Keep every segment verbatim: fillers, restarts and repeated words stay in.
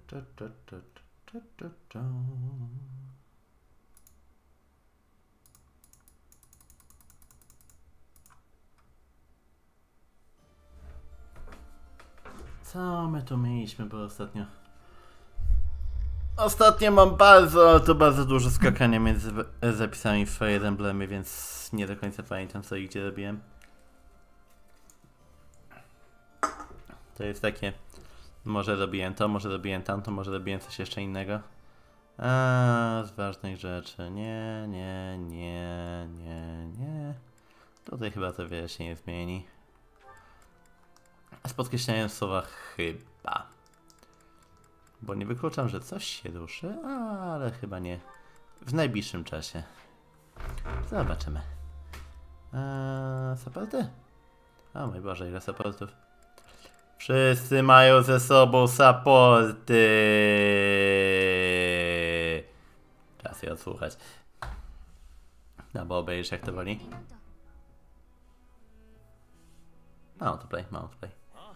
Co my tu mieliśmy, bo ostatnio... Ostatnio mam bardzo, to bardzo dużo skakania między zapisami w Fire Emblemie, więc nie do końca pamiętam, co i gdzie robiłem. To jest takie... Może robiłem to, może robiłem tamto, może robiłem coś jeszcze innego. A z ważnych rzeczy. Nie, nie, nie, nie, nie. Tutaj chyba to wiele się nie zmieni. Z podkreśleniem słowa chyba. Bo nie wykluczam, że coś się ruszy, ale chyba nie w najbliższym czasie. Zobaczymy. Eee, supporty? O mój Boże, ile supportów. Wszyscy mają ze sobą supporty. Czas je odsłuchać. No bo obejrzysz, jak to woli. Mało to play, mało to play.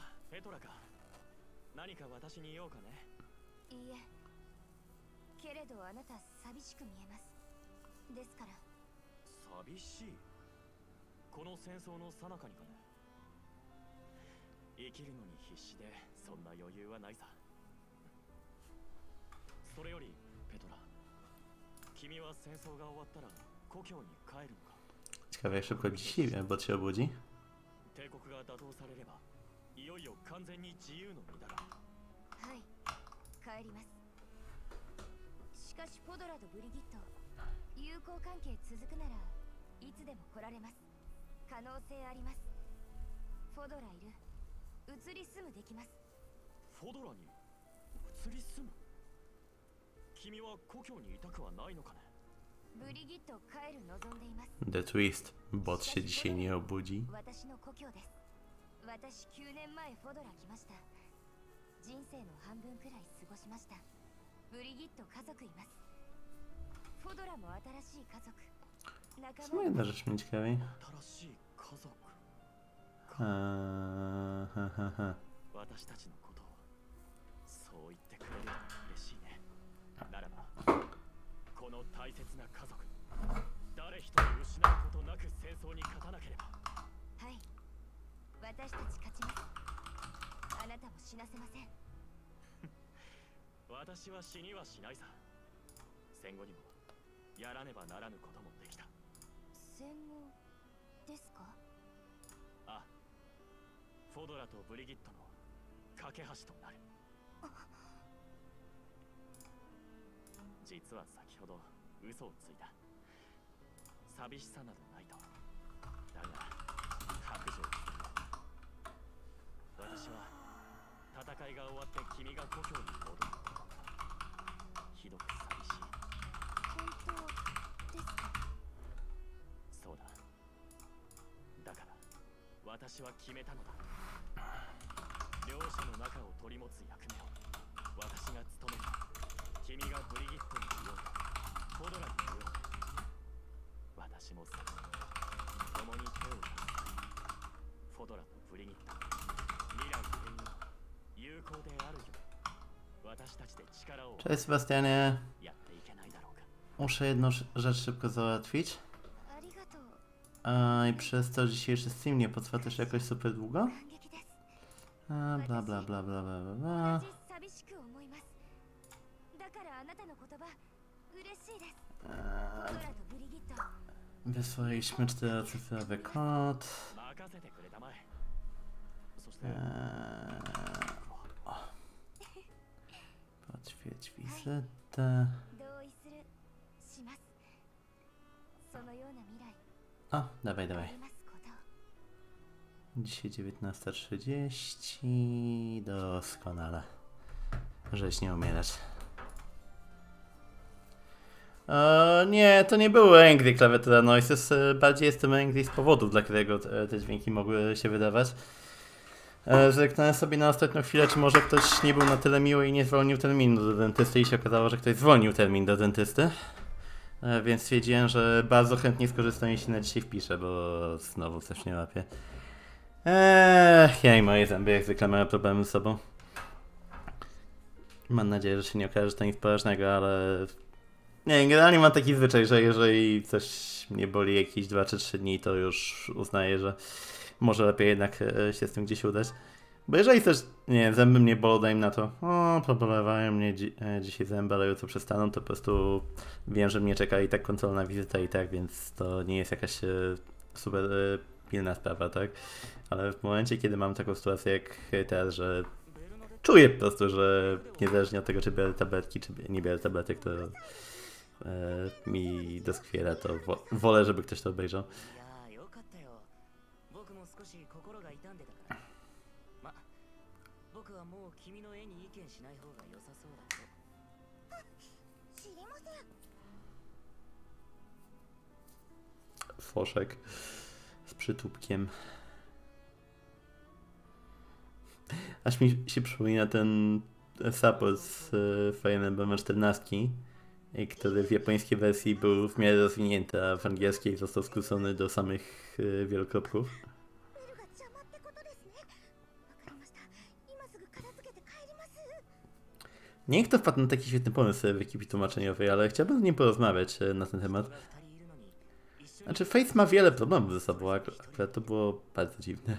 Ciekawe, jak szybko dzisiaj bot się obudzi. The twist. Bot się dzisiaj nie obudzi. Co jedna rzecz mnie ciekawi? Eee, ha, ha, ha. Cześć Sebastianie. Muszę jedną rzecz szybko załatwić. A, i przez to dzisiejszy stream nie potrwa też jakoś super długo. A, bla bla bla bla bla bla bla. Eee, wysłaliśmy czterocyfrowy kod. Eee, Potwierdź wizytę. O, dawaj, dawaj. Dzisiaj dziewiętnasta trzydzieści. Doskonale. Żeś nie umierać. O, nie, to nie było angry klawiatura noises. Bardziej jestem angry z powodów, dla którego te, te dźwięki mogły się wydawać. Zerknąłem sobie na ostatnią chwilę, czy może ktoś nie był na tyle miły i nie zwolnił terminu do dentysty i się okazało, że ktoś zwolnił termin do dentysty. Więc stwierdziłem, że bardzo chętnie skorzystam, jeśli na dzisiaj wpiszę, bo znowu coś nie łapię. Eee, ja i moje zęby jak zwykle mają problemy z sobą. Mam nadzieję, że się nie okaże, że to nic poważnego, ale... Nie, generalnie mam taki zwyczaj, że jeżeli coś mnie boli jakieś dwa czy trzy dni, to już uznaję, że może lepiej jednak się z tym gdzieś udać. Bo jeżeli też, nie wiem, zęby mnie bolą, daj im na to, o, pobolewają mnie dzi dzisiaj zęby, ale jutro przestaną, to po prostu wiem, że mnie czeka i tak kontrolna wizyta i tak, więc to nie jest jakaś super pilna sprawa, tak? Ale w momencie, kiedy mam taką sytuację jak teraz, że czuję po prostu, że niezależnie od tego, czy biorę tabletki, czy nie biorę tabletek, to e, mi doskwiera, to wo wolę, żeby ktoś to obejrzał. Foszek z przytupkiem. Aż mi się przypomina ten support z Fire Emblem czternaście, który w japońskiej wersji był w miarę rozwinięty, a w angielskiej został skrócony do samych wielokropków. Nie wiem, kto wpadł na taki świetny pomysł w ekipie tłumaczeniowej, ale chciałbym z nim porozmawiać na ten temat. Znaczy, Face ma wiele problemów ze sobą, akurat to było bardzo dziwne.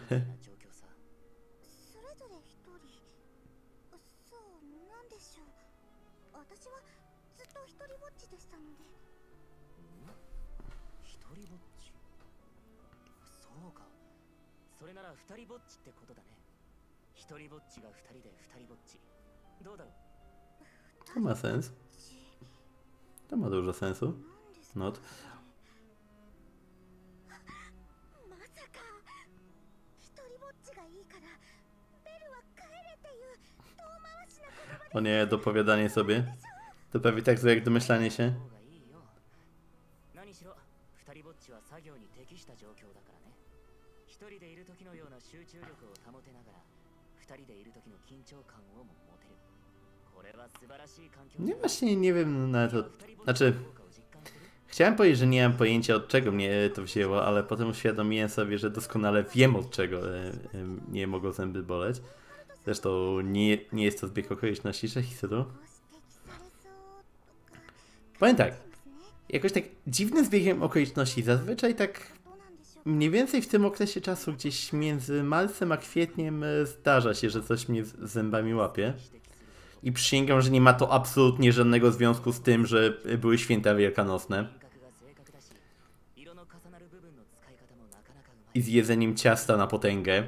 To ma sens. To ma dużo sensu. Not. O nie, dopowiadanie sobie. To prawie tak złe jak domyślanie się. Nie, właśnie nie wiem na to. Znaczy, chciałem powiedzieć, że nie mam pojęcia, od czego mnie to wzięło, ale potem uświadomiłem sobie, że doskonale wiem, od czego nie mogą zęby boleć. Zresztą nie, nie jest to zbieg okoliczności, że Hisuru. Powiem tak, jakoś tak dziwnym zbiegiem okoliczności, zazwyczaj tak mniej więcej w tym okresie czasu, gdzieś między marcem a kwietniem zdarza się, że coś mnie z zębami łapie. I przysięgam, że nie ma to absolutnie żadnego związku z tym, że były święta wielkanocne. I z jedzeniem ciasta na potęgę.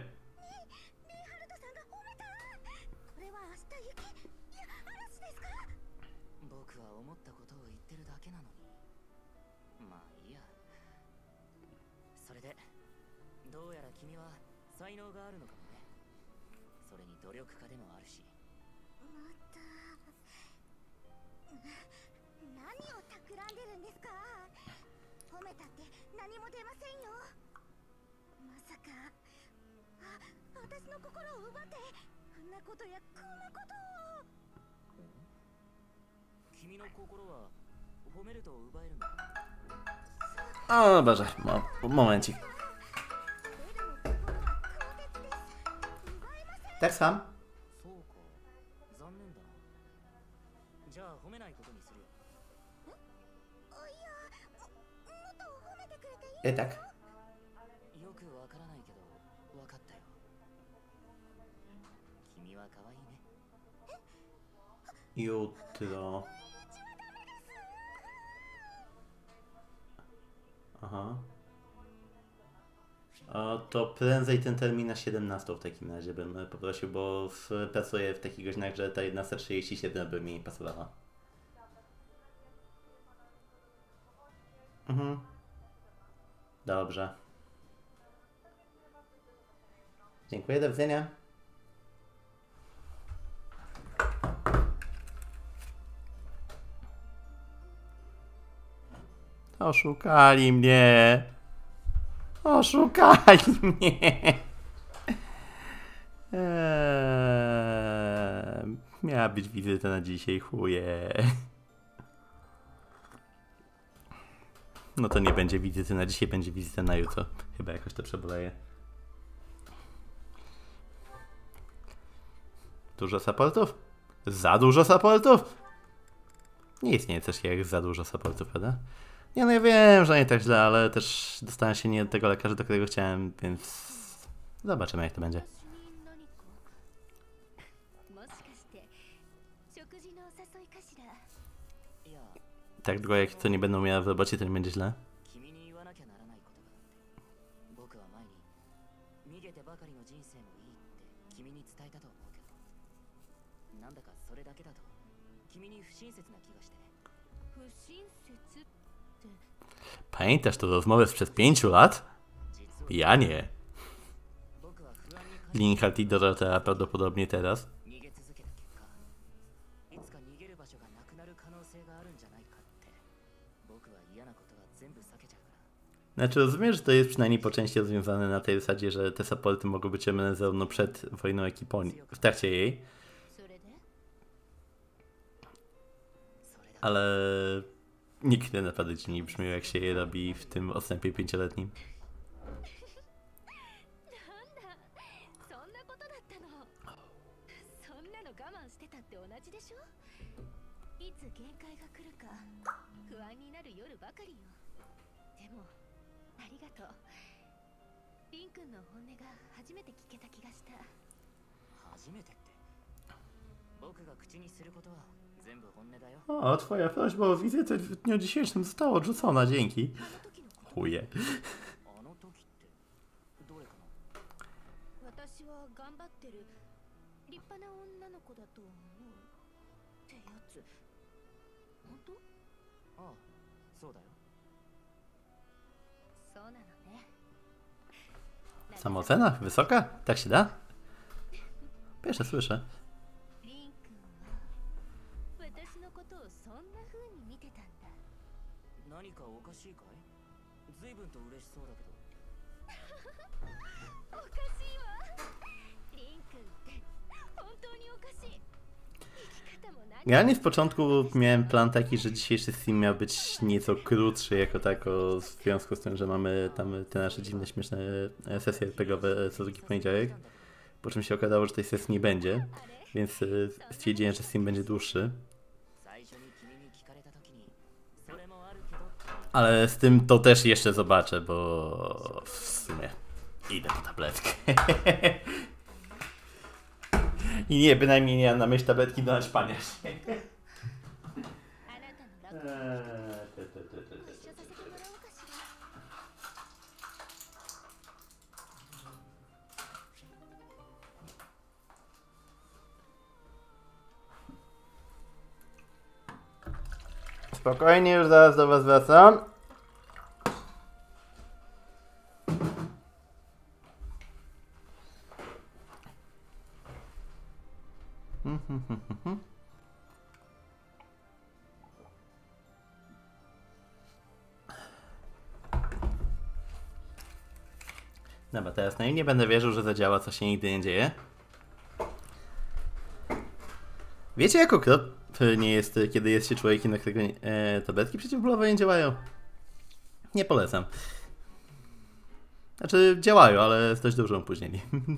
O Boże, mo momencik. Tak sam? E, tak. Jutro. Aha. O, to prędzej ten termin na siedemnastą w takim razie bym poprosił, bo w, pracuję w takich godzinach, że ta jedenasta trzydzieści siedem by mi pasowała. Mhm. Dobrze. Dziękuję, do widzenia. Oszukali mnie. Oszukali mnie. Eee, miała być wizyta na dzisiaj, chuje. No to nie będzie wizyty na dzisiaj, będzie wizyta na jutro. Chyba jakoś to przeboleję. Dużo supportów? Za dużo supportów? Nie istnieje coś takiego jak za dużo supportów, prawda? Nie, no ja wiem, że nie tak źle, ale też dostałem się nie od tego lekarza, do którego chciałem, więc zobaczymy, jak to będzie. Tak długo jak to nie będą miała w robocie, to nie będzie źle. Pamiętasz tę rozmowę sprzed pięciu lat? Ja nie. Linhardt i Dorota prawdopodobnie teraz. Znaczy rozumiem, że to jest przynajmniej po części rozwiązane na tej zasadzie, że te supporty mogą być robione zarówno przed wojną, jak i po, w trakcie jej. Ale nigdy naprawdę ci nie brzmiał, jak się je robi w tym odstępie pięcioletnim. O, twoja prośba o wizytę w dniu dzisiejszym została odrzucona, dzięki. Chuje. Samoocena? Wysoka? Tak się da? Pierwsze słyszę. Generalnie z początku miałem plan taki, że dzisiejszy stream miał być nieco krótszy jako tako, w związku z tym, że mamy tam te nasze dziwne, śmieszne sesje er pe gie owe co drugi poniedziałek. Po czym się okazało, że tej sesji nie będzie, więc stwierdziłem, że stream będzie dłuższy. Ale z tym to też jeszcze zobaczę, bo w sumie idę po tabletkę. I nie, bynajmniej nie mam na myśl tabletki do naćpania się. Spokojnie, już zaraz do was wracam. Dobra, teraz no i nie będę wierzył, że zadziała, co się nigdy nie dzieje. Wiecie, jak okropnie jest, kiedy jest się człowiekiem, na którego e, tabletki przeciwbólowe nie działają? Nie polecam. Znaczy, działają, ale z dość dużym opóźnieniem.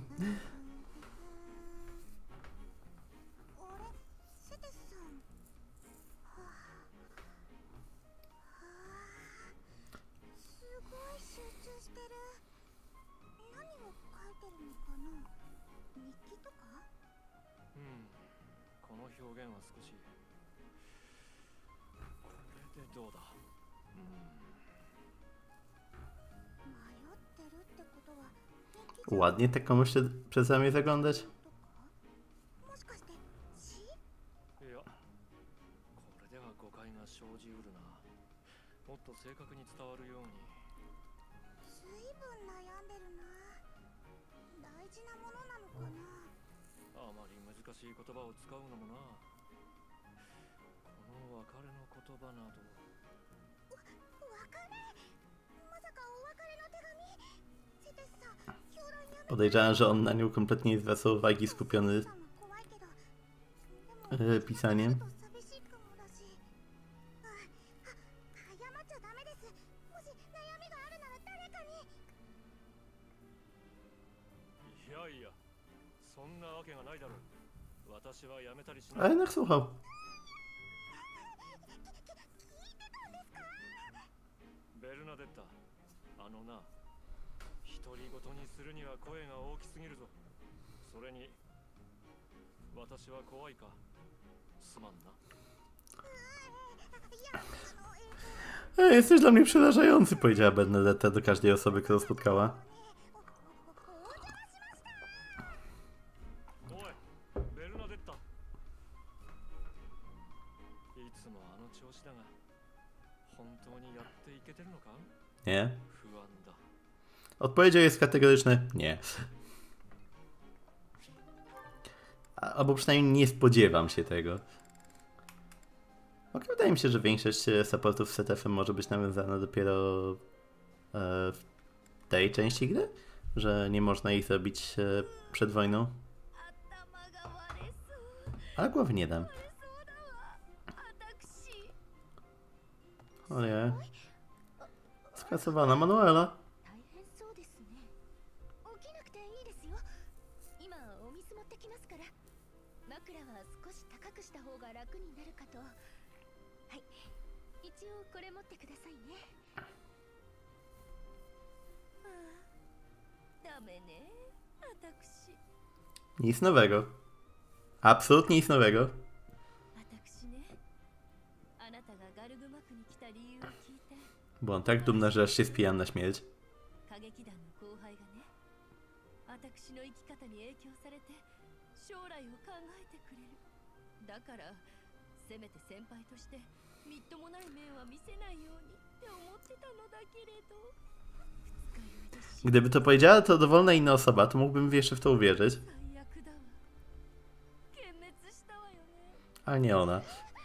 Ładnie tak komuś się przez ramię zaglądać. Podejrzewam, że on na nią kompletnie nie zwracał uwagi, skupiony yy, pisaniem. A jednak słuchał. ベルナデッタ、あのな、独り言にするには声が大きすぎるぞ。それに、私は怖いか。すまんな。 Ej, jesteś dla mnie przerażający, powiedziała Bernadetta do każdej osoby, którą spotkała. おい、ベルナデッタ。いつもあの調子だが、本当にやっていけてるのか? Nie. 不安だ。 Odpowiedzią jest kategoryczne nie. Albo przynajmniej nie spodziewam się tego. Ok, wydaje mi się, że większość supportów z Z F-em może być nawiązana dopiero e, w tej części gry, że nie można ich zrobić e, przed wojną. Ale głowy nie dam. O nie. Skasowana Manuela. これ持ってくださいね。ああ、ダメね。私。 Nic nowego. Absolutnie nic nowego. 私ね。あなたがガルグマクに来た理由を聞いて。 Byłam tak dumna, że aż się spijam na śmierć. 歌劇団の後輩がね。私の生き方に影響されて将来を考えてくれる。だからせめて先輩として。 みっともない面は見せないようにって思ってたのだけれど。 Gdyby to powiedziała to dowolna inna osoba, to mógłbym jeszcze w to uwierzyć. Ale nie ona.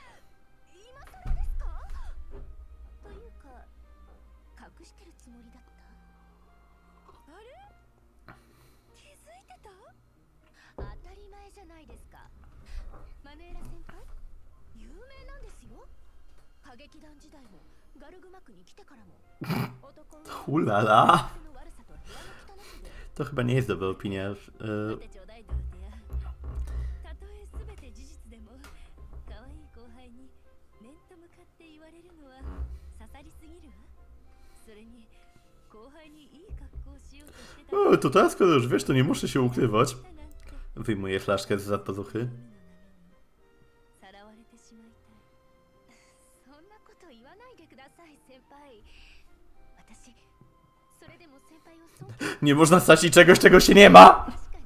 Ulala. To chyba nie jest dobra opinia. Yy... O, to teraz, skoro już wiesz, to nie muszę się ukrywać. Wyjmuję flaszkę z zapazuchy. Nie można stać czegoś, czego się nie ma!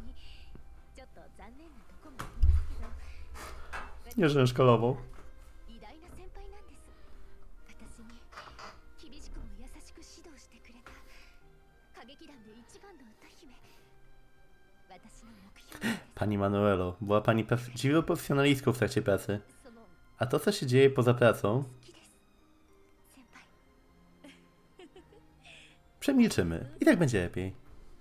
Nie, że szkolową. Pani Manuelo, była pani prawdziwą profesjonalistką w trakcie pracy. A to, co się dzieje poza pracą... Przemilczymy. I tak będzie lepiej.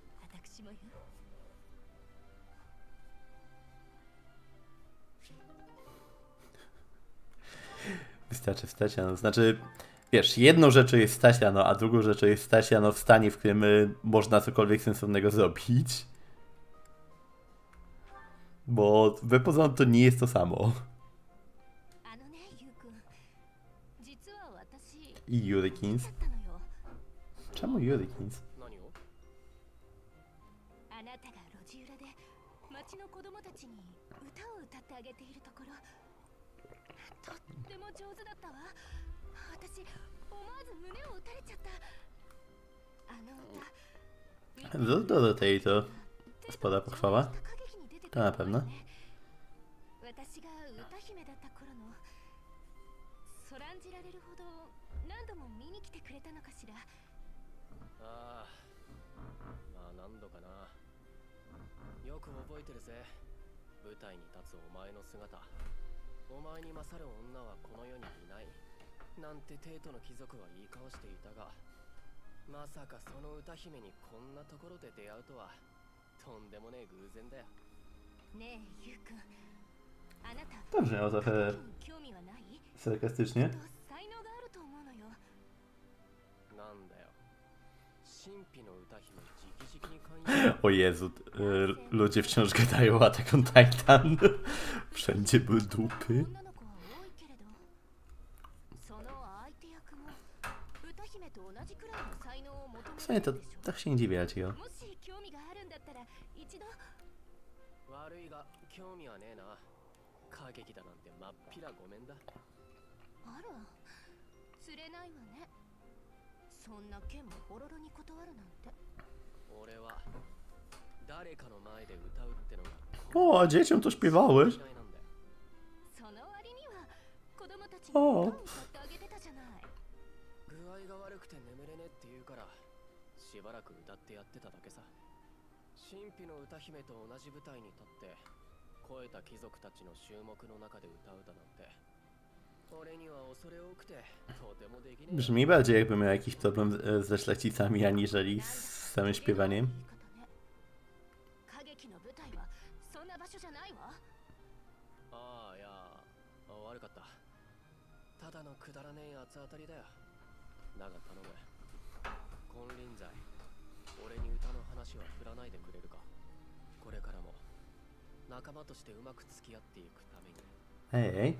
Wystarczy wstać rano. Znaczy, wiesz, jedną rzeczą jest wstać rano, a drugą rzeczą jest wstać rano w stanie, w którym można cokolwiek sensownego zrobić. Bo we pozorom to nie jest to samo. I Yurikins. Czemu Yurikins? Do Dorotei to spora pochwała. To na pewno. Dobrze, miał trochę sarkastycznie. O Jezu, y, ludzie wciąż gadają o Attack on Titan. Wszędzie były dupy. W sumie to tak się nie dziwię, Achio. 悪いが興味はねえな。過激だなんてまっぴらごめんだ。 あら、釣れないわね。そんな剣もボロロに断るなんて。 俺は誰かの前で歌うってのが。 O, a dzieciom to śpiewałeś? その割には子供たちにおう歌を歌ってあげてたじゃない。 具合が悪くて眠れねえって言うからしばらく歌ってやってただけさ。神秘の歌姫と同じ舞台に立って肥えた貴族たちの衆目の中で歌うだなんて俺には恐れ多くてとてもできねえ。 Brzmi bardziej jakby miał jakiś problem z- ze szlachcicami, aniżeli z samym śpiewaniem. 過激の舞台はそんな場所じゃないわ。 ああいや悪かった。ただのくだらねえ八つ当たりだよ。だが頼む。金輪際俺に歌の話は振らないでくれるか。これからも仲間としてうまく付き合っていくために。 Hej.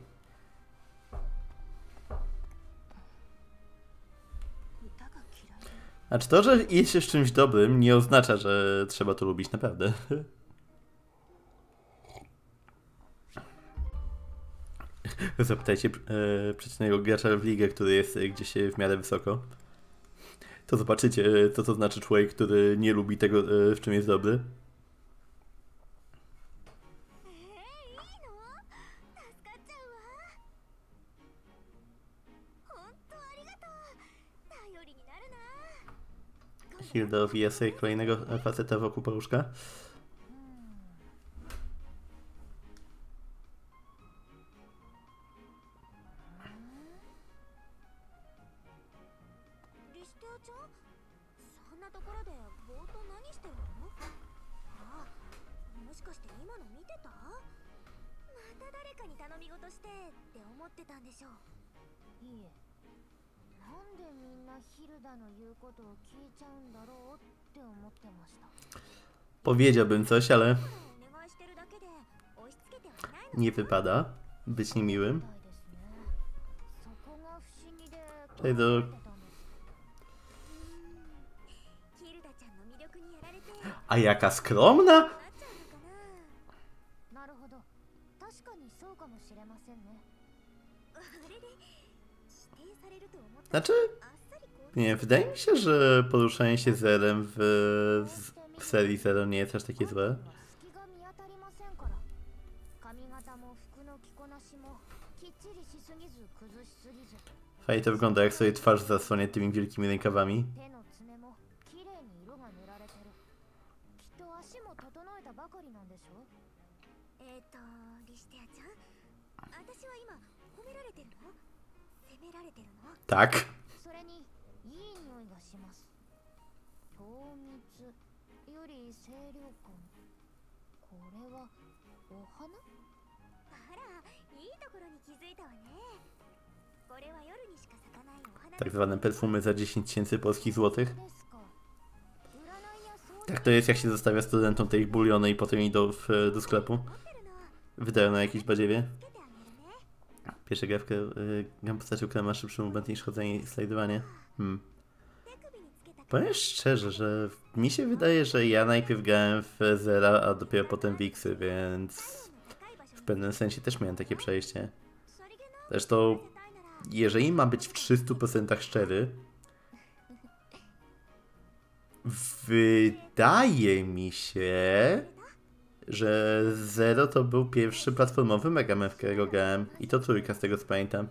歌が嫌い。 A czy to, że jest się z czymś dobrym, nie oznacza, że trzeba to lubić naprawdę. Zapytajcie e, przeciwnego gracza w ligę, który jest gdzieś w miarę wysoko. To zobaczycie, co to znaczy człowiek, który nie lubi tego, e, w czym jest dobry. えー、いいの？助かっちゃうわ。本当ありがとう。頼りになるな。 Hilda owija sobie kolejnego faceta wokół paluszka. リステアちゃん、そんなところでぼーっと何してるの？あ、もしかして今の見てた？また誰かに頼み事してって思ってたんでしょう。いいえ、なんでみんなヒルダの言うことを聞いちゃうんだろうって思ってました。 Powiedziałbym coś, ale お願いしてるだけで押し付けてはいないの？ nie wypada być niemiłym. そこが不思議で。 Tutaj do... ヒルダちゃんの魅力にやられて。 A jaka skromna! なっちゃうのかな。なるほど。確かにそうかもしれませんね。あれで指定されると思った。 Znaczy, あっさりこう。 nie, wydaje mi się, że poruszanie się zerem w, w serii Zero nie jest aż takie złe. 隙が見当たりませんから。髪型も服の着こなしもきっちりしすぎず崩しすぎず。 Fajnie to wygląda, jak sobie twarz zasłania tymi wielkimi rękawami. 手の爪もきれいに色が塗られてる。きっと足も整えたばかりなんでしょ？えっと、リシテアちゃん、私は今褒められてるの？責められてるの？ Tak. それにいい匂いがします。糖蜜より清涼感。これはお花？あら、いいところに気づいたわね。これは夜にしか咲かないお花。 Tak zwane perfumy za dziesięć tysięcy polskich złotych. ですか。占いやそういう Tak to jest, jak się zostawia studentom te ich buliony i potem idą w, do sklepu. 持ってるの。 Wydają na jakieś badziewie. つけてあげるね。 Pierwsza gra w y, gram postacią, która ma szybszy moment niż chodzenie i slajdowanie. Hmm. 手首につけた。 Powiem szczerze, że mi się wydaje, że ja najpierw grałem w Zera, a dopiero potem w Xy, więc w pewnym sensie też miałem takie przejście. Zresztą, jeżeli ma być w trzystu procentach szczery, wydaje mi się, że Zero to był pierwszy platformowy Mega Man, w którego grałem. I to trójka, z tego co pamiętam.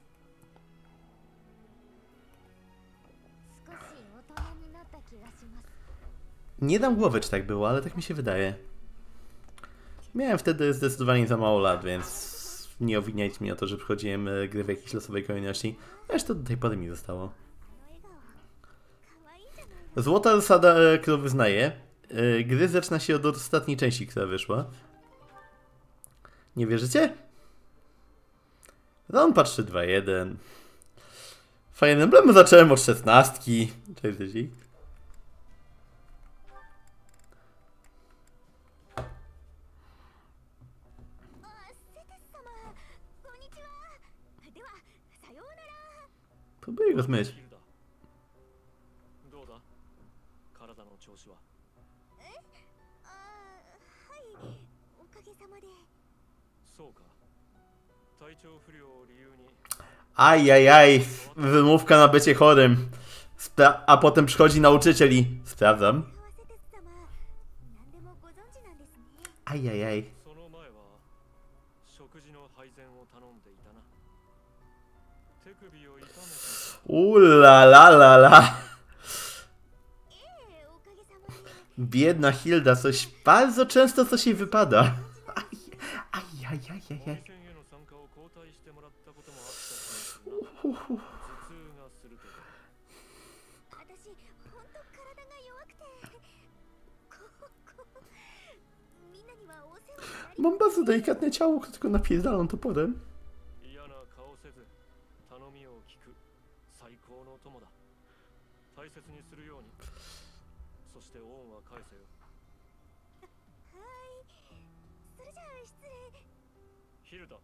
少し大人になった気がします。 Nie dam głowy, czy tak było, ale tak mi się wydaje. Miałem wtedy zdecydowanie za mało lat, więc nie obwiniajcie mnie o to, że przychodziłem e, gry w jakiejś losowej kolejności. Zresztą do tej pory mi zostało. 可愛いじゃないの。 Złota zasada, e, którą wyznaję. E, gry zaczyna się od ostatniej części, która wyszła. Nie wierzycie? Ron patrzy dwa jeden. Fajne emblemy zacząłem od szesnastki. Cześć, Zyzik. Próbuję go zmyć. ヒルダどうだ体の調子はああ、はい、おかげさまで。 そうか体調不良を理由に Ajajaj, wymówka na bycie chorym. Spra a potem przychodzi nauczyciel i sprawdzam. 川瀬哲様、何でもご存知なんですね。 Ajajaj. その前は食事の配膳を頼んでいたな手首を痛めた Ula la la la. ええ、おかげさまで。 Biedna Hilda, coś bardzo często coś jej wypada. Ajajajajaj. 戦への参加を交代してもらったこともあった気がするな頭痛がするとか私、本当体が弱くて。ここみんなにはお世話になり Mam bardzo delikatne ciało, tylko napierdalam toporem. 嫌な顔せず頼みを聞く最高の友だ大切にするようにそして恩は返せよはい。それじゃあ失礼。 ヒルダ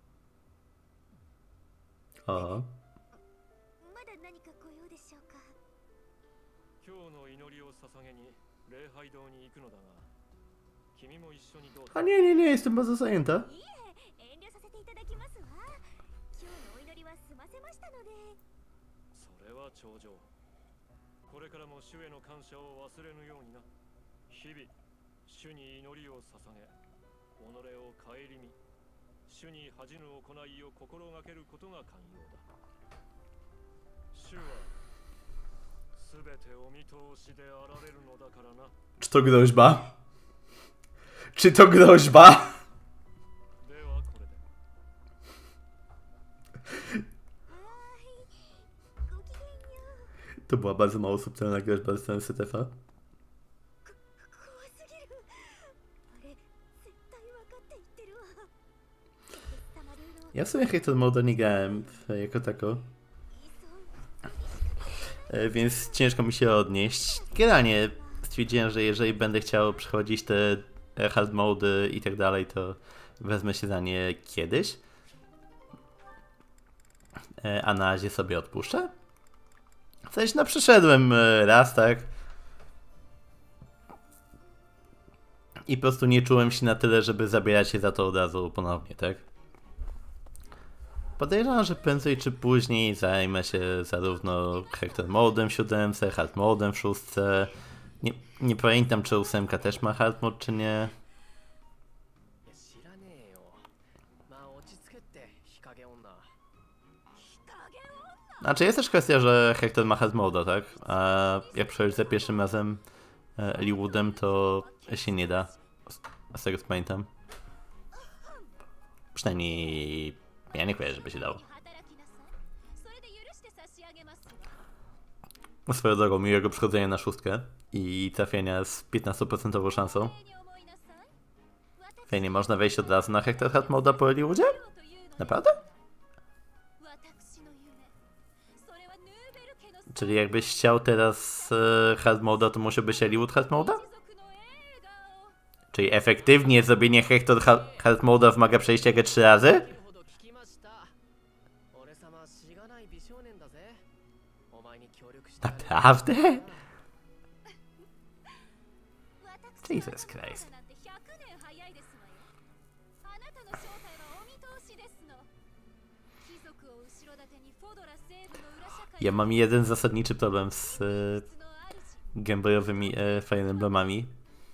A. まだ何かご用でしょうか。 今日の祈りを捧げに礼拝堂に行くのだが君も一緒にどう A だ nie, nie, nie, jestem bardzo zajęta. いえ、遠慮させていただきますわ。今日のお祈りは済ませましたので。 それは頂上これからも主への感謝を忘れぬようにな日々主に祈りを捧げ己を顧み主に恥じぬ行いを心がけることが寛容だ主はすべてお見通しであられるのだからな Czy to groźba? Czy to groźba? ではこれでごきげんよう。 To była bardzo mało subtelna groźba ze strony Setefa. 怖すぎる。あれ、絶対分かって言ってるわ。貴様ルーの Ja w sumie Hector Moda nie grałem jako tako, 依存 e, więc ciężko mi się odnieść. Generalnie stwierdziłem, że jeżeli będę chciał przechodzić te hard mody i tak dalej, to wezmę się za nie kiedyś. E, A na razie sobie odpuszczę. W sensie, no przeszedłem e, raz, tak? I po prostu nie czułem się na tyle, żeby zabierać się za to od razu ponownie, tak? Podejrzewam, że prędzej czy później zajmę się zarówno Hector Modem w siódemce, Hard Modem w szóstce. Nie, nie pamiętam, czy ósemka też ma Hard Mod, czy nie. いや知らねえよまあ落ち着けって日陰女 Znaczy jest też kwestia, że Hector ma Hard Moda, tak? A jak przechodzisz za pierwszym razem e, Eliwoodem, to się nie da. Z, z tego co pamiętam. Przynajmniej ja nie kojarzę, żeby się dało. 働きなさい。それで許して差し上げますわ。 Swoją drogą miłego przychodzenia na szóstkę i trafienia z piętnaście procent szansą. に思いなさい。 Fajnie, można wejść od razu na Hector Hard Moda po Eliwoodzie? というの Naprawdę? 私の夢。それはヌーベル家の Czyli jakbyś chciał teraz e, Hard Moda, to musiałbyś Eliwood Hard Moda? 貴族の映画を。 Czyli efektywnie zrobienie Hector ha Hard Moda wymaga przejścia go trzy razy? ほど聞きました俺様しがない美少年だぜお前に協力してあげる Naprawdę? 私 Jesus Christ. なんてひゃくねん早いですわよ。あなたの正体はお見通しですの。貴族を後ろ盾にフォドラ西部の裏社会 Ja mam jeden zasadniczy problem z e, の主。 gameboyowymi e, Fire Emblemami.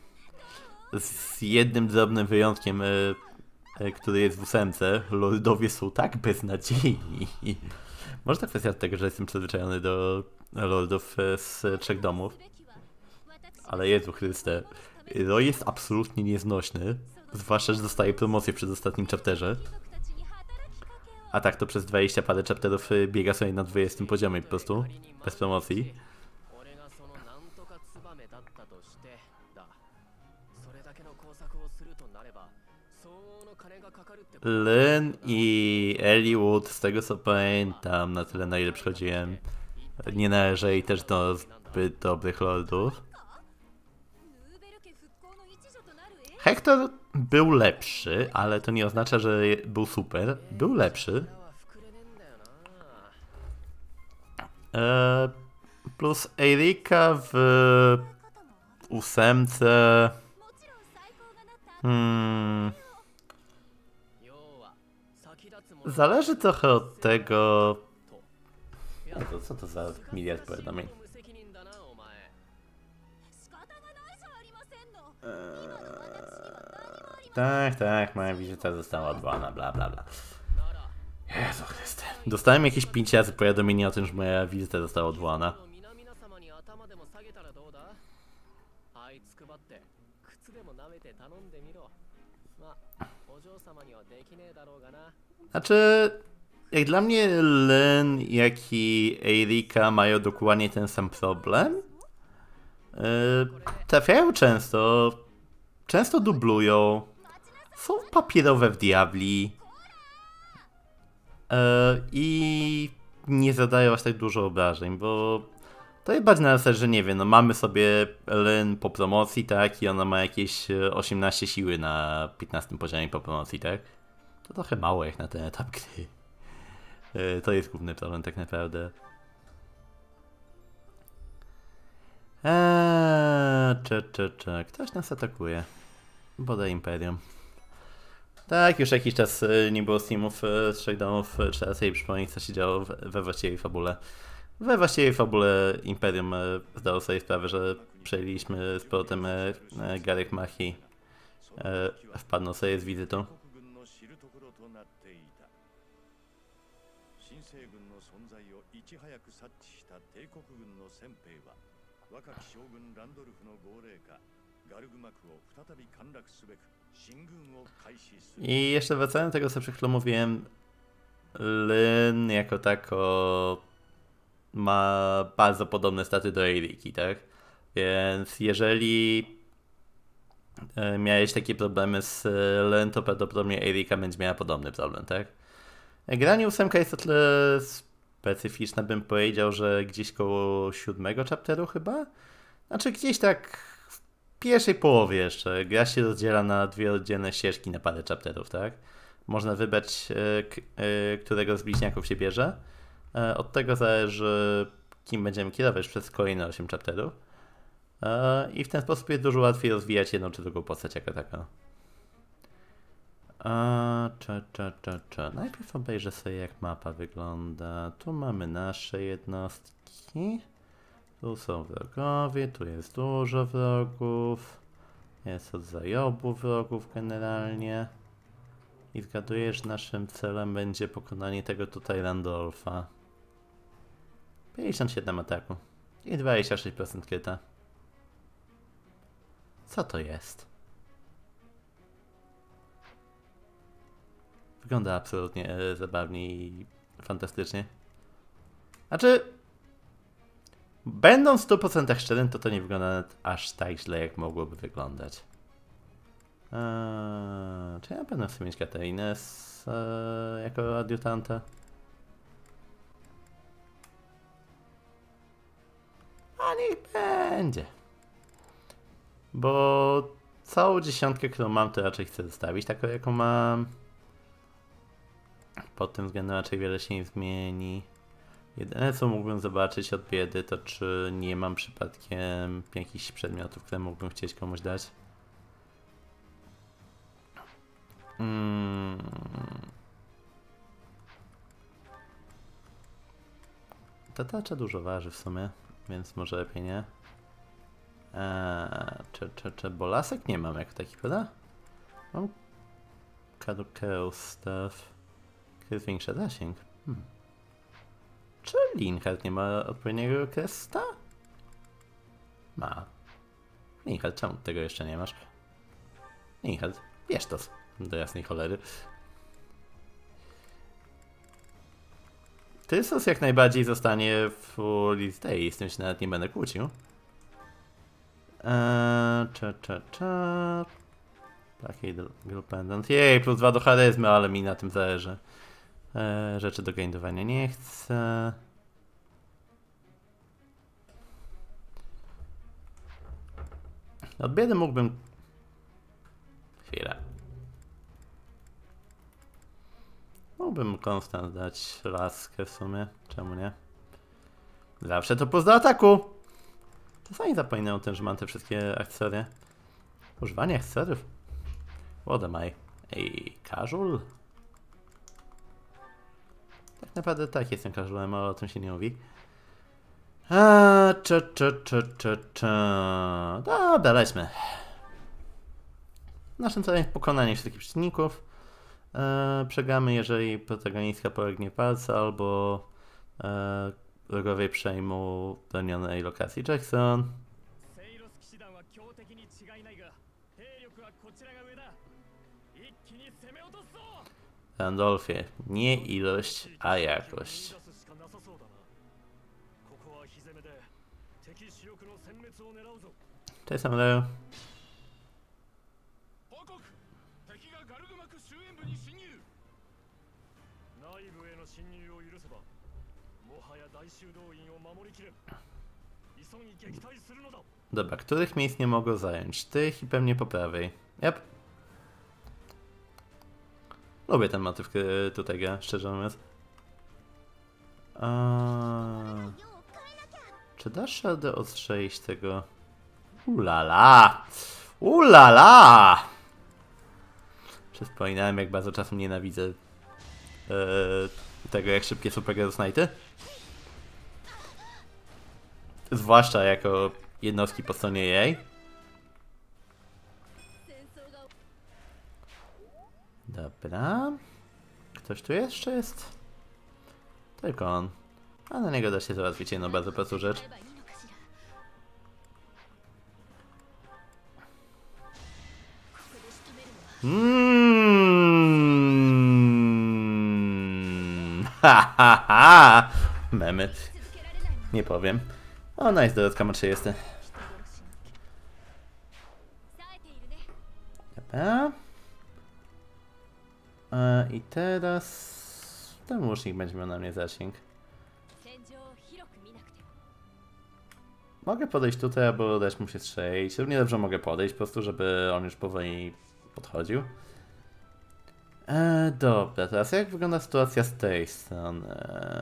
Z jednym drobnym wyjątkiem, e, e, który jest w ósemce. Lordowie są tak beznadziejni. Może to kwestia tego, że jestem przyzwyczajony do lordów e, z trzech domów. Ale Jezu Chryste, Roy jest absolutnie nieznośny. Zwłaszcza, że dostaje promocję przez ostatnim chapterze. A tak to przez dwadzieścia parę chapterów e, biega sobie na dwudziestym poziomie po prostu. Bez promocji. 俺がそのなんとかツバメだったとしてだそれだけの工作をするとなれば相応の金がかかるってこと Lyn i Eliwood, z tego co pamiętam, na tyle na ile przychodziłem, nie należeli też do zbyt dobrych lordów. ヌーベル家復興の一助となる映画。 Hector był lepszy, ale to nie oznacza, że był super. Był lepszy. は膨れねえんだよな E, plus Erika w ósemce. Hmm. Zależy trochę od tego. A to co to za miliard powiadomień? Eee, tak, tak, moja wizyta została odwołana, bla bla bla. Jezu Chryste. Dostałem jakieś pięć razy powiadomienie o tym, że moja wizyta została odwołana. Znaczy, jak dla mnie Lyn, jak i Erika mają dokładnie ten sam problem. Yy, trafiają często, często dublują, są papierowe w diabli yy, i nie zadają aż tak dużo obrażeń, bo to jest bardziej na zasadzie, że nie wiem, no mamy sobie Lyn po promocji, tak, i ona ma jakieś osiemnaście siły na piętnastym poziomie po promocji, tak. To trochę mało jak na ten etap gry. Yy, to jest główny problem tak naprawdę. Eee, cze, cze, cze. Ktoś nas atakuje. Bodaj Imperium. Tak, już jakiś czas nie było streamów z Trzech Domów. Trzeba sobie przypomnieć, co się działo we właściwej fabule. We właściwej fabule Imperium zdało sobie sprawę, że przejęliśmy z powrotem Garek Machi. Wpadną sobie z wizytą. I jeszcze wracając do tego, co przed chwilą mówiłem, Lyn jako tako ma bardzo podobne staty do Eriki, tak? Więc jeżeli miałeś takie problemy z Lyn, to prawdopodobnie Erika będzie miała podobny problem, tak? Granie ósemka jest o tyle specyficzna, bym powiedział, że gdzieś koło siódmego chapteru chyba? Znaczy gdzieś tak w pierwszej połowie jeszcze. Gra się rozdziela na dwie oddzielne ścieżki na parę chapterów, tak? Można wybrać, którego z bliźniaków się bierze. Od tego zależy, kim będziemy kierować przez kolejne osiem chapterów. I w ten sposób jest dużo łatwiej rozwijać jedną czy drugą postać jako taką. A, cza, cza, cza, cza. Najpierw obejrzę sobie, jak mapa wygląda. Tu mamy nasze jednostki. Tu są wrogowie, tu jest dużo wrogów. Jest od zajobu wrogów generalnie. I zgaduję, że naszym celem będzie pokonanie tego tutaj Randolfa. pięćdziesiąt siedem ataku. I dwadzieścia sześć procent kryta. Co to jest? Wygląda absolutnie e, zabawnie i fantastycznie. Znaczy, będąc w stu procentach szczerym, to to nie wygląda aż tak źle, jak mogłoby wyglądać. Eee, czy ja na pewno chcę mieć Katarinę z, e, jako adiutanta? A niech będzie. Bo całą dziesiątkę, którą mam, to raczej chcę zostawić taką, jaką mam. Pod tym względem raczej wiele się nie zmieni. Jedyne, co mógłbym zobaczyć od biedy, to czy nie mam przypadkiem jakichś przedmiotów, które mógłbym chcieć komuś dać. Hmm. Ta tarcza dużo waży w sumie, więc może lepiej nie. Eee, czy, czy, czy bolasek nie mam jako taki, prawda? Mam Caduceus stuff. Zwiększa zasięg. Hmm. Czy Linhardt nie ma odpowiedniego kresta? Ma. Linhardt, czemu tego jeszcze nie masz? Linhardt, bierz to do jasnej cholery. Tysus jak najbardziej zostanie w List Day, z tym się nawet nie będę kłócił. Eee, cza, cza, cza. Takiej group pendant. Jej, plus dwa do charyzmy, ale mi na tym zależy. Eee, rzeczy do grindowania nie chcę. Od biedy mógłbym... Chwilę. Mógłbym Konstans dać laskę w sumie. Czemu nie? Zawsze to plus do ataku. Czasami zapominam o tym, że mam te wszystkie akcesoria. Używanie akcesoriów. What am I? Ej, casual? Tak naprawdę tak, jestem casualem, ale o tym się nie mówi. A, cza, cza, cza, cza, cza. Dobra, lećmy. Naszym celem jest pokonanie wszystkich przeciwników. E, przegramy, jeżeli protagonistka polegnie palca, albo e, wrogowie przejmą bronionej lokacji Jackson. Randolfie, nie ilość, a jakość. Cześć, Samuel. 大修道院を守りきれん。急ぎ撃退するのだ。 Dobra, których miejsc nie mogą zająć? Tych i pewnie po prawej. Yep. Lubię ten motyw tutaj, gra, szczerze mówiąc. A... Czy dasz radę odstrzelić tego? Ulala! Ulala! Wspominałem, jak bardzo czasem nienawidzę yy, tego, jak szybkie są Pegasus Knighty. Zwłaszcza jako jednostki po stronie jej. Dobra. Ktoś tu jeszcze jest? Tylko on. A na niego da się załatwić jedną bardzo prostą rzecz. Mmm. Ha ha ha. Memy. Nie powiem. O, nice, dodatka ma trzydzieści. Dobra. E, I teraz ten łucznik będzie miał na mnie zasięg. Mogę podejść tutaj, albo dać mu się strzelić. Równie dobrze mogę podejść, po prostu, żeby on już powoli podchodził. E, dobra, teraz jak wygląda sytuacja z tej strony?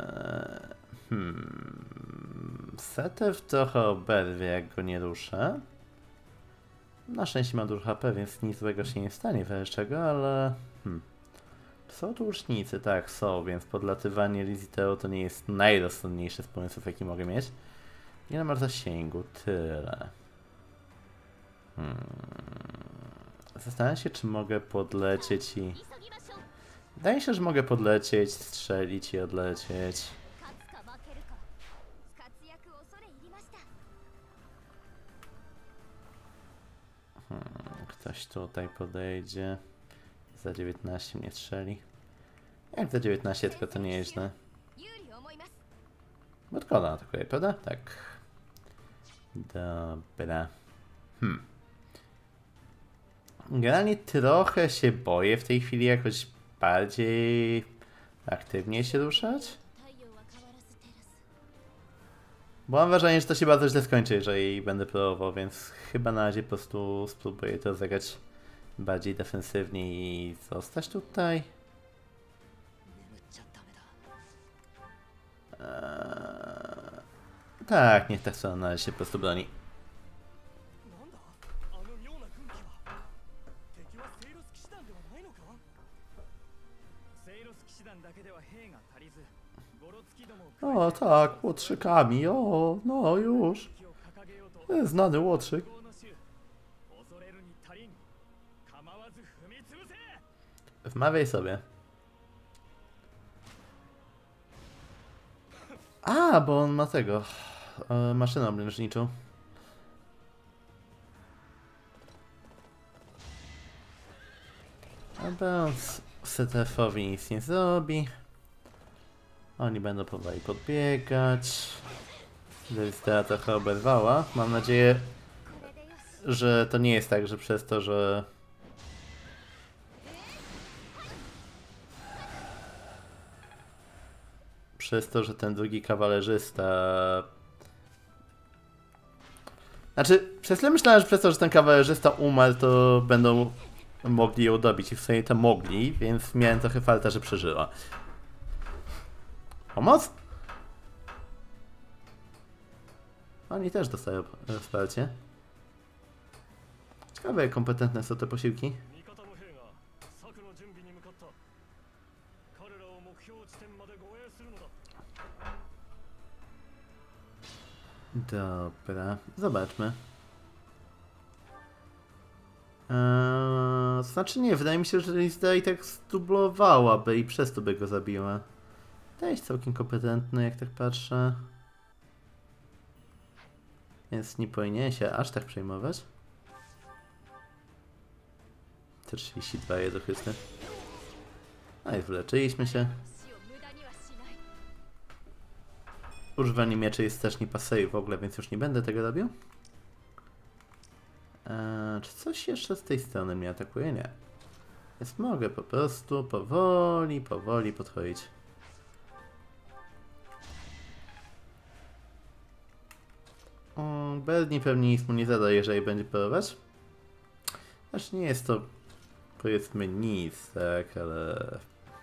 Hmm. Setew trochę oberwie, jak go nie ruszę. Na szczęście ma dużo H P, więc nic złego się nie stanie w czego, ale... Hmm. Są tu łucznicy, tak, są, więc podlatywanie Liziteo to nie jest najrozsądniejszy z pomysłów, jaki mogę mieć. Ile masz zasięgu? Tyle. Hmm. Zastanawiam się, czy mogę podlecieć i... Wydaje mi się, że mogę podlecieć, strzelić i odlecieć. Hmm. Ktoś tutaj podejdzie. Za dziewiętnaście mnie strzeli. Jak za dziewiętnaście, tylko to nie jest źle. Bodkona atakuje, prawda? Tak. Dobra. Hmm. Generalnie trochę się boję w tej chwili jakoś bardziej aktywnie się ruszać. Bo mam wrażenie, że to się bardzo źle skończy, jeżeli będę próbował, więc chyba na razie po prostu spróbuję to zagrać bardziej defensywnie i zostać tutaj. Eee, tak, niech ta strona na razie się po prostu broni. O tak, łotrzykami, o, no już. Znany łotrzyk. Wmawiaj sobie. A, bo on ma tego. E, maszynę obręczniczą. Dobra, Setefowi nic nie zrobi. Oni będą powoli podbiegać. Lista trochę oberwała. Mam nadzieję, że to nie jest tak, że przez to, że... Przez to, że ten drugi kawalerzysta... Znaczy, przez chwilę myślałem, że przez to, że ten kawalerzysta umarł, to będą mogli ją dobić. I w sumie to mogli, więc miałem trochę farta, że przeżyła. Pomoc? Oni też dostają e, wsparcie. Ciekawe, jak kompetentne są te posiłki. 味方の兵が策の準備に向かった。彼らを目標地点まで護衛するのだ。 Dobra, zobaczmy. Eee, znaczy nie, wydaje mi się, że Lizda i tak zdublowałaby i przez to by go zabiła. To jest całkiem kompetentny, jak tak patrzę. Więc nie powinien się aż tak przejmować. Te trzydzieści dwa jedochysty. A i wyleczyliśmy się. 死を無駄にはしない。 Używanie mieczy jest też nie pasuje w ogóle, więc już nie będę tego robił. Eee, czy coś jeszcze z tej strony mnie atakuje? Nie. Więc mogę po prostu powoli, powoli podchodzić. Mm, Bernie pewnie nic mu nie zada, jeżeli będzie próbować. Znaczy nie jest to, powiedzmy, nic, tak, ale...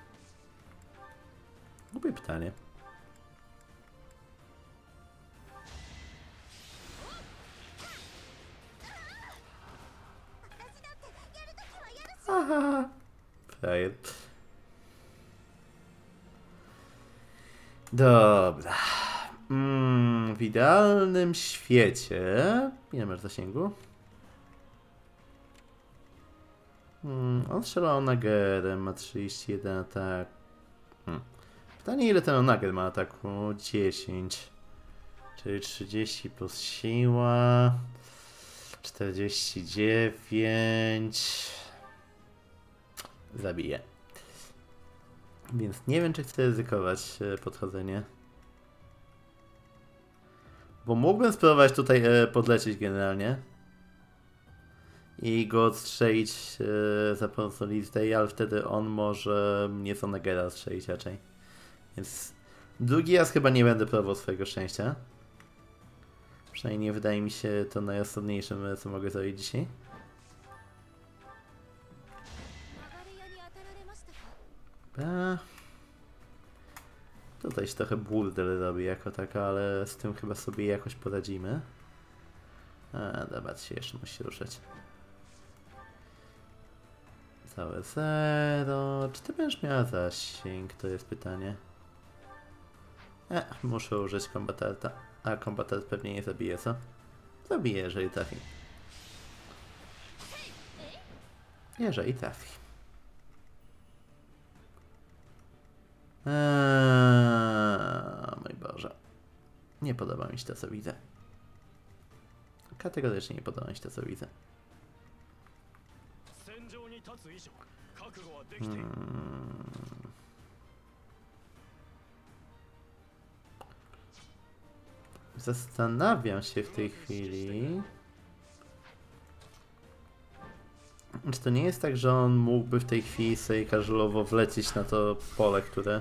Głupie pytanie. Aha, frajer. Dobra. Mm, w idealnym świecie... Ile masz zasięgu? Mm, on strzela Onagerem, ma trzydzieści jeden atak. Hmm. Pytanie, ile ten Onager ma ataku? dziesięć. Czyli trzydzieści plus siła. czterdzieści dziewięć. Zabiję. Więc nie wiem, czy chcę ryzykować e, podchodzenie. Bo mógłbym spróbować tutaj e, podlecieć generalnie. I go odstrzelić e, za pomocą Lizday, ale wtedy on może mnie z Onagera strzelić raczej. Więc drugi raz chyba nie będę próbował swojego szczęścia. Przynajmniej nie wydaje mi się to najrozsądniejszym, co mogę zrobić dzisiaj. Dobra. Tutaj się trochę burdel robi jako taka, ale z tym chyba sobie jakoś poradzimy. A, dobra, się jeszcze musi ruszać. Całe zero. Czy ty będziesz miała zasięg? To jest pytanie. E, muszę użyć kombatarta. A kombatant pewnie nie zabije, co? Zabije, jeżeli trafi. Jeżeli trafi. Eee, mój Boże. Nie podoba mi się to, co widzę. Kategorycznie nie podoba mi się to, co widzę. Hmm. Zastanawiam się w tej chwili, czy to nie jest tak, że on mógłby w tej chwili sobie casualowo wlecieć na to pole, które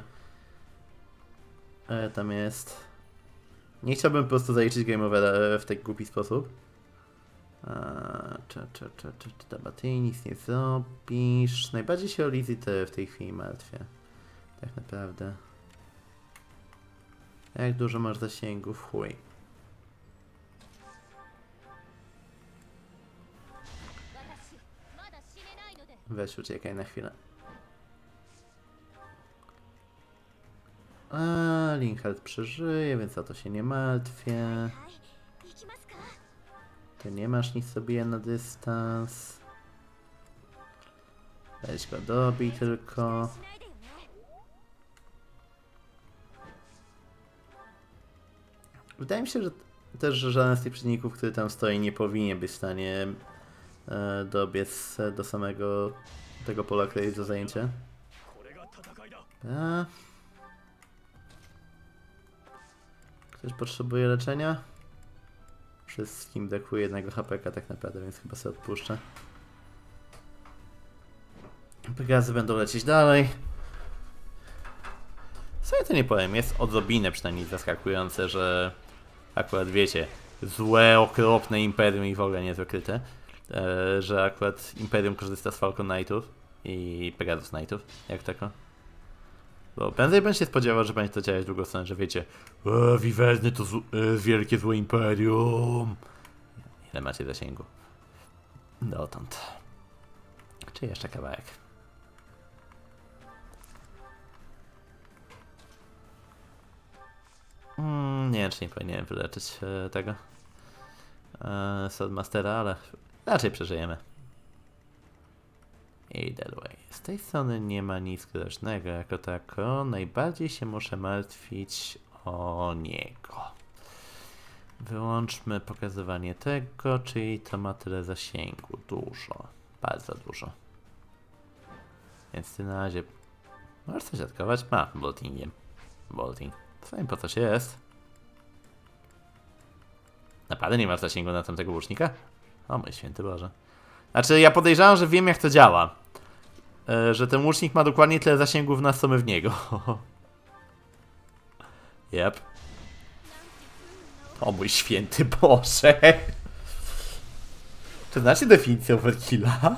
e, tam jest. Nie chciałbym po prostu zaliczyć game overa w taki głupi sposób. Czy, czy, czy, czy, czy, dobra, ty nic nie zrobisz. Najbardziej się o Lizzie w tej chwili martwię. Tak naprawdę. Jak dużo masz zasięgów? Chuj. Weź uciekaj na chwilę. A, Linhardt przeżyje, więc o to się nie martwię. Ty nie masz nic sobie na dystans. Weź go dobij tylko. Wydaje mi się, że też że żaden z tych przeciwników, który tam stoi, nie powinien być w stanie e, dobiec do samego tego pola, które jest do zajęcia. A. Ktoś potrzebuje leczenia? Wszystkim brakuje jednego H P K tak naprawdę, więc chyba sobie odpuszczę. Pegazy będą lecieć dalej. Co ja to nie powiem, jest odrobinę przynajmniej zaskakujące, że akurat wiecie, złe, okropne Imperium i w ogóle nie zakryte, e, że akurat Imperium korzysta z Falcon Knightów i Pegasus Knightów, jak tako. Bo prędzej bym się spodziewał, że będzie to działać w drugą stronę, że wiecie, o, Wiwerny to zł e, wielkie złe imperium. Ile macie zasięgu? Dotąd. Czy jeszcze kawałek? Mm, nie wiem, czy nie powinienem wyleczyć e, tego e, Swordmastera, ale raczej przeżyjemy. Either way. Z tej strony nie ma nic groźnego jako tako. Najbardziej się muszę martwić o niego. Wyłączmy pokazywanie tego, czyli to ma tyle zasięgu. Dużo. Bardzo dużo. Więc ty na razie możesz coś atakować? Ma, boltingiem. Bolting. Co im po coś jest? Naprawdę nie masz zasięgu na tamtego łucznika? O mój święty Boże. Znaczy ja podejrzewam, że wiem jak to działa. Yy, że ten łucznik ma dokładnie tyle zasięgu w nas, co my w niego. Jep. O mój święty Boże. Czy znacie definicję overkilla?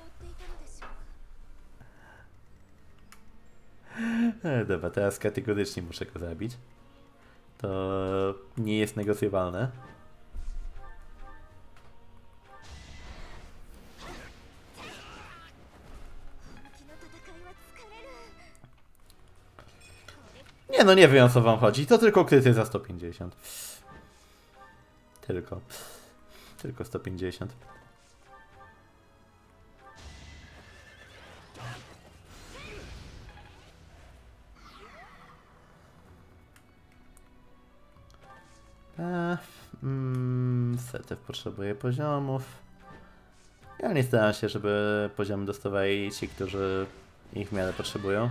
E, dobra, teraz kategorycznie muszę go zabić. To nie jest negocjowalne. Nie no, nie wiem o co wam chodzi. To tylko kryty za sto pięćdziesiąt. Tylko. Tylko sto pięćdziesiąt. Eee, mm, Setew potrzebuje poziomów. Ja nie staram się, żeby poziomy dostawali ci, którzy ich w miarę potrzebują.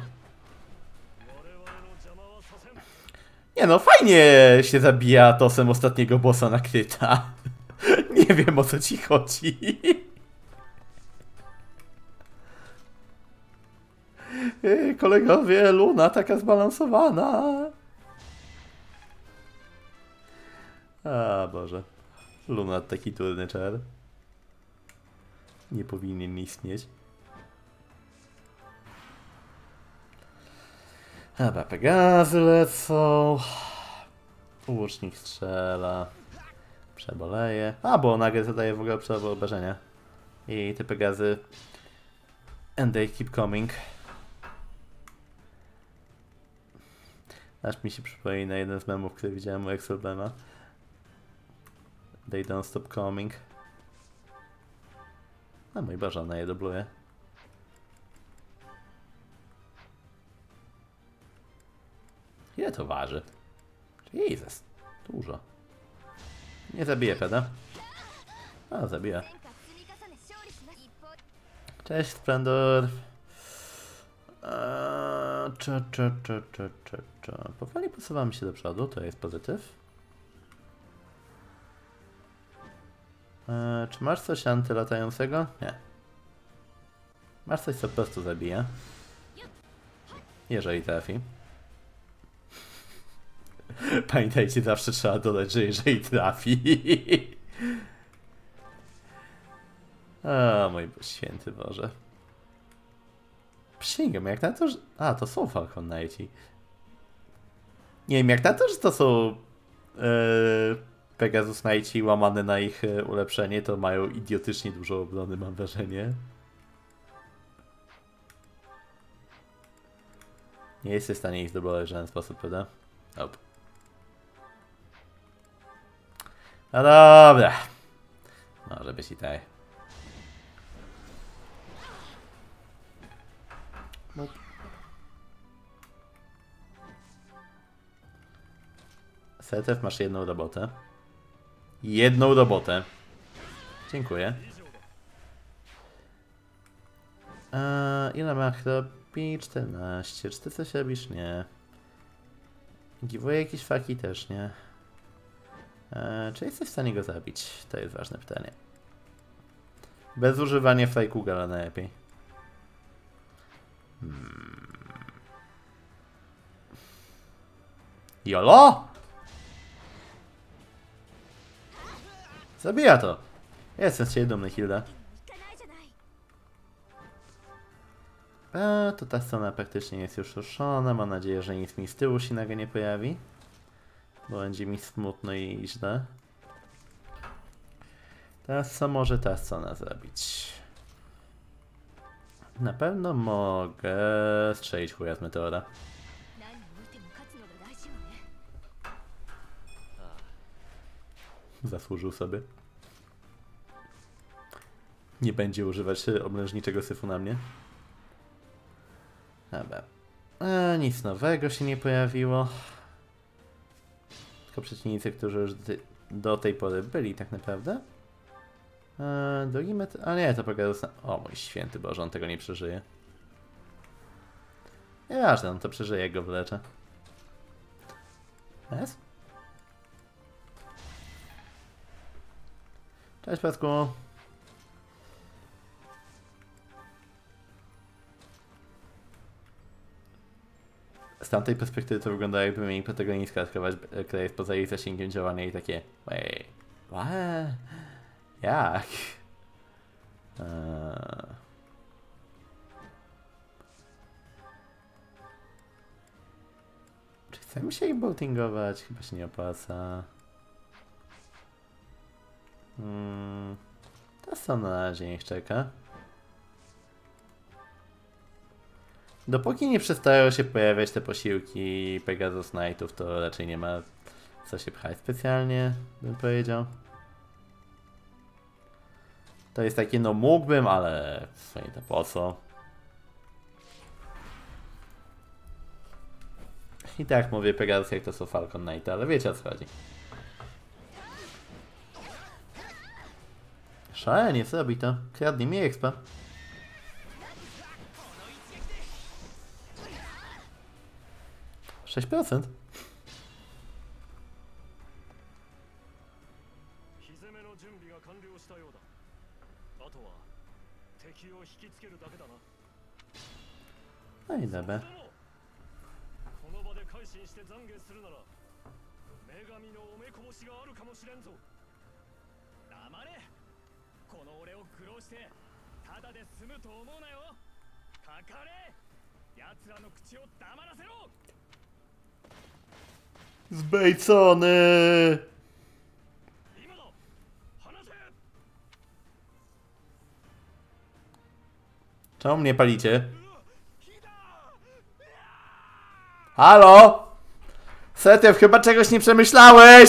Nie no, fajnie się zabija tosem ostatniego bossa na kryta. Nie wiem o co ci chodzi. Ej, kolegowie, Luna taka zbalansowana. A Boże. Luna taki trudny czar. Nie powinien istnieć. Dobra, Pegazy lecą. Łucznik strzela. Przeboleje. A, bo nagle zadaje w ogóle przewód obrażenia. I te Pegazy. And they keep coming. Aż mi się przypomina jeden z memów, który widziałem u Excelbema. They don't stop coming. A mój Boże, ona je dubluje. Ile to waży? Jezus, dużo. Nie zabije, prawda? A, zabija. Cześć, Splendor. Eee, cza, cza, cza, cza, cza, cza. Powoli posuwamy się do przodu, to jest pozytyw. Eee, czy masz coś antylatającego? Nie. Masz coś, co po prostu zabija. Jeżeli trafi. Pamiętajcie, zawsze trzeba dodać, że jeżeli trafi. O mój święty Boże. Przysięgam, jak na to, że... A, to są Falcon Knighti. Nie wiem, jak na to, że to są yy, Pegasus Knighti łamane na ich yy, ulepszenie, to mają idiotycznie dużo obrony, mam wrażenie. Nie jesteś w stanie ich zdobywać w żaden sposób, prawda? Nope. No dobra. Może być i tak. Nope. Setew, masz jedną robotę. Jedną robotę. Dziękuję. Eee, ile mach robi? czternaście. Czy ty coś robisz? Nie. Giveaway jakieś faki też nie. Eee, czy jesteś w stanie go zabić? To jest ważne pytanie. Bez używania Fajkugala najlepiej. Hmm. Jolo? Zabija to. Jestem z ciebie dumny, Hilda. E, to ta strona praktycznie jest już ruszona. Mam nadzieję, że nic mi z tyłu się nagle nie pojawi. Bo będzie mi smutno i źle. Teraz co może ta strona zrobić? Na pewno mogę strzelić chuja z meteora. 何においても勝つのが大事よね。 Zasłużył sobie. Nie będzie używać oblężniczego syfu na mnie. Dobra. E, nic nowego się nie pojawiło. Tylko przeciwnicy, którzy już do tej pory byli tak naprawdę. E, drugi metr... A nie, to Pegasus... O mój święty Boże, on tego nie przeżyje. Nieważne, on to przeżyje, jak go wyleczę. Jest? Cześć, Pasku. Z tamtej perspektywy to wygląda, jakby mieli protagonistka atakować, która jest poza jej zasięgiem działania i takie... Wait, what? Jak? Eee... Czy chcemy się ich boatingować? Chyba się nie opłaca. Hmm... Ta strona na razie niech czeka. Dopóki nie przestają się pojawiać te posiłki Pegasus Knightów, to raczej nie ma co się pchać specjalnie, bym powiedział. To jest takie, no mógłbym, ale w sumie to po co? I tak mówię Pegasus, jak to są Falcon Knight, ale wiecie o co chodzi. Szalenie, co robi to? Kradnie mi expa. sześć procent. ひぜめの準備が完了したようだ。あとは敵を引きつけるだけだな。 No i dobra. この場で改心して懺悔するなら女神のおめこぼしがあるかもしれんぞ。黙れ。この俺を苦労してただで済むと思うなよ。かかれ。奴らの口を黙らせろ。 Zbejcony! Czemu mnie palicie? Halo? Setew, chyba czegoś nie przemyślałeś!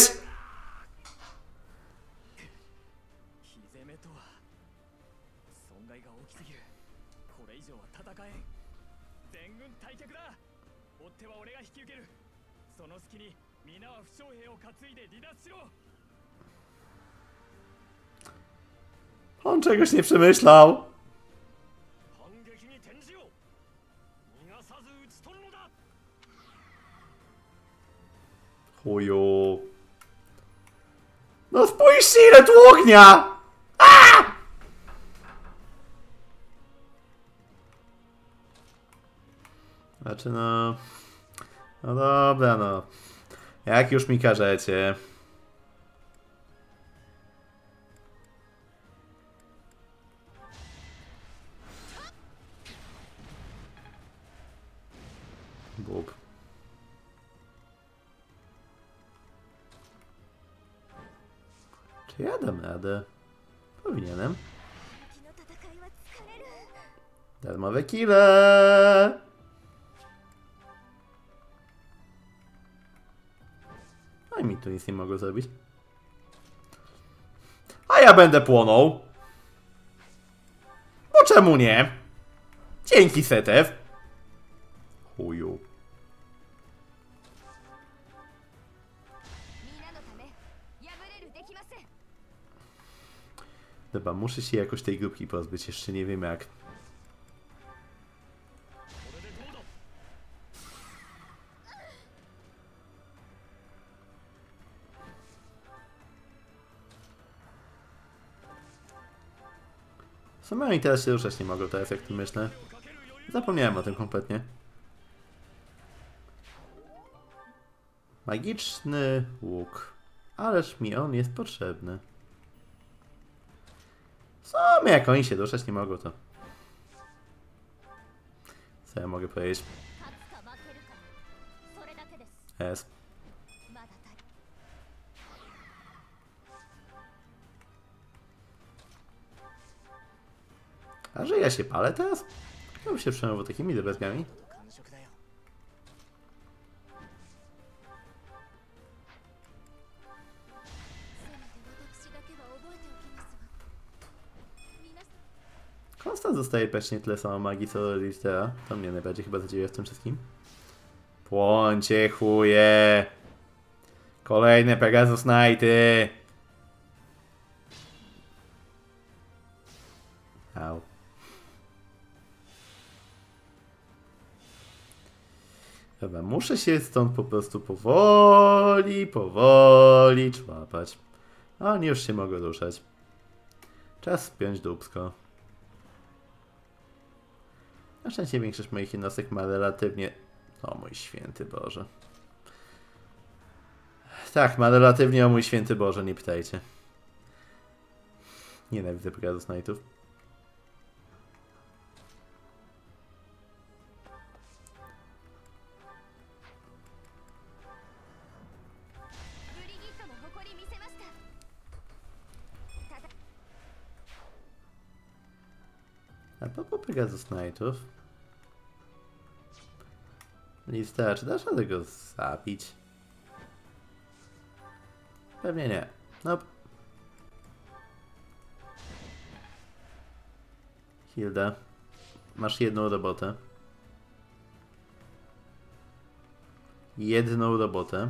On czegoś nie przemyślał. Chuju. No spójrzcie, ile tu ognia! Aaaa! Znaczy no... No dobra no. Jak już mi każecie. Bób. Czy ja dam radę? Powinienem. Darmowe kile! No i mi tu nic nie mogło zrobić. A ja będę płonął. Bo czemu nie? Dzięki, Setew. Chuju. Dobra, muszę się jakoś tej grupki pozbyć, jeszcze nie wiem jak. W sumie oni teraz się ruszać nie mogą, teraz jak tu myślę. Zapomniałem o tym kompletnie. Magiczny łuk. Ależ mi on jest potrzebny. W sumie jak oni się ruszać nie mogą, to... Co ja mogę powiedzieć? 勝つか負けるかそれだけです Jest. まだ足り A że ja się palę teraz? Kto by się przejmował takimi drobiazgami? 感触だよ。 せめて私だけは覚えておきますわ皆さん Konstant zostaje praktycznie tyle samo magii co Lichtera. To mnie najbardziej chyba zadziwia w tym wszystkim. Płońcie chuje! Kolejne Pegasus Knighty! Au. Dobra, muszę się stąd po prostu powoli, powoli człapać. A oni już się mogą ruszać. Czas spiąć dupsko. Na szczęście większość moich jednostek ma relatywnie... O mój święty Boże. Tak, ma relatywnie o mój święty Boże, nie pytajcie. Nienawidzę Pegasus Knightów. A propos Pegasus Knightów. Lista, czy dasz radę go zabić? Pewnie nie. Nope. Hilda, masz jedną robotę. Jedną robotę.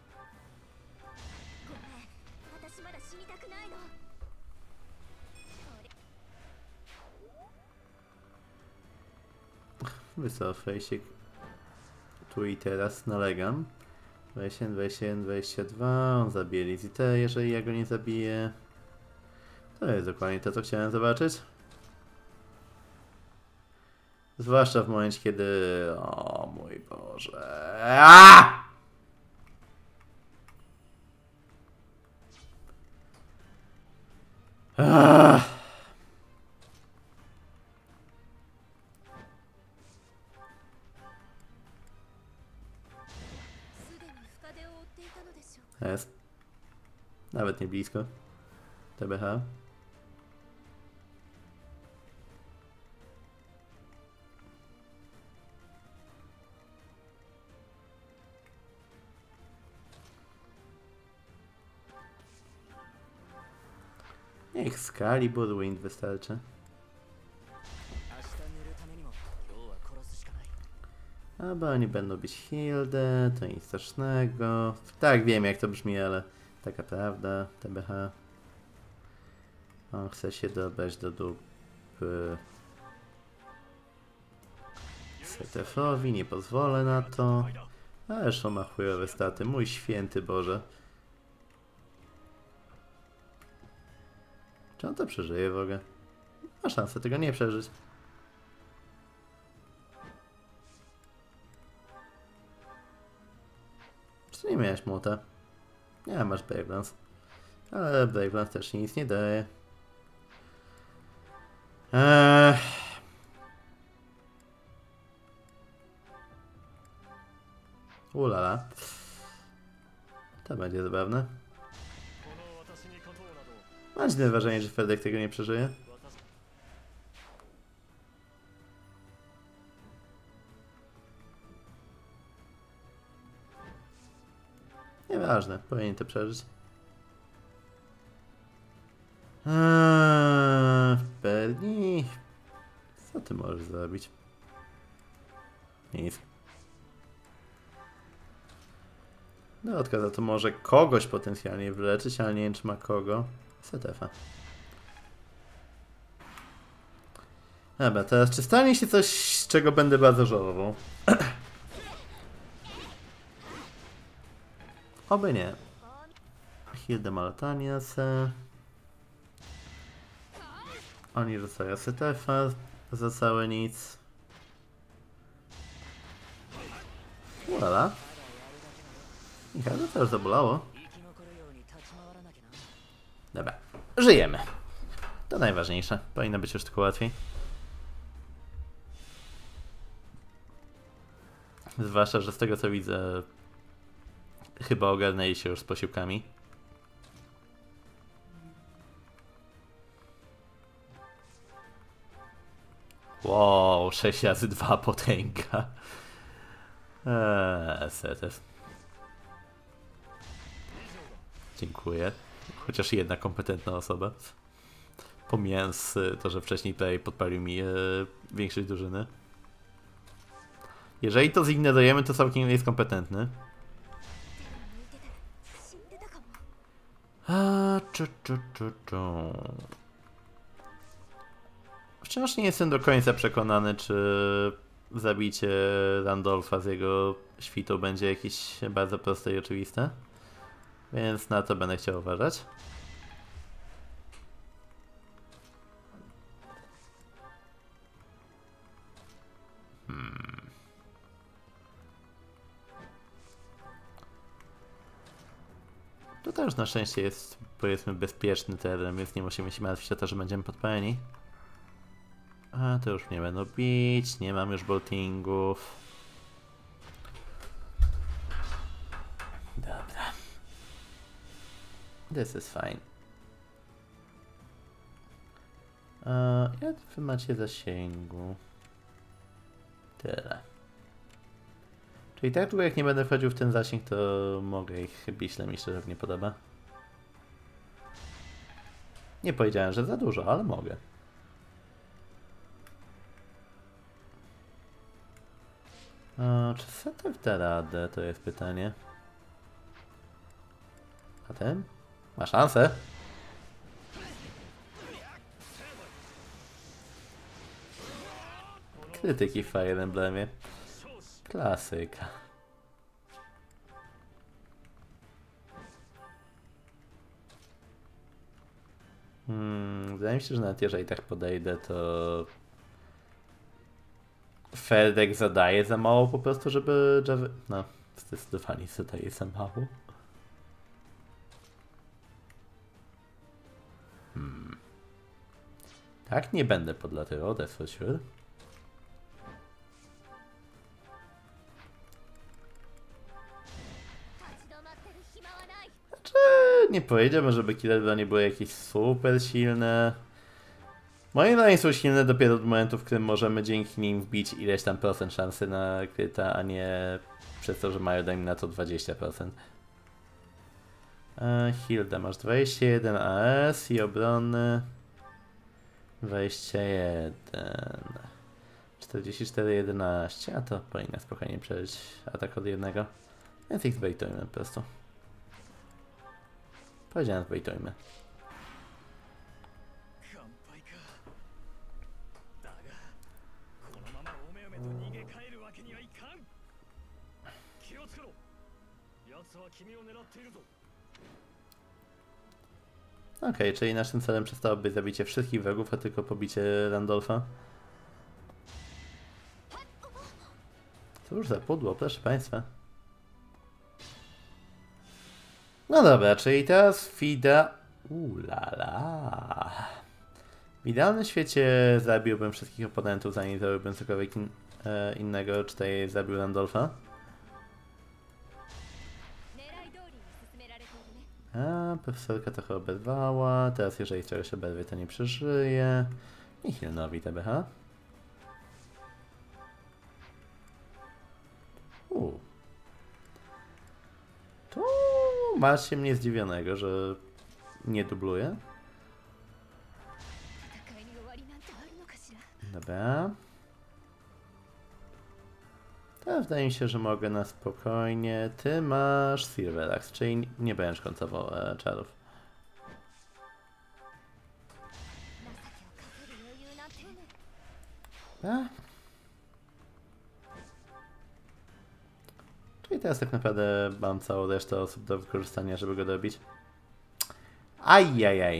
Wycofaj się. Tu i teraz nalegam. dwadzieścia jeden, dwadzieścia jeden, dwadzieścia dwa. On zabije Lizzie, jeżeli ja go nie zabiję. To jest dokładnie to, co chciałem zobaczyć. Zwłaszcza w momencie, kiedy... O mój Boże... Aaaa! Aaaa! Jest. Nawet nie blisko. T B H. Niech Excalibur Wind wystarczy. Albo oni będą bić Hildę, to nic strasznego. Tak, wiem jak to brzmi, ale taka prawda. T B H. On chce się dobrać do dupy Setefowi, nie pozwolę na to. Ależ on ma chujowe staty, mój święty Boże. Czy on to przeżyje w ogóle? Ma szansę tego nie przeżyć. Czy nie miałeś młota? Nie, masz Bravelance. Ale Bravelance też nic nie daje. Eee. Ulala. To będzie zabawne. Mam dziwne wrażenie, że Fredek tego nie przeżyje. Nieważne, powinien to przeżyć. Eee, Bernie, co ty możesz zrobić? Nic. Dorotka za to może kogoś potencjalnie wyleczyć, ale nie wiem czy ma kogo. Setefa. Dobra, teraz czy stanie się coś, z czego będę bardzo żałował? Oby nie. Hilda Malatanias. Oni rzucają Setefa za całe nic. Ulala. Michał, to już zabolało. Dobra, żyjemy. To najważniejsze. Powinno być już tylko łatwiej. Zwłaszcza, że z tego co widzę, chyba ogarnęli się już z posiłkami. Wow, sześć razy dwa potęga. Eee, setes. Dziękuję. Chociaż jedna kompetentna osoba. Pomijając to, że wcześniej tutaj podpalił mi e, większość drużyny. Jeżeli to zignorujemy, to całkiem jest kompetentny. A, czu, czu, czu, czu. Wciąż nie jestem do końca przekonany, czy zabicie Randolfa z jego świtą będzie jakieś bardzo proste i oczywiste. Więc na to będę chciał uważać. Hmm. To też na szczęście jest, powiedzmy, bezpieczny teren, więc nie musimy się martwić o to, że będziemy podpaleni. A to już nie będą bić, nie mam już boltingów. Dobra. This is fine. A jak wy macie zasięgu? Tyle. Czyli tak długo jak nie będę wchodził w ten zasięg, to mogę ich bić, mi szczerze nie podoba. Nie powiedziałem, że za dużo, ale mogę. A, czy setup da radę? To jest pytanie. A ten? Ma szansę. Krytyki w Fire Emblemie. Klasyka. Hmm, wydaje mi się, że nawet jeżeli tak podejdę, to Ferdek zadaje za mało po prostu, żeby Jav... No, zdecydowanie zadaje za mało. Hmm. Tak, nie będę podlatywał, that's for sure. Znaczy, nie powiedziałbym, żeby Killer nie były jakieś super silne. Moim zdaniem są silne dopiero od momentu, w którym możemy dzięki nim wbić ileś tam procent szansy na kryta, a nie przez to, że mają daj mi na to dwadzieścia procent. E, Hilda, masz dwadzieścia jeden A S i obrony dwadzieścia jeden. czterdzieści cztery jedenaście, a to powinna spokojnie przeżyć atak od jednego. Więc ich zbejtujmy po prostu. Powiedziałem zbejtujmy. Okej, okay, czyli naszym celem przestałoby zabicie wszystkich wrogów, a tylko pobicie Randolfa. Cóż za pudło, proszę państwa. No dobra, czyli teraz Fida... Ulala. W idealnym świecie zabiłbym wszystkich oponentów, zanim zrobiłbym cokolwiek in, e, innego, czy tutaj zabił Randolfa. A, profesorka trochę oberwała. Teraz jeżeli czegoś oberwie, to nie przeżyje. I Hilnowi T B H. Uuu. Tu masz się mnie zdziwionego, że nie dubluje. Dobra. Teraz wydaje mi się, że mogę na spokojnie. Ty masz Silverax, czyli nie będziesz końcował e, czarów. A? Czyli teraz tak naprawdę mam całą resztę osób do wykorzystania, żeby go dobić. Ajajaj.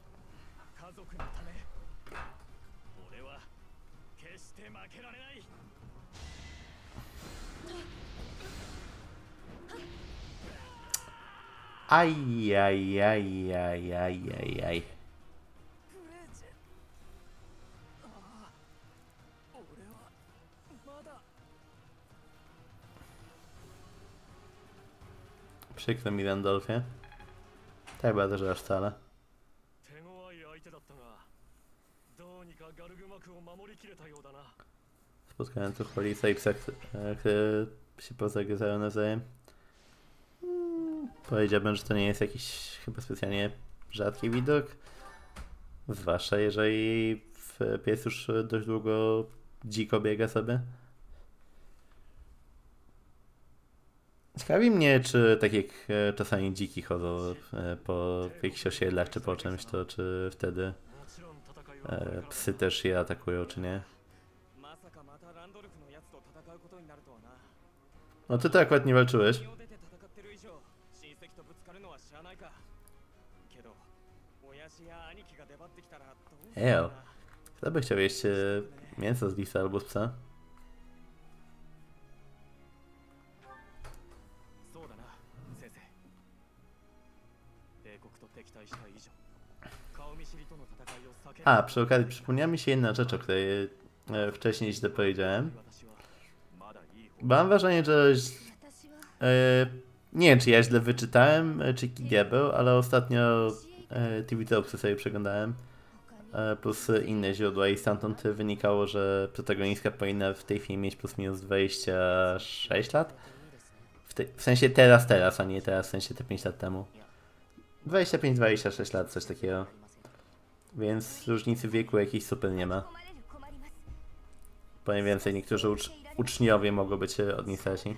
Ajajajajajajaj. Przykro mi, Randolfie. Tak bardzo, że aż wcale. 手強い相手だったがどうにかガルグ幕を守りきれたようだな。 Spotkałem tu Holisa i psa, które które się pozagryzają nawzajem. Hmm, powiedziałbym, że to nie jest jakiś chyba specjalnie rzadki widok. Zwłaszcza jeżeli pies już dość długo dziko biega sobie. Ciekawi mnie, czy tak jak czasami dziki chodzą po jakichś osiedlach czy po czymś, to czy wtedy e, psy też je atakują, czy nie. No ty to akurat nie walczyłeś. Ejo. Kto by chciał jeść e, mięso z lisa albo z psa? A, przy okazji przypomniała mi się jedna rzecz, o której e, wcześniej źle powiedziałem. Bo mam wrażenie, że e, nie wiem, czy ja źle wyczytałem, czy diabeł, ale ostatnio e, T V Topsy sobie przeglądałem, e, plus inne źródła i stamtąd wynikało, że protagonistka powinna w tej chwili mieć plus minus dwadzieścia sześć lat. W, te, w sensie teraz, teraz, a nie teraz, w sensie te pięć lat temu. dwadzieścia pięć dwadzieścia sześć lat, coś takiego. Więc różnicy wieku jakiejś super nie ma. Powiem więcej, niektórzy ucz uczniowie mogą być od niej starsi.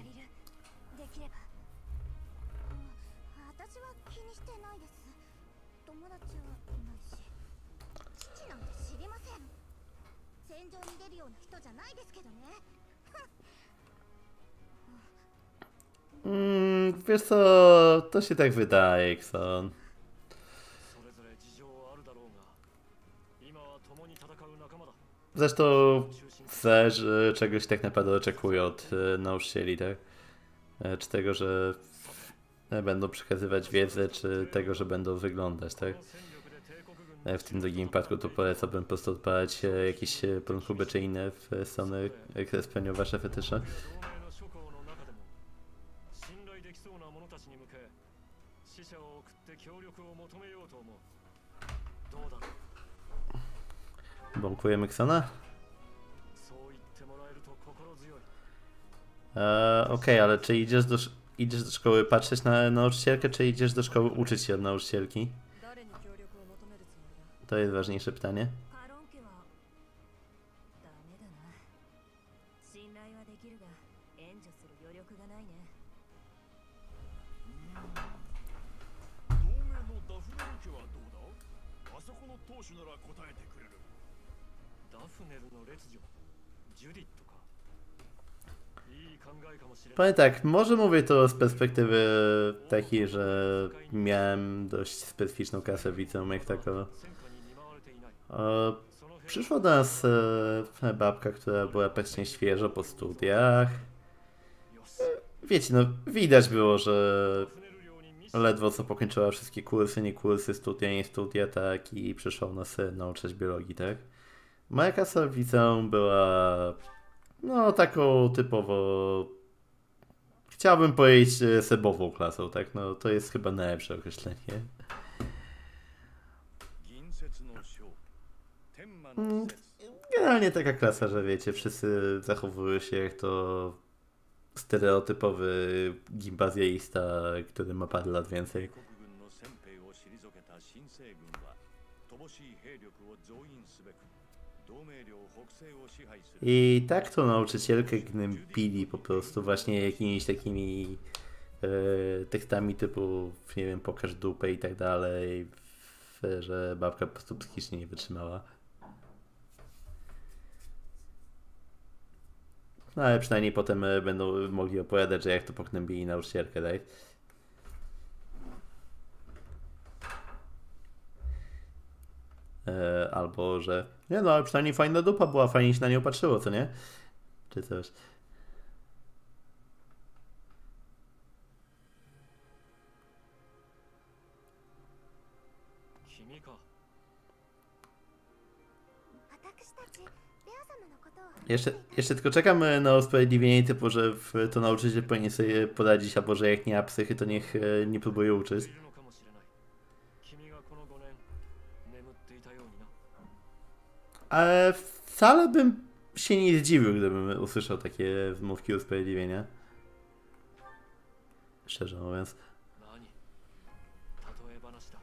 Mm, wiesz co, to się tak wydaje, Xon. Zresztą też czegoś tak naprawdę oczekuję od e, nauczycieli, tak? E, czy tego, że e, będą przekazywać wiedzę, czy tego, że będą wyglądać, tak? E, w tym drugim przypadku to polecałbym po prostu odpalać e, jakieś e, pornhuby czy inne w e, strony, e, które spełnią wasze fetysze. Bąkujemy Xona? Eee, Okej, okay, ale czy idziesz do, idziesz do szkoły patrzeć na nauczycielkę, czy idziesz do szkoły uczyć się od nauczycielki? To jest ważniejsze pytanie. Powiem tak, może mówię to z perspektywy takiej, że miałem dość specyficzną klasę w liceum jak tako. E, przyszła do nas e, babka, która była praktycznie świeżo po studiach. E, wiecie, no widać było, że ledwo co pokończyła wszystkie kursy, nie kursy, studia, nie studia, tak, i przyszła u nas nauczać biologii, tak. Moja klasa w liceum była no taką typowo, chciałbym powiedzieć, sebową klasą, tak, no to jest chyba najlepsze określenie. Mm, generalnie taka klasa, że wiecie, wszyscy zachowują się jak to stereotypowy gimbazjeista, który ma parę lat więcej. I tak to nauczycielkę gnębili po prostu właśnie jakimiś takimi e, tekstami typu, nie wiem, pokaż dupę i tak dalej, że babka po prostu psychicznie nie wytrzymała. No ale przynajmniej potem będą mogli opowiadać, że jak to pognębili nauczycielkę, tak? E, albo, że nie no, ale przynajmniej fajna dupa była, fajnie się na nią patrzyło, co nie? Czy coś. Jeszcze, jeszcze tylko czekam e, na usprawiedliwienie typu, że w, to nauczyciel powinien sobie poradzić, albo że jak nie ma psychy, to niech e, nie próbuje uczyć. いるのかもしれない君がこのごねん眠っていたようにな Ale wcale bym się nie zdziwił, gdybym usłyszał takie wymówki usprawiedliwienia. Szczerze mówiąc. 何例え話だ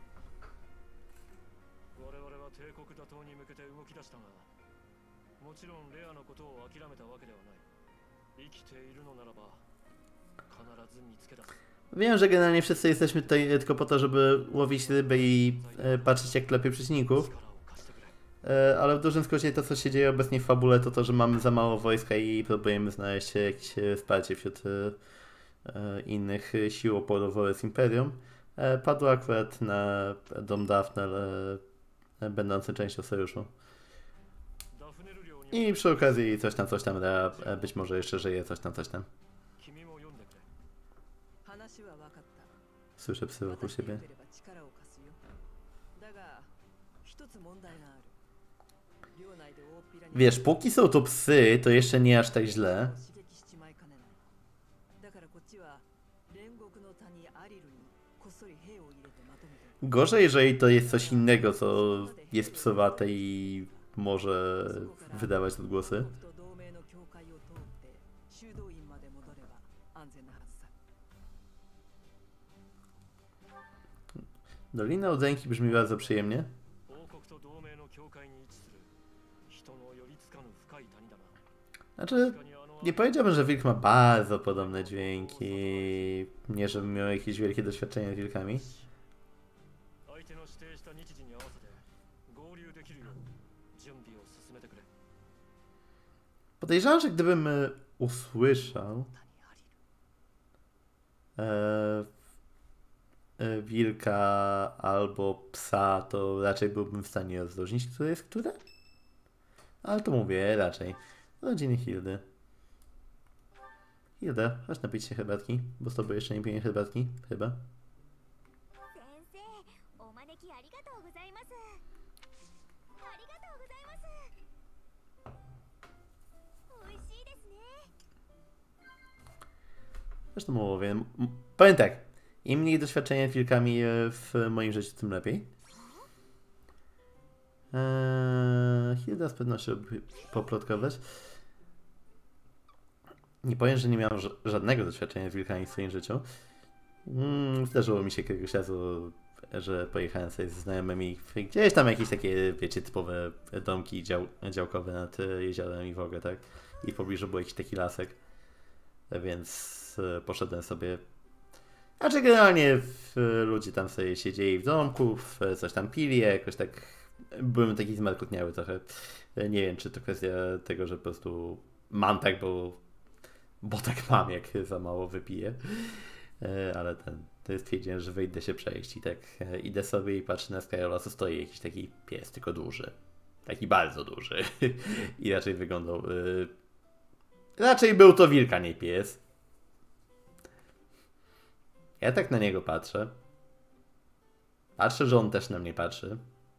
我々は帝国打倒に向けて動き出したがもちろんレアのことを諦めたわけではない生きているのならば必ず見つけ出す Wiem, że generalnie wszyscy jesteśmy tutaj tylko po to, żeby łowić ryby i e, patrzeć jak klepie przeciwników. 力を貸してくれ E, ale w dużym skrócie to, co się dzieje obecnie w fabule, to to, że mamy za mało wojska i próbujemy znaleźć jakieś e, wsparcie wśród e, e, innych sił oporu wobec Imperium. E, padło akurat na dom Daphne, e, będący częścią sojuszu. ダフネル領に I przy okazji coś tam, coś tam, Rea, e, być może jeszcze żyje, coś tam, coś tam. 君も読んでくれ話は分かった。 Słyszę psy wokół 私で siebie. よければ力を貸すよ。だが、一つ問題がある。領内で大っぴらに Wiesz, póki są to psy, to jeszcze nie aż tak źle. 刺激しちまいかねない。だからこっちは煉獄の谷アリルにこっそり兵を入れてまとめておく。 Gorzej, jeżeli to jest coś innego, co jest psowate i może wydawać odgłosy. 僕と同盟の境界を通って修道院まで戻れば安全なはずさ。 Dolina Udręki brzmi bardzo przyjemnie. 王国と同盟の境界に位置する人の寄りつかぬ深い谷だな Znaczy, 確かにあの nie powiedziałbym, że wilk ma bardzo podobne dźwięki. Nie, żebym miał jakieś wielkie doświadczenie z wilkami. 相手の指定した日時に合わせて合流できるよう準備を進めてくれ Podejrzewam, że gdybym e, usłyszał 谷アリル。 e, e, wilka albo psa, to raczej byłbym w stanie rozróżnić, które jest które. Ale to mówię, raczej. Rodziny Hildy. Hilda, chodź napić się herbatki, bo z tobą jeszcze nie piję herbatki, chyba. 先生お招きありがとうございますありがとうございます美味しいですね Zresztą mówię, m- powiem tak, im mniej doświadczenia z wilkami e, w moim życiu, tym lepiej. Eee, Hilda z pewnością lubi poplotkować. Nie powiem, że nie miałem ża- żadnego doświadczenia z wilkami w swoim życiu. Mm, zdarzyło mi się któregoś razu, że pojechałem sobie ze znajomymi w gdzieś tam jakieś takie, wiecie, typowe domki dział, działkowe nad e, jeziorem i w ogóle, tak? I w pobliżu był jakiś taki lasek. Więc e, poszedłem sobie. Znaczy generalnie w, ludzie tam sobie siedzieli w domku, w, coś tam pili, jakoś tak byłem taki zmarkotniały trochę. E, Nie wiem, czy to kwestia tego, że po prostu mam tak, bo, bo tak mam, jak za mało wypiję. E, Ale ten, to stwierdziłem, że wyjdę się przejść i tak e, idę sobie i patrzę na Skyrola, co stoi jakiś taki pies, tylko duży. Taki bardzo duży. I raczej wyglądał... E, raczej był to wilk, a nie pies. Ja tak na niego patrzę. Patrzę, że on też na mnie patrzy.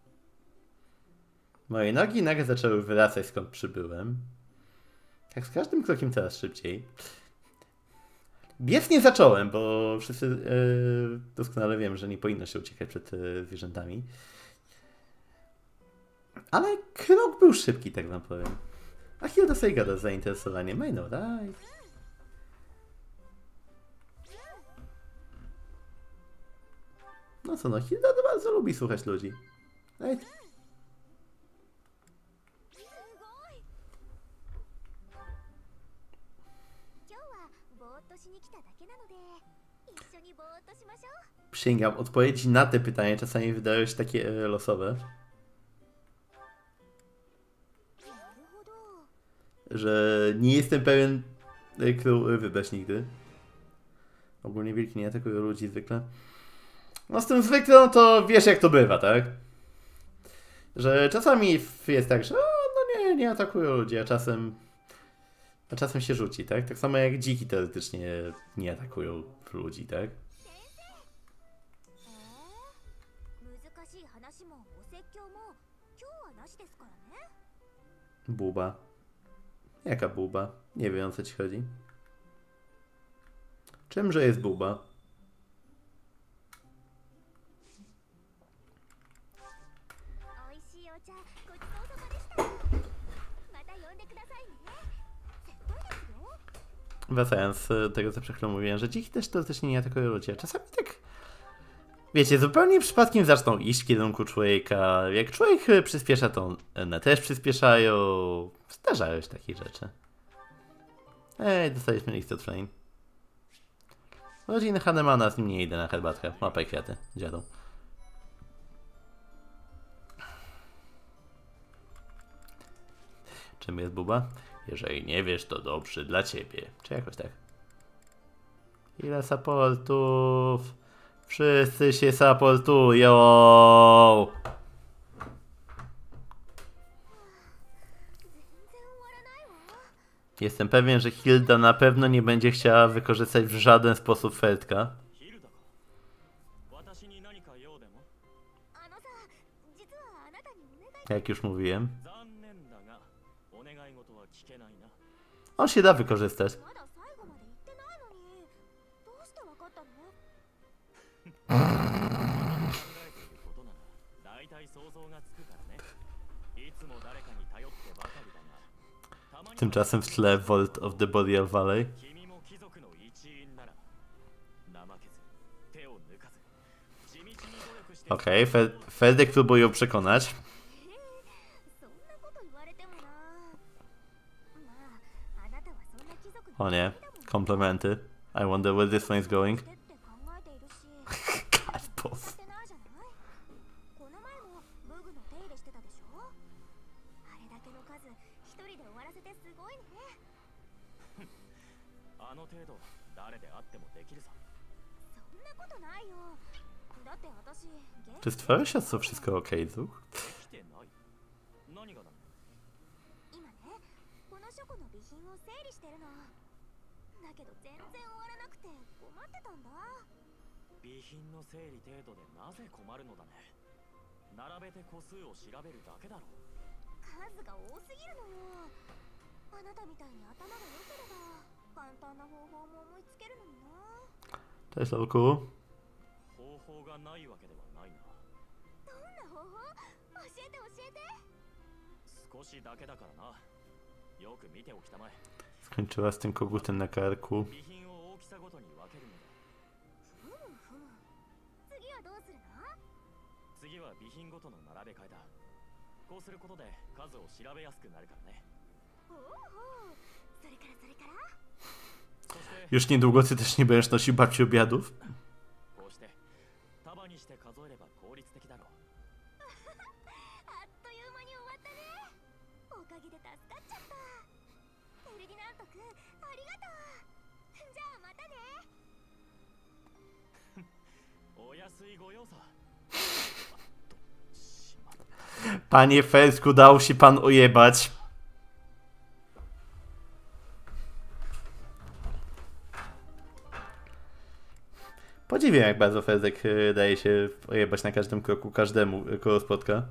Moje nogi nagle zaczęły wracać, skąd przybyłem. Tak z każdym krokiem coraz szybciej. Biec nie zacząłem, bo wszyscy yy, doskonale wiem, że nie powinno się uciekać przed yy, zwierzętami. Ale krok był szybki, tak wam powiem. A Hilda sobie gada z zainteresowaniem. I know, right? No co no, Hilda to bardzo lubi słuchać ludzi. Right? すごい今日はぼーっとしに来ただけなので一緒にぼーっとしましょう Przysięgam, odpowiedzi na te pytania czasami wydają się takie e, losowe, なるほど że nie jestem pewien, e, którą e, wybrać nigdy. Ogólnie wilki nie atakują ludzi zwykle. No z tym zwykle, no to wiesz jak to bywa, tak? Że czasami jest tak, że o, no nie, nie atakują ludzi, a czasem a czasem się rzuci, tak? Tak samo jak dziki teoretycznie nie atakują ludzi, tak? 難しい話もお説教も今日はなしですからね Buba. Jaka buba? Nie wiem, o co ci chodzi. Czymże jest buba? 美味しいお茶ごちそうさまでした。また呼んでくださいね。絶対ですよ。 Wracając do tego, co przed chwilą mówiłem, że dziki też teoretycznie nie atakują ludzi. Czasami tak, wiecie, zupełnie przypadkiem zaczną iść w kierunku człowieka. Jak człowiek przyspiesza, to one też przyspieszają. Zdarzają się takie rzeczy. Ej, dostaliśmy list od Flame. Rodziny Hannemana, z nim nie idę na herbatkę. Łapaj kwiaty, dziadą. Czym jest buba? Jeżeli nie wiesz, to dobrze dla ciebie. Czy jakoś tak? Ile supportów? Wszyscy się supportują! Jestem pewien, że Hilda na pewno nie będzie chciała wykorzystać w żaden sposób Feldka. Jak już mówiłem. On się da wykorzystać. Tymczasem w tle Vault of the Boreal Valley. Okej, okay, Feldek próbuje ją przekonać. O nie, komplementy. I wonder where this one is going. God, boss. Czy z twoją siostrą wszystko ok, Zuch? Cześć, Lolku. Skończyła z tym kogutem na karku. Już niedługo ty też nie będziesz nosił babci obiadów? Panie Felsku, dał się pan ojebać. Podziwiam, jak bardzo Felsek daje się ojebać na każdym kroku, każdemu, kogo spotka.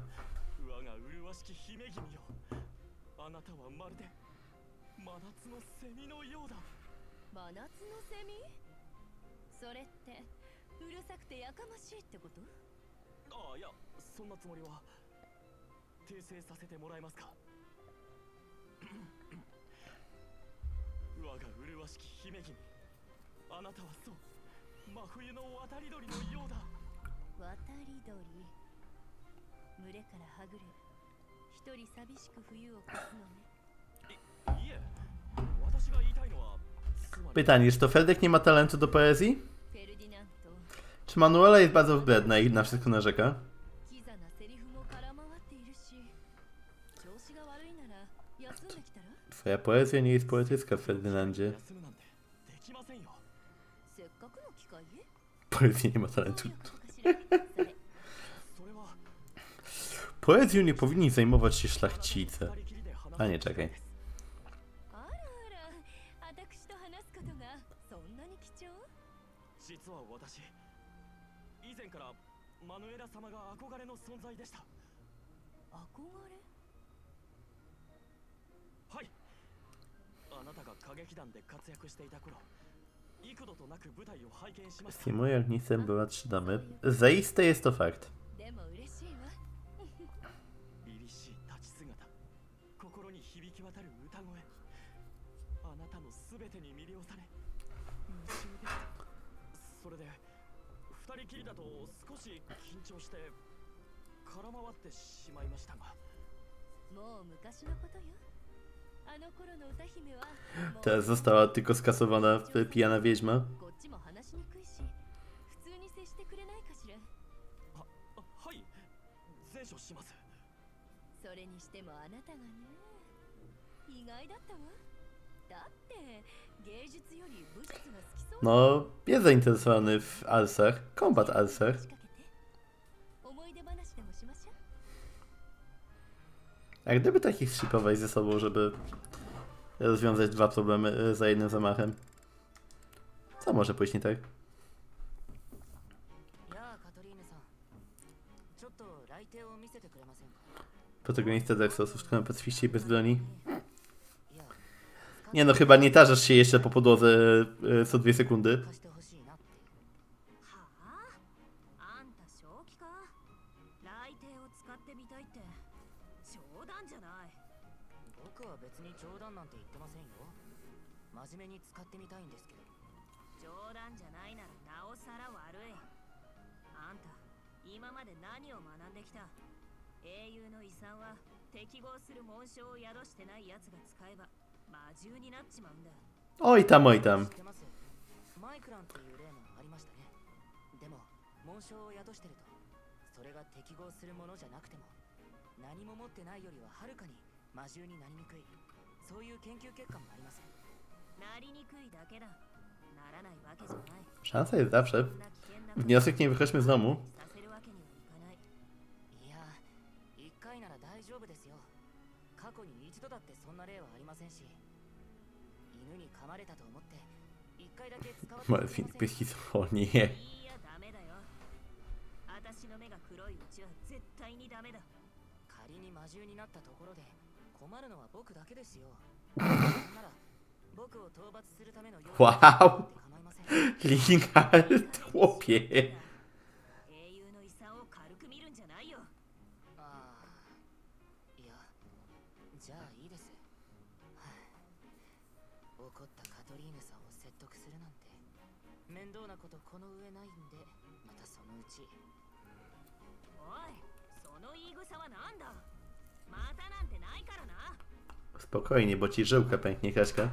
Pytanie, czy to Feldek nie ma talentu do poezji? Czy Manuela jest bardzo wybredna i na wszystko narzeka? Twoja poezja nie jest poetycka, Ferdynandzie. Poezja nie ma talentu. Poezją nie powinni zajmować się szlachcice. A nie, czekaj. あなたが歌劇団で活躍していた頃、幾度となく舞台を拝見しました。 Seymour jak nisem była trzy damy. Zaiste jest to fakt. でも嬉しいわ。 凛々しい立ち姿、心に響き渡る歌声、あなたのすべてに魅了され夢中でした。それで二人きりだと少し緊張して空回ってしまいましたが、 もう昔のことよ。あの頃の歌姫は Teraz została tylko skasowana pijana wiedźma. こっちも話しにくいし、普通に接してくれないかしら。 は、はい、善処します。 それにしてもあなたがね、意外だったわ。だって芸術より武術が好きそう。 No, jest zainteresowany w Alsach. Kombat Alsach. 思い出話でもしましょう。 A gdyby takich shipować ze sobą, żeby rozwiązać dwa problemy za jednym zamachem? Co może pójść nie tak? Protagonista Dark Soulsów, szkolony pacyfiści i bez broni. Nie no, chyba nie tarzasz się jeszcze po podłodze e, co dwie sekundy. 真面目に使ってみたいんですけど。冗談じゃないならなおさら悪い。あんた今まで何を学んできた？英雄の遺産は適合する紋章を宿してない奴が使えば魔獣になっちまうんだ。 Oj tam, oj tam. マイクランという例もありましたね。でも紋章を宿してるとそれが適合するものじゃなくても何も持ってないよりははるかに魔獣になりにくい、そういう研究結果もあります。 Szansa jest zawsze. Wniosek nie wychodźmy z domu. Morfin, pyskisowo, nie. わお、リンガルトピSpokojnie, bo ci żyłka pęknie, Kaśka.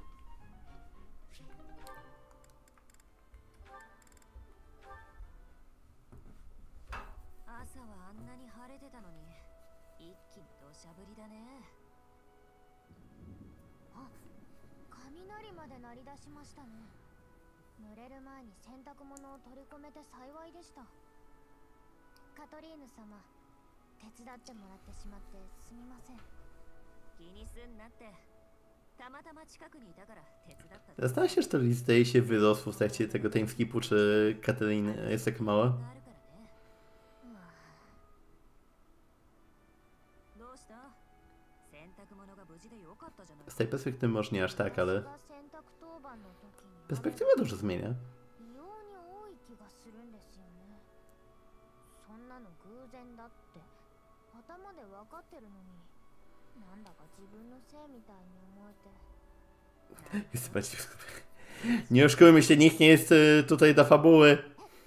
Zdaje się, że to list zdaje się wyrosło w trakcie tego timeskipu, czy Katarina jest tak mała? Z tej perspektywy może nie aż tak, ale perspektywa dużo zmienia. Jest bardziej... Nie oszukujmy się, nikt nie jest tutaj dla fabuły.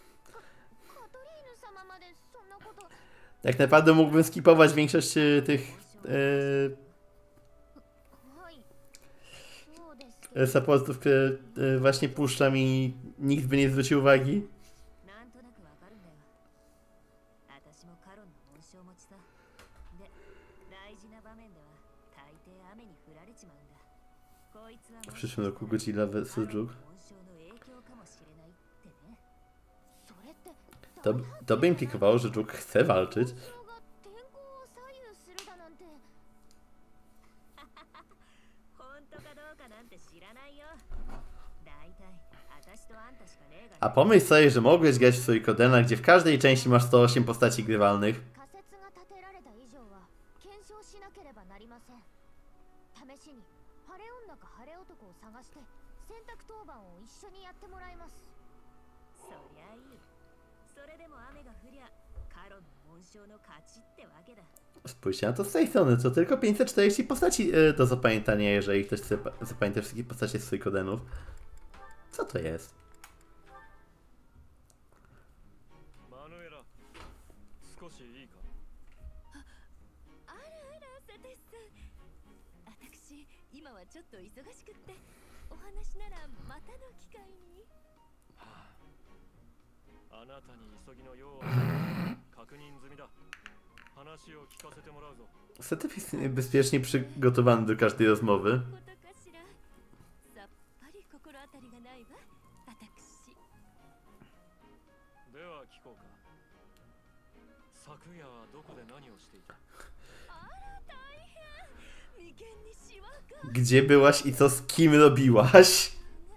Tak naprawdę mógłbym skipować większość tych e, supportów, które e, właśnie puszczam i nikt by nie zwrócił uwagi. W przyszłym roku Godzilla versus. Juke. To, to by implikowało, że Juke chce walczyć. A pomyśl sobie, że mogłeś grać w Suikoden'a, gdzie w każdej części masz sto osiem postaci grywalnych. して洗濯当番を一緒にやってもらいます。 そりゃいい。それでも雨が降りゃカロの紋章の勝ちってわけだ。 Spójrzcie na to z tej strony, to tylko pięćset czterdzieści postaci yy, do zapamiętania, jeżeli ktoś chce zapamiętać wszystkie postacie z Suikodenów. Co to jest? Manuela, 少しいいか? あらあら、セテスさん。私、今はちょっと忙しくって、お話ならまたの機会に。 あなたに急ぎの用は確認済みだ。話を聞かせてもらうぞ。 Setyf jest niebezpiecznie przygotowany do każdej rozmowy. さっぱり心当たりがないわ、私。 では聞こうか。昨夜はどこで何をしていた？ あら、大変。眉間にシワが。 Gdzie byłaś i co z kim robiłaś?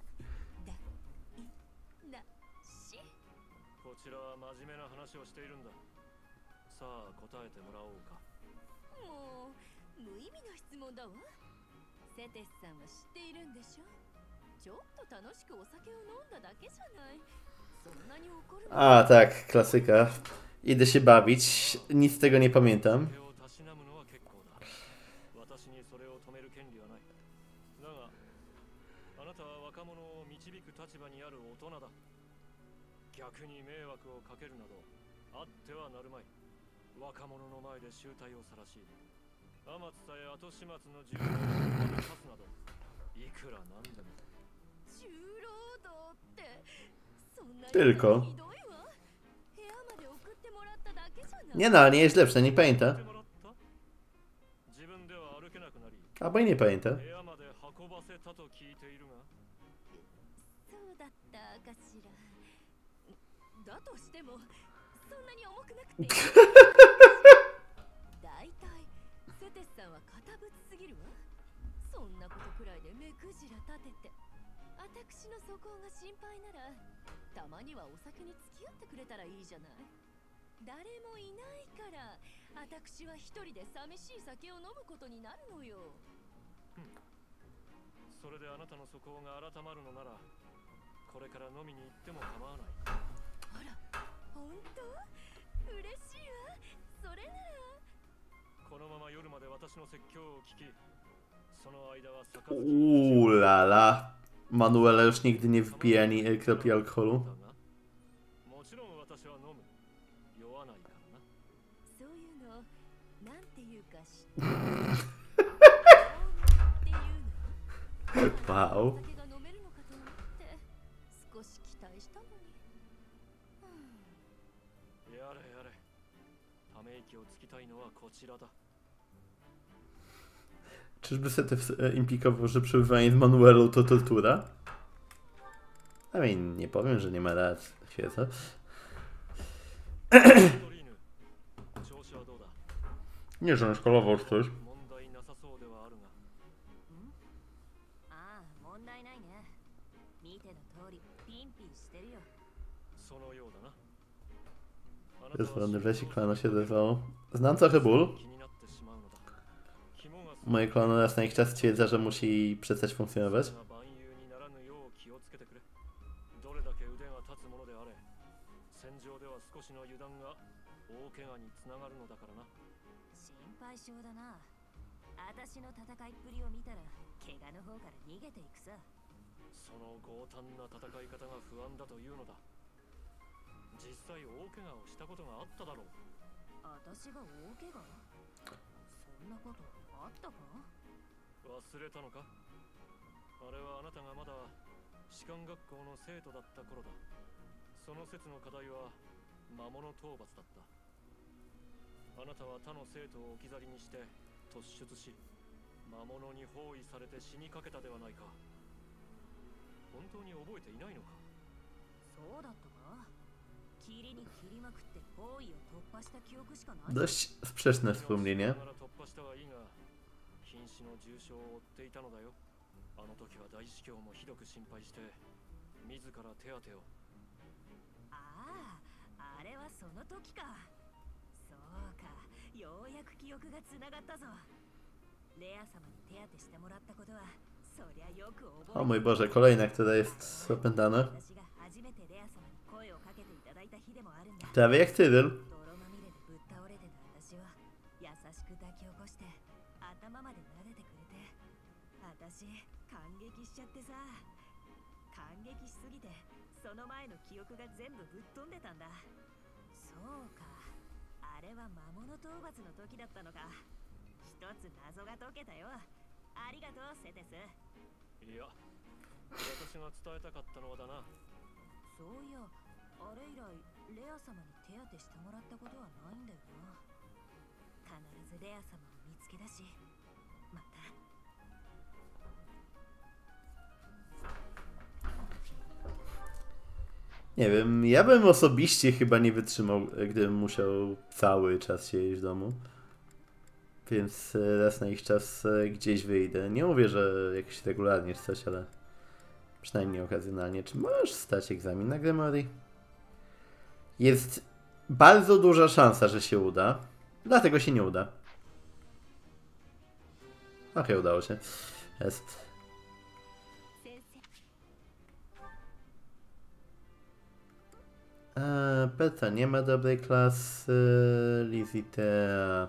こちらは真面目な話をしているんだ。さあ答えてもらおうか。 もう無意味な質問だわ。セテスさんは知っているんでしょ。ちょっと楽しくお酒を飲んだだけじゃない。そんなに怒るの？ A, tak, klasyka. Idę się bawić, nic z tego nie pamiętam. 私にそれを止める権利はない。だが、あなたは若者を導く立場にある大人だ。逆に迷惑をかけるなどあってはなるまい。若者の前で醜態を晒し、天津さえ後始末の重労働に立つなど、いくらなんでも。 重労働って、そんなに Tylko. ひどいわ。部屋まで送ってもらっただけじゃない。 Nie no, nie jest lepsze, nie pamięta. 自分では歩けなくなり、 Albo i nie pamięta. 部屋まで運ばせたと聞いているが。 そうだったかしら。だとしてもそんなに重くなくていい。だいたいセテスさんは堅物すぎるわ。そんなことくらいで目くじら立てて、私の素行が心配ならたまにはお酒に付き合ってくれたらいいじゃない。誰もいないから私は一人で寂しい酒を飲むことになるのよ。 それであなたの素行が改まるのなら、これから飲みに行っても構わない。 あら、本当？嬉しいわ。それなら。 このまま夜まで私の説教を聞き、その間は杯。 Uuu la la. Manuela już nigdy nie wypije ani kropli alkoholu. もちろん私は飲む。酔わないからな。 そういうのなんていうか知ってる。っていうの。 Wow. お酒が飲めるのかと思って少し期待したのに。 やれやれ。ため息をつきたいのはこちらだ。 Czyżby Setyf implikował, że przebywanie z Manuelą to tortura? A I mean, nie powiem, że nie ma racji. Świetnie. トリーヌ、調子はどうだ? Nie, że on szkolował czy coś. 問題なさそうではあるが。 ああ、問題ないね。見ての通りピンピンしてるよ。 そのようだな。 Zwolony wlesi klano się odezwało. Znam trochę ból. Moje klano raz na jakiś czas stwierdza, że musi przestać funkcjonować. 心配性だな。私の戦いっぷりを見たら怪我の方から逃げていくさ。 その強胆な戦い方が不安だというのだ。実際大怪我をしたことがあっただろう。 私が大怪我？そんなことあったか？ 忘れたのか？あれはあなたがまだ士官学校の生徒だった頃だ。その説の課題は魔物討伐だった。あなたは他の生徒を置き去りにして突出し、魔物に包囲されて死にかけたではないか。本当に覚えていないのか？ そうだったか？霧に切りまくって包囲を突破した記憶しかない。 Dość sprzeczne wspomnienie. 突破したはいいが、瀕死の重傷を負っていたのだよ。あの時は大司教もひどく心配して自ら手当てを。 ああ、あれはその時か。そうか、ようやく記憶がつながったぞ。レア様に手当てしてもらったことは O mój Boże, kolejna, która jest opętana. Prawie jak Tyryl. その前の記憶が全部ぶっ飛んでたんだ。そうか、あれは魔物討伐の時だったのか。一つ謎が解けたよ。ありがとうセテス。 いや、私が伝えたかったのはだな。 そういや、あれ以来レア様に手当てしてもらったことはないんだよな。必ずレア様を見つけ出し、また。 Nie wiem, ja bym osobiście chyba nie wytrzymał, gdybym musiał cały czas siedzieć w domu. Więc raz na jakiś czas gdzieś wyjdę. Nie mówię, że jakoś regularnie czy coś, ale przynajmniej okazjonalnie. Czy możesz stać egzamin na Gremory? Jest bardzo duża szansa, że się uda. Dlatego się nie uda. Okej, okay, udało się. Jest. Eee, Petra nie ma dobrej klasy. Lizitea.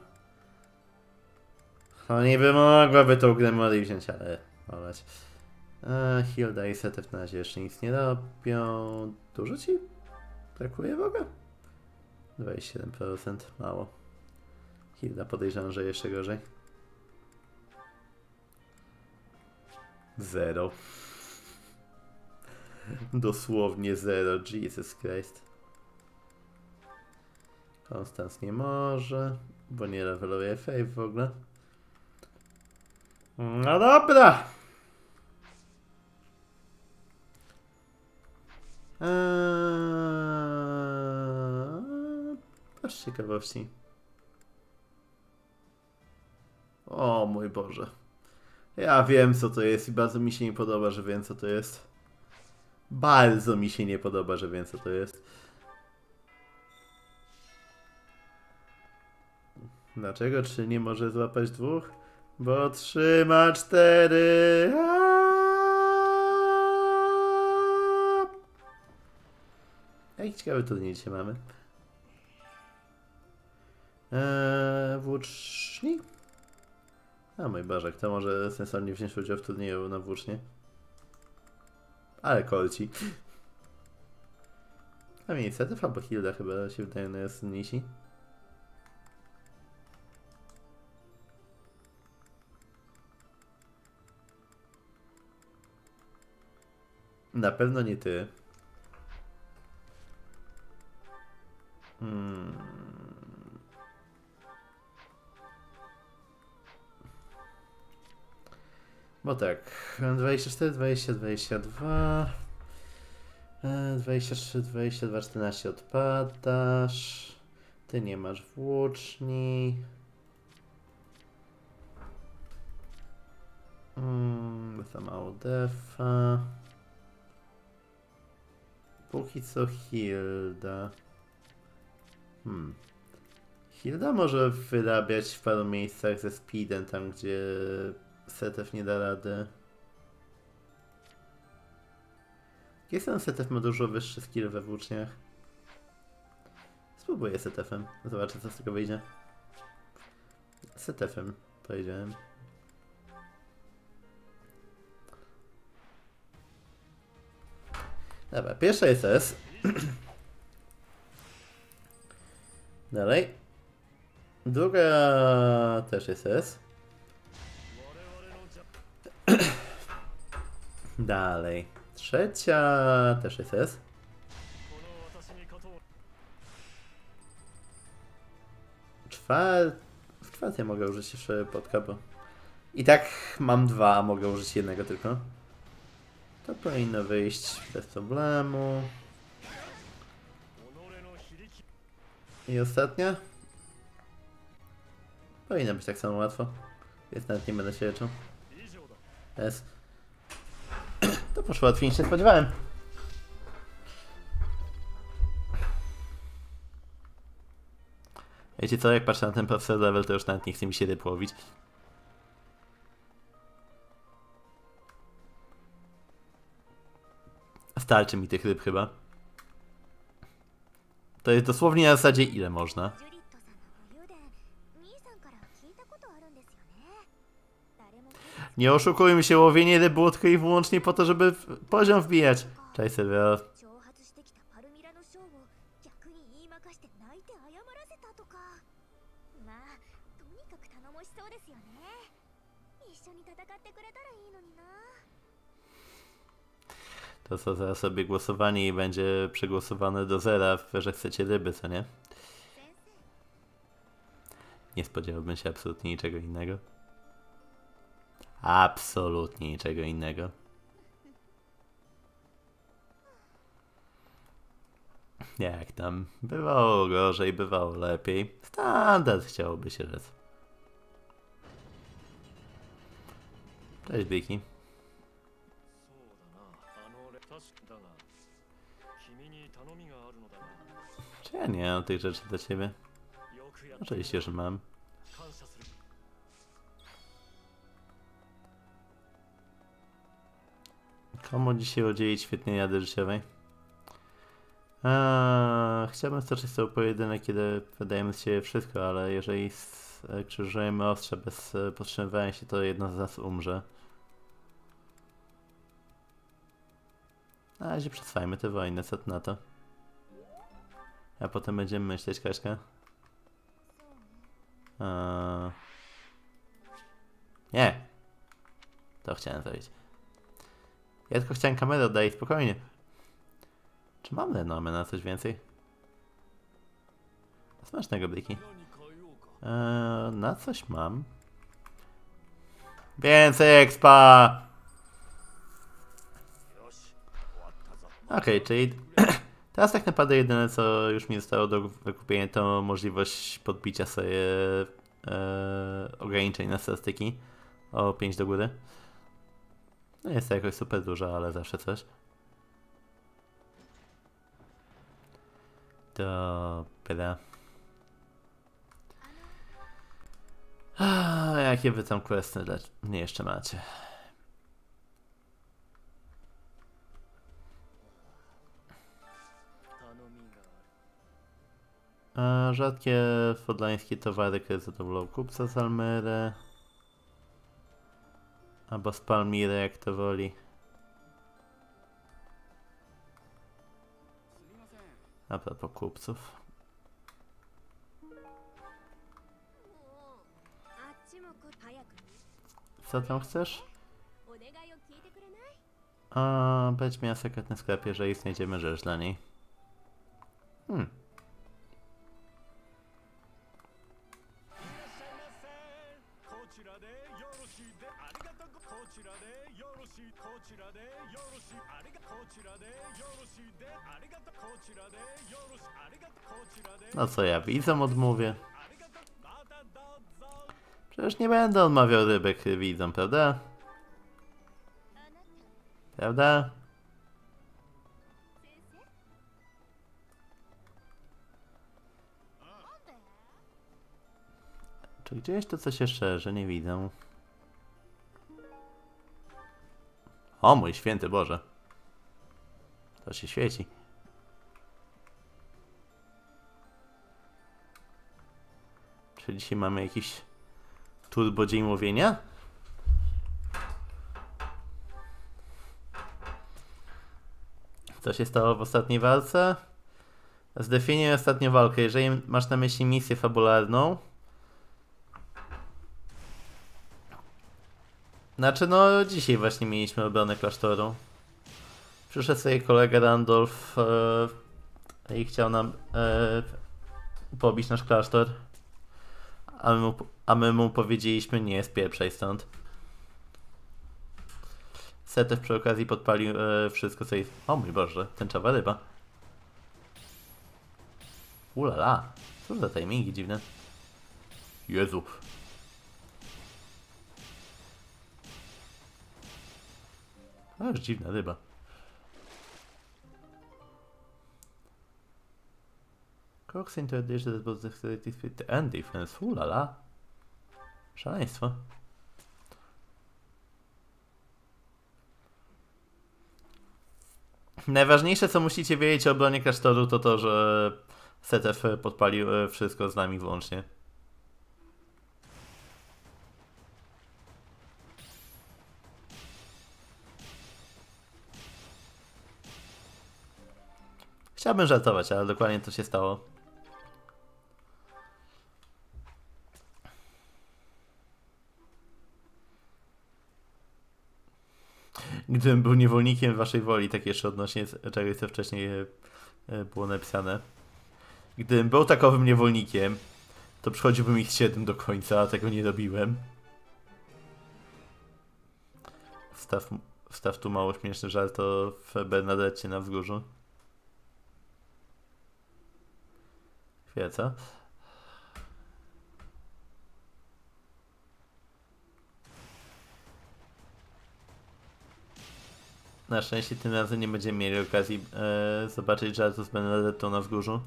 No niby mogłaby tą Gremory wziąć, ale olać. Eee, Hilda i Setef na razie jeszcze nic nie robią. Dużo ci brakuje w ogóle? dwadzieścia siedem procent. Mało. Hilda podejrzewam, że jeszcze gorzej. Zero. Dosłownie zero. Jesus Christ. Konstans nie może, bo nie leveluje Faith w ogóle. No dobra. Eee, aż ciekawości. O mój Boże. Ja wiem co to jest i bardzo mi się nie podoba, że wiem co to jest. Bardzo mi się nie podoba, że wiem co to jest. Dlaczego trzy nie może złapać dwóch? Bo trzyma cztery. Jaki ciekawy turniej dzisiaj mamy. Eee, włóczni? A mój Boże, kto może sensownie wziąć udział w turnieju na włócznie? Ale kolci. A mi Setef albo Hilda chyba się wydaje najsłynniejsi. Na pewno nie ty. Hmm. Bo tak, dwadzieścia cztery, dwadzieścia, dwadzieścia dwa, dwadzieścia trzy, dwadzieścia dwa, czternaście odpadasz. Ty nie masz włóczni. Hmm, za mało defa. Póki co Hilda. Hmm. Hilda może wyrabiać w paru miejscach ze speedem, tam gdzie Setef nie da rady. Jestem Setef ma dużo wyższy skill we włóczniach. Spróbuję Setefem. Zobaczę co z tego wyjdzie. Setefem powiedziałem. Dobra, pierwsza jest S. Dalej. Druga też jest S. Dalej. Trzecia też jest S. Czwart... W czwartej mogę użyć jeszcze podka, bo... I tak mam dwa, a mogę użyć jednego tylko. To powinno wyjść bez problemu. I ostatnia? Powinno być tak samo łatwo. Więc nawet nie będę się leczył. Jest. To poszło łatwiej niż się spodziewałem. Wiecie co, jak patrzę na ten profesor level, to już nawet nie chce mi się ryb łowić. Starczy mi tych ryb chyba. To jest dosłownie na zasadzie ile można. ジュリットさんの武勇伝兄さんから聞いたことあるんですよね。誰も Nie oszukujmy się, łowienie ryb było tylko i wyłącznie po to, żeby w- poziom wbijać. Cześć Sylwia. 挑発してきたパルミラの将を逆に言いまかして泣いて謝らせたとか。まあとにかく頼もしそうですよね。一緒に戦ってくれたらいいのにな。 To co, zaraz sobie głosowanie i będzie przegłosowane do zera, że chcecie ryby, co nie? Nie spodziewałbym się absolutnie niczego innego. Absolutnie niczego innego. Jak tam? Bywało gorzej, bywało lepiej. Standard chciałoby się rzec. Cześć Biki. そうだな、あのレ確かだが君に頼みがあるのだが Czy ja nie mam tych rzeczy dla ciebie? よくやって Oczywiście, że mam. 感謝する。 Komu dzisiaj udzielić świetnej rady życiowej? Eee, chciałbym stoczyć sobie pojedynek, kiedy wydajemy z siebie wszystko, ale jeżeli krzyżujemy ostrze bez e, powstrzymywania się, to jedno z nas umrze. Na razie przetrwajmy tę wojnę, co ty na to? A potem będziemy myśleć, Kaśka? Eee... Nie! To chciałem zrobić. Ja tylko chciałem kamerę oddać, spokojnie. Czy mam renomę na coś więcej? Smacznego Bliki. Eee, na coś mam. Więcej expa! Okej, okay, czyli teraz tak naprawdę jedyne co już mi zostało do wykupienia to możliwość podbicia sobie e, ograniczeń na statystyki o pięć do góry. No jest to jakoś super dużo, ale zawsze coś. Dobra. A, jakie wy tam questy dla mnie jeszcze macie? A, rzadkie fodlańskie towary kredytował kupca z Almery. Albo z Palmiry, jak to woli. A propos kupców. Co tam chcesz? A, być miała sekretny sklep, jeżeli znajdziemy rzecz dla niej. Hmm. No co ja widzom odmówię? Przecież nie będę odmawiał rybek widzom, prawda? Prawda? Czy gdzieś to coś jeszcze, że nie widzę? O mój święty Boże. To się świeci. Czy dzisiaj mamy jakiś turbo dzień łowienia? Co się stało w ostatniej walce? Zdefiniuj ostatnią walkę. Jeżeli masz na myśli misję fabularną. Znaczy no dzisiaj właśnie mieliśmy obronę klasztoru. Przyszedł sobie kolega Randolph e, i chciał nam e, pobić nasz klasztor. A my, mu, a my mu powiedzieliśmy nie, spieprzaj stąd. Setef przy okazji podpalił e, wszystko co jest... O mój Boże, tęczowa ryba. Ulala, co za timingi dziwne. Jezu. Aż dziwna ryba. Cox into a dish that was the fit and defense. Ulala. Szaleństwo. Najważniejsze, co musicie wiedzieć o obronie klasztoru, to to, że Setef podpalił wszystko z nami włącznie. Chciałbym żartować, ale dokładnie to się stało. Gdybym był niewolnikiem waszej woli, tak jeszcze odnośnie czegoś, co wcześniej było napisane. Gdybym był takowym niewolnikiem, to przychodziłbym ich siedem do końca, a tego nie robiłem. Wstaw, wstaw tu mało śmieszny żart o w Bernadette na wzgórzu. Chwilę, co? Na szczęście tym razem nie będziemy mieli okazji e, zobaczyć żartu z Benedettą na wzgórzu.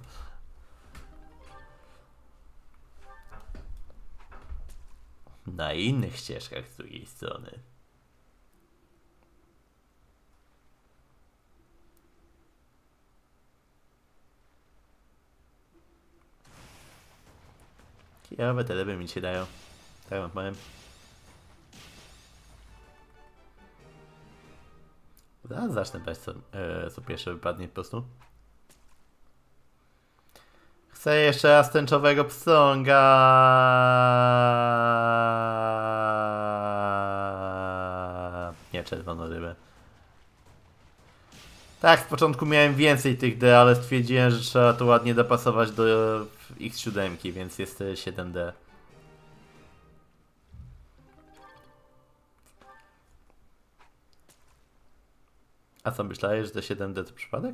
Na innych ścieżkach z drugiej strony. Kijowe teleby mi się dają. Tak wam powiem. Zaraz zacznę brać co, e, co pierwsze wypadnie po prostu. Chcę jeszcze raz tęczowego pstrąga. Nie, czerwoną rybę. Tak, z początku miałem więcej tych D, ale stwierdziłem, że trzeba to ładnie dopasować do X siedem, więc jest siedem D. A co myślałeś, że to siedem D to przypadek?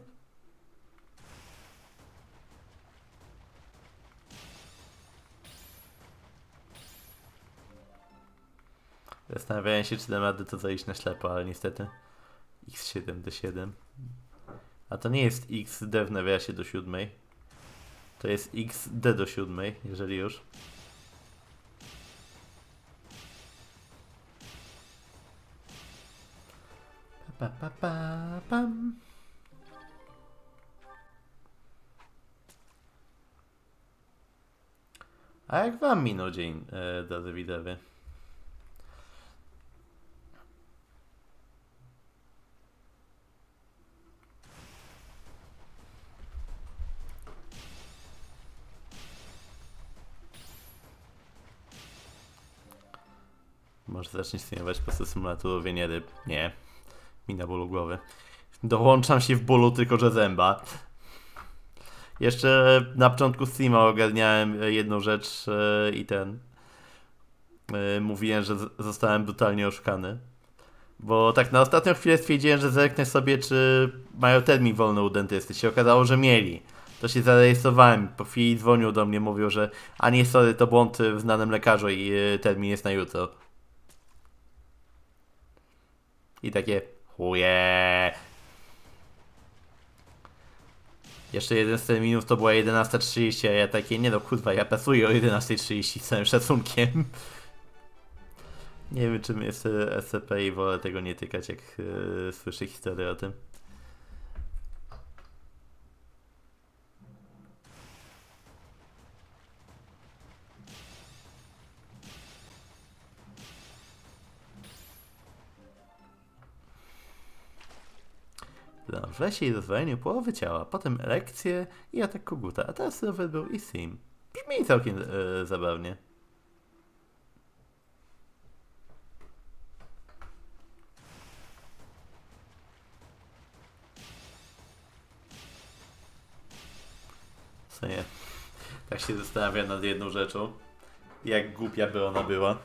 Zastanawiałem się, czy dam radę to zajść na ślepo, ale niestety X siedem D siedem. A to nie jest X D w nawiasie do siódmej. To jest X D do siódmej, jeżeli już. Pa, pa, pa, pam. A jak wam minął dzień, e, drodzy widzowie? Może zaczniesz streamować po prostu symulator łowienia ryb. Nie. Mina bólu głowy. Dołączam się w bólu tylko że zęba. Jeszcze na początku streama ogarniałem jedną rzecz yy, i ten... Yy, mówiłem, że zostałem brutalnie oszukany. Bo tak na ostatnią chwilę stwierdziłem, że zerknę sobie, czy mają termin wolny u dentysty. Się okazało, że mieli. To się zarejestrowałem. Po chwili dzwonił do mnie, mówił, że a nie, sorry, to błąd w znanym lekarzu i yy, termin jest na jutro. I takie chuje. Jeszcze jeden z terminów to była jedenasta trzydzieści, a ja takie, nie no kurwa, ja pracuję o jedenasta trzydzieści z całym szacunkiem. Nie wiem, czym jest S C P i wolę tego nie tykać, jak yy, słyszę historię o tym. W lesie i rozwojeniu połowy ciała, potem erekcje i atak koguta, a teraz rower był i sim. Brzmi całkiem yy, zabawnie. Co nie? Tak się zastanawiam nad jedną rzeczą. Jak głupia by ona była.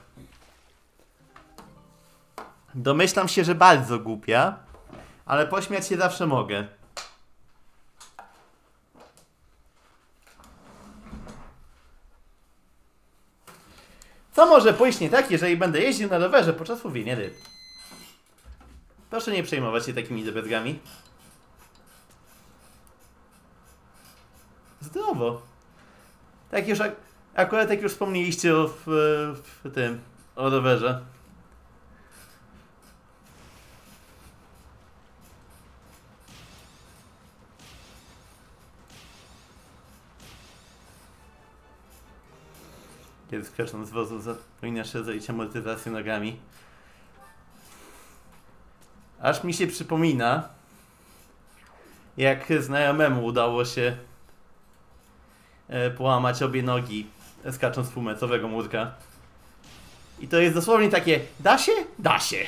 Domyślam się, że bardzo głupia. Ale pośmiać się zawsze mogę. Co może pójść nie tak, jeżeli będę jeździł na rowerze podczas łowienia ryb? Proszę nie przejmować się takimi drobiazgami. Zdrowo. Tak już, ak akurat jak już wspomnieliście o, w, w tym, o rowerze. Kiedy skacząc z wozu zapominasz się zrobić amortyzację nogami. Aż mi się przypomina, jak znajomemu udało się e, połamać obie nogi skacząc z półmetrowego murka. I to jest dosłownie takie, da się? Da się.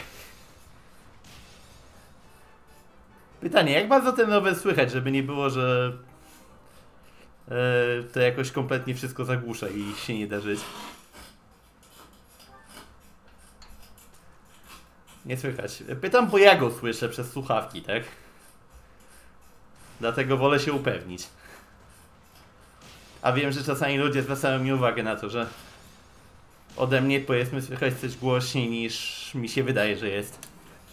Pytanie, jak bardzo ten rower słychać, żeby nie było, że e, to jakoś kompletnie wszystko zagłusza i się nie da żyć. Nie słychać. Pytam, bo ja go słyszę przez słuchawki, tak? Dlatego wolę się upewnić. A wiem, że czasami ludzie zwracają mi uwagę na to, że ode mnie, powiedzmy, słychać coś głośniej niż mi się wydaje, że jest.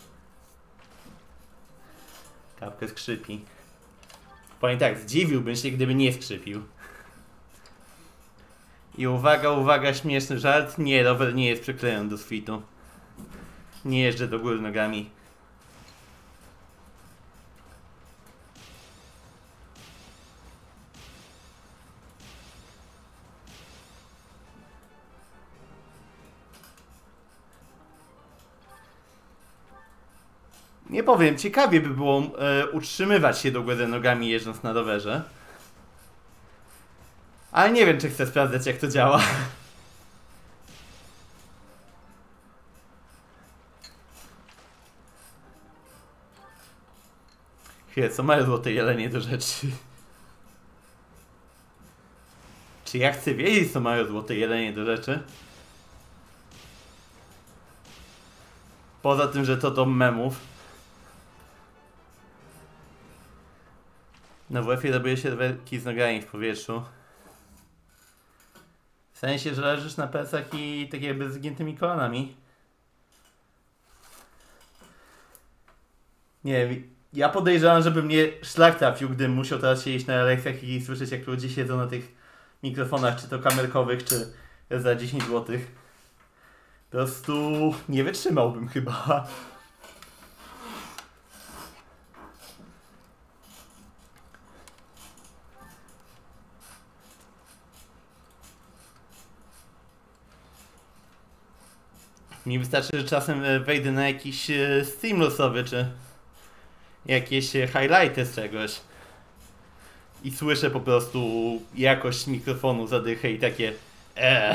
Kapkę skrzypi. Powiem tak, zdziwiłbym się, gdyby nie skrzypił. I uwaga, uwaga, śmieszny żart. Nie, rower nie jest przyklejony do sufitu. Nie jeżdżę do góry nogami. Nie powiem, ciekawie by było e, utrzymywać się do góry nogami jeżdżąc na rowerze. Ale nie wiem, czy chcę sprawdzać, jak to działa. Chwilę, co mają złote jelenie do rzeczy? Czy ja chcę wiedzieć, co mają złote jelenie do rzeczy? Poza tym, że to dom memów. Na W F-ie robię się rowerki z nogami w powietrzu. W sensie, że leżysz na plecach i tak jakby z zgiętymi kolanami. Nie wiem, ja podejrzewam, żeby mnie szlak trafił, gdybym musiał teraz siedzieć na lekcjach i słyszeć, jak ludzie siedzą na tych mikrofonach, czy to kamerkowych, czy za dziesięć złotych. Po prostu nie wytrzymałbym chyba. Mi wystarczy, że czasem wejdę na jakiś stream losowy, czy jakieś highlighty z czegoś i słyszę po prostu jakość mikrofonu, zadychę i takie eee.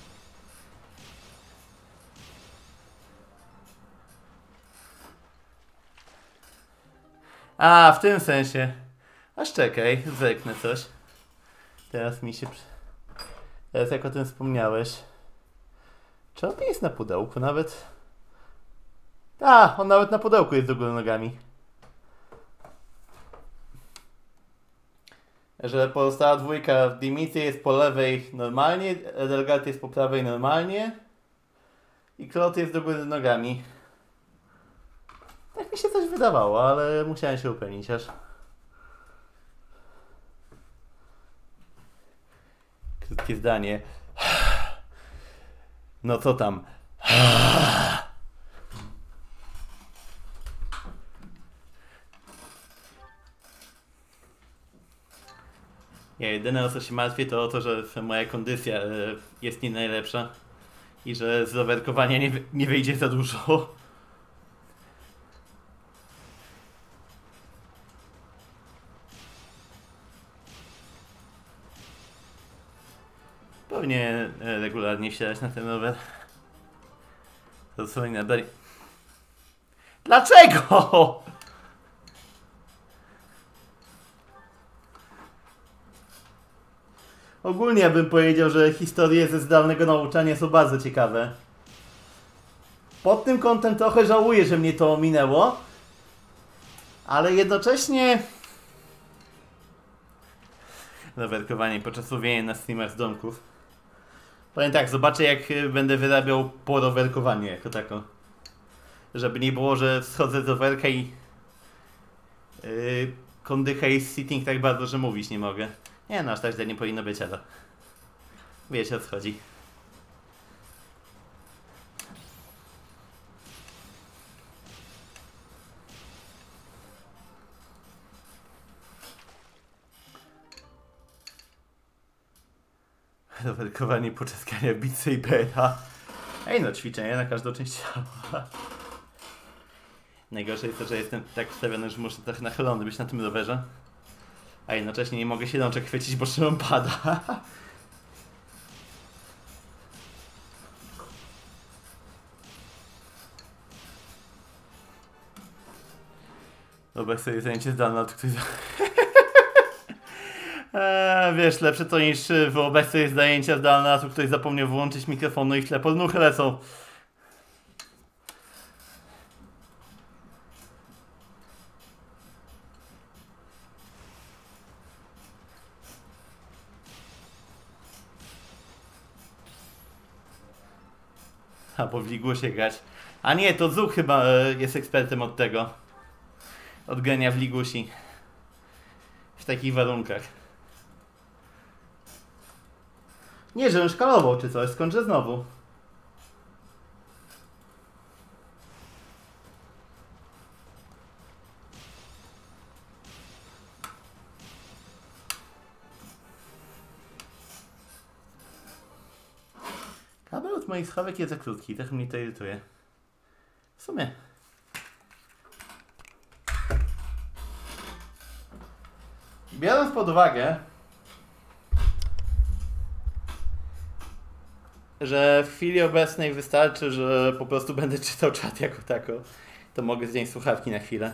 A, w tym sensie. Aż czekaj, zerknę coś. Teraz mi się... Teraz jak o tym wspomniałeś. Czy on nie jest na pudełku nawet? A, on nawet na pudełku jest do góry nogami. Że pozostała dwójka, Dimitri jest po lewej normalnie, Edelgard jest po prawej normalnie i Claude jest do góry nogami. Tak mi się coś wydawało, ale musiałem się upewnić aż. Krótkie zdanie. No co tam? Ja jedyne, o co się martwię, to o to, że moja kondycja jest nie najlepsza i że z rowerkowania nie, nie wyjdzie za dużo. Powinien regularnie wsiadać na ten rower. To co oni nadali. Dlaczego? Ogólnie ja bym powiedział, że historie ze zdalnego nauczania są bardzo ciekawe. Pod tym kątem trochę żałuję, że mnie to ominęło. Ale jednocześnie... Rowerkowanie podczas łowienia na streamach z domków. Powiem tak, zobaczę jak będę wyrabiał po rowerkowaniu jako tako. Żeby nie było, że schodzę z rowerka i... Yy, kondycha i sitting tak bardzo, że mówić nie mogę. Nie no, aż tak źle nie powinno być, ale... Wiecie o co chodzi. Rowerkowanie poczeskania Beat Sabera. Ej no, ćwiczenie na każdą część ciała. Najgorsze jest to, że jestem tak wstawiony, że muszę trochę nachylony być na tym rowerze. A jednocześnie nie mogę się rączek chwycić, bo szybą pada. Wyobraź sobie zajęcie zdalne, od której... eee, wiesz, lepsze to niż wyobraź sobie zajęcia zdalne, a tu ktoś zapomniał wyłączyć mikrofonu i w tle pornuchy lecą. A bo w Ligusie grać. A nie, to Zuk chyba e, jest ekspertem od tego. Od grania w Ligusi. W takich warunkach. Nie, żebym szkalował czy coś, skończę znowu. Kabel od moich schowek jest za krótki, tak mnie to irytuje. W sumie. Biorąc pod uwagę, że w chwili obecnej wystarczy, że po prostu będę czytał czat jako tako, to mogę zdjąć słuchawki na chwilę.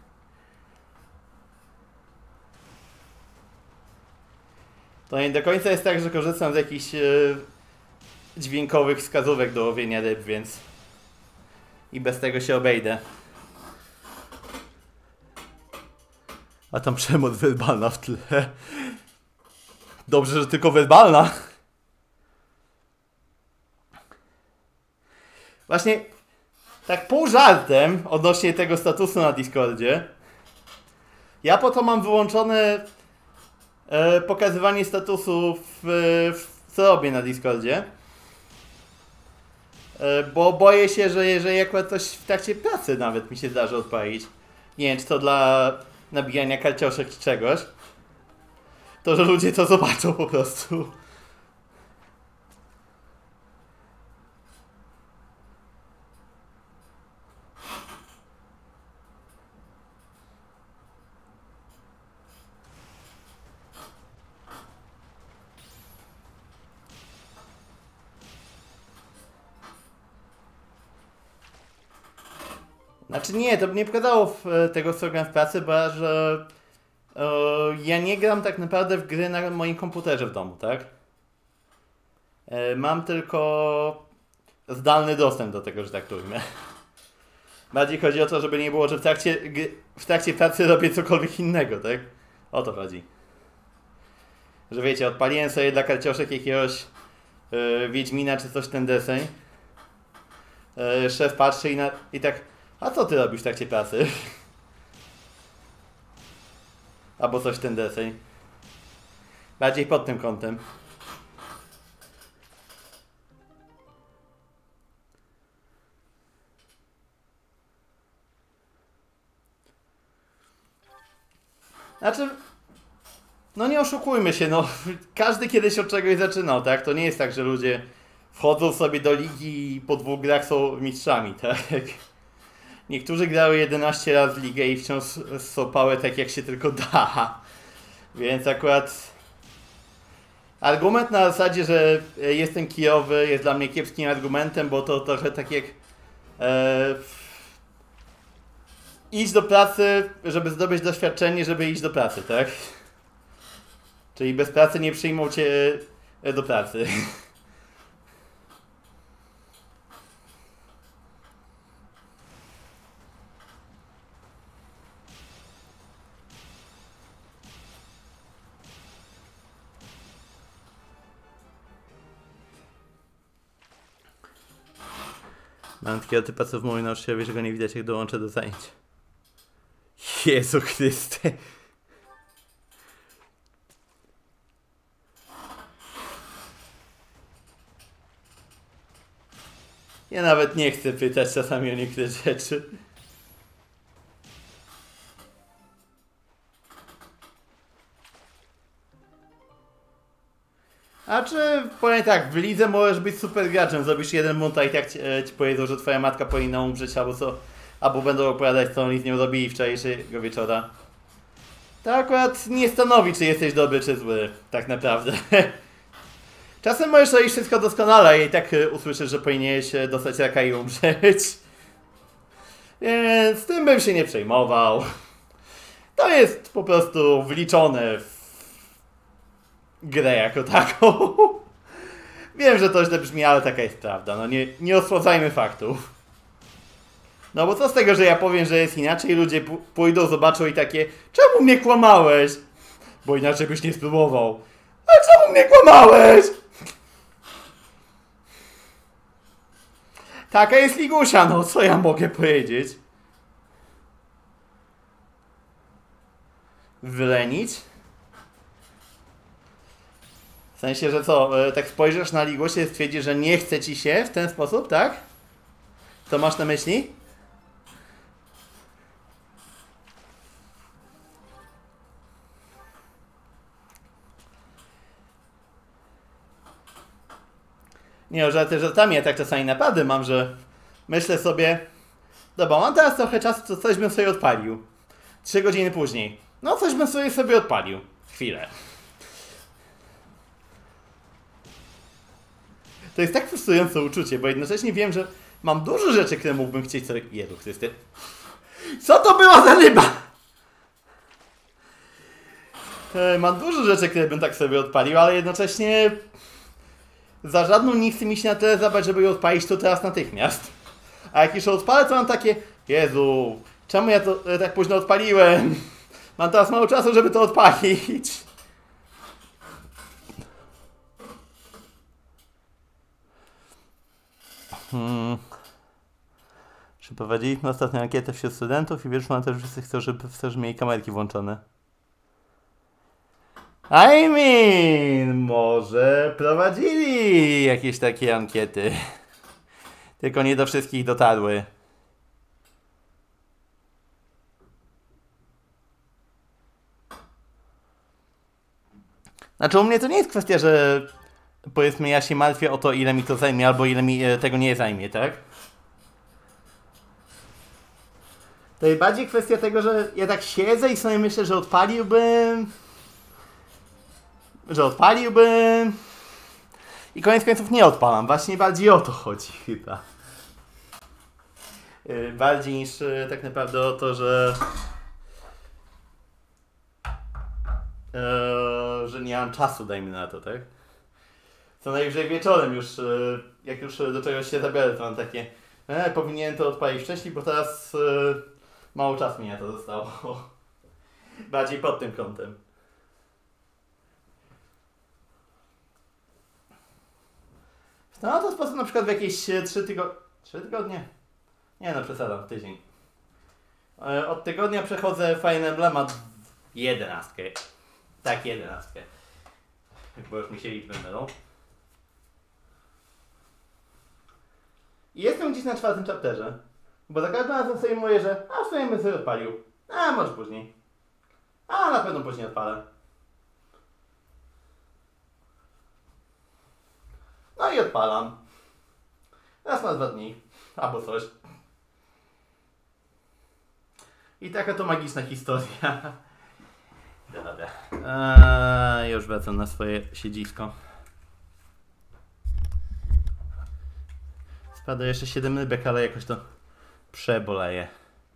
To nie do końca jest tak, że korzystam z jakichś yy, dźwiękowych wskazówek do łowienia ryb, więc i bez tego się obejdę. A tam przemoc werbalna w tle. Dobrze, że tylko werbalna. Właśnie tak pół żartem odnośnie tego statusu na Discordzie. Ja po to mam wyłączone e, pokazywanie statusu w, w co robię na Discordzie. E, bo boję się, że jeżeli akurat coś w trakcie pracy nawet mi się zdarzy odpalić. Nie wiem, czy to dla nabijania karcioszek czy czegoś. To, że ludzie to zobaczą po prostu. Znaczy nie, to by nie pokazało w, tego, co gram w pracy, bo że e, ja nie gram tak naprawdę w gry na moim komputerze w domu, tak? E, mam tylko zdalny dostęp do tego, że tak to ujmę. Bardziej chodzi o to, żeby nie było, że w trakcie, w trakcie pracy robię cokolwiek innego, tak? O to chodzi. Że wiecie, odpaliłem sobie dla karcioszek jakiegoś e, Wiedźmina czy coś ten deseń. E, szef patrzy i, na, i tak... A co ty robisz w trakcie pracy? Albo coś w ten deseń. Bardziej pod tym kątem. Znaczy... No nie oszukujmy się, no. Każdy kiedyś od czegoś zaczynał, tak? To nie jest tak, że ludzie wchodzą sobie do ligi i po dwóch grach są mistrzami, tak? Niektórzy grały jedenaście razy w ligę i wciąż są pałe tak jak się tylko da. Więc akurat argument na zasadzie, że jestem kijowy jest dla mnie kiepskim argumentem, bo to trochę tak jak e, iść do pracy, żeby zdobyć doświadczenie, żeby iść do pracy, tak? Czyli bez pracy nie przyjmą cię do pracy. Mam takiego typa, co w moim nauczycielowi, że go nie widać, jak dołączę do zajęć. Jezu Chryste. Ja nawet nie chcę pytać czasami o niektóre rzeczy. A czy powiem tak, w lidze możesz być super graczem, zrobisz jeden monta i tak ci, ci powiedzą, że twoja matka powinna umrzeć, albo co, albo będą opowiadać, co oni z nią robili wczorajszego wieczora. To akurat nie stanowi, czy jesteś dobry, czy zły, tak naprawdę. Czasem możesz robić wszystko doskonale i tak usłyszysz, że powinieneś dostać raka i umrzeć. Więc z tym bym się nie przejmował. To jest po prostu wliczone w grę jako taką. Wiem, że to źle brzmi, ale taka jest prawda. No nie, nie osłodzajmy faktów. No bo co z tego, że ja powiem, że jest inaczej, ludzie pójdą, zobaczą i takie, czemu mnie kłamałeś? Bo inaczej byś nie spróbował. Ale czemu mnie kłamałeś? Taka jest Ligusia, no co ja mogę powiedzieć? Wylenić? W sensie, że co, tak spojrzysz na Ligusię i stwierdzisz, że nie chce ci się w ten sposób, tak? Co masz na myśli? Nie, żarty żartami, ja tak czasami naprawdę mam, że myślę sobie, dobra, mam teraz trochę czasu, to coś bym sobie odpalił. Trzy godziny później. No coś bym sobie sobie odpalił. Chwilę. To jest tak frustrujące uczucie, bo jednocześnie wiem, że mam dużo rzeczy, które mógłbym chcieć sobie... Jezu Chrysty. Co to była za ryba? Mam dużo rzeczy, które bym tak sobie odpalił, ale jednocześnie... Za żadną nie chce mi się na tyle zabrać, żeby ją odpalić to teraz natychmiast. A jak już ją odpalę, to mam takie... Jezu, czemu ja to tak późno odpaliłem? Mam teraz mało czasu, żeby to odpalić. Hmm. Przeprowadziliśmy ostatnią ankietę wśród studentów i wyszło na to, że wszyscy chcą, żeby wszyscy mieli kamerki włączone. I mean, może prowadzili jakieś takie ankiety. Tylko nie do wszystkich dotarły. Znaczy u mnie to nie jest kwestia, że powiedzmy ja się martwię o to, ile mi to zajmie, albo ile mi tego nie zajmie, tak? To jest bardziej kwestia tego, że ja tak siedzę i sobie myślę, że odpaliłbym... Że odpaliłbym... I koniec końców nie odpalam. Właśnie bardziej o to chodzi chyba. Yy, bardziej niż yy, tak naprawdę o to, że... Yy, że nie mam czasu, dajmy na to, tak? Co najwyżej wieczorem już, yy, jak już do czegoś się zabiorę, to mam takie... E, powinienem to odpalić wcześniej, bo teraz yy, mało czasu mi na to zostało. Bardziej pod tym kątem. No to sposób na przykład w jakieś trzy tygodnie... trzy tygodnie? Nie no, przesadzam, tydzień. E, od tygodnia przechodzę Fire Emblema jedenastkę. Tak, jedenastkę. Bo już mi się liczby mylą. I jestem gdzieś na czwartym chapterze. Bo za każdym razem sobie mówię, że a w sumie bym sobie odpalił. A może później. A na pewno później odpalę. No i odpalam. Raz na dwa dni. Albo coś. I taka to magiczna historia. Dobra. Eee, już wracam na swoje siedzisko. Spada jeszcze siedem rybek, ale jakoś to przeboleje.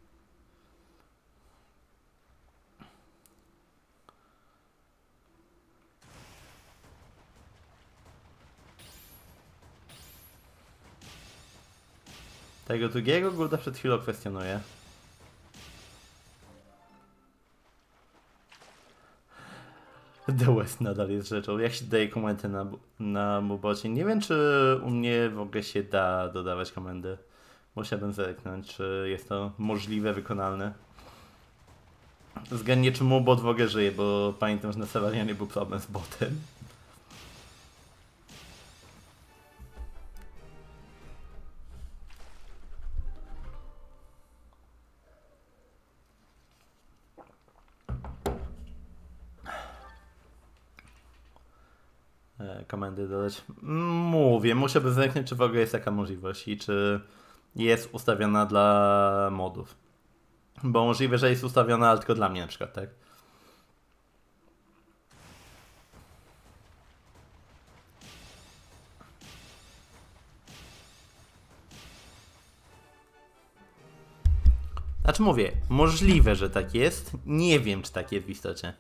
Tego drugiego Gulda przed chwilą kwestionuje. The West nadal jest rzeczą. Jak się daje komendy na, na Mubocie? Nie wiem, czy u mnie w ogóle się da dodawać komendy. Musiałbym zerknąć, czy jest to możliwe, wykonalne. Względnie czy Mubot w ogóle żyje, bo pamiętam, że na Severianie był problem z botem. e, komendy dodać. Mówię, musiałbym zerknąć, czy w ogóle jest taka możliwość i czy jest ustawiona dla modów. Bo możliwe, że jest ustawiona, ale tylko dla mnie na przykład, tak? Znaczy mówię, możliwe, że tak jest. Nie wiem, czy tak jest w istocie.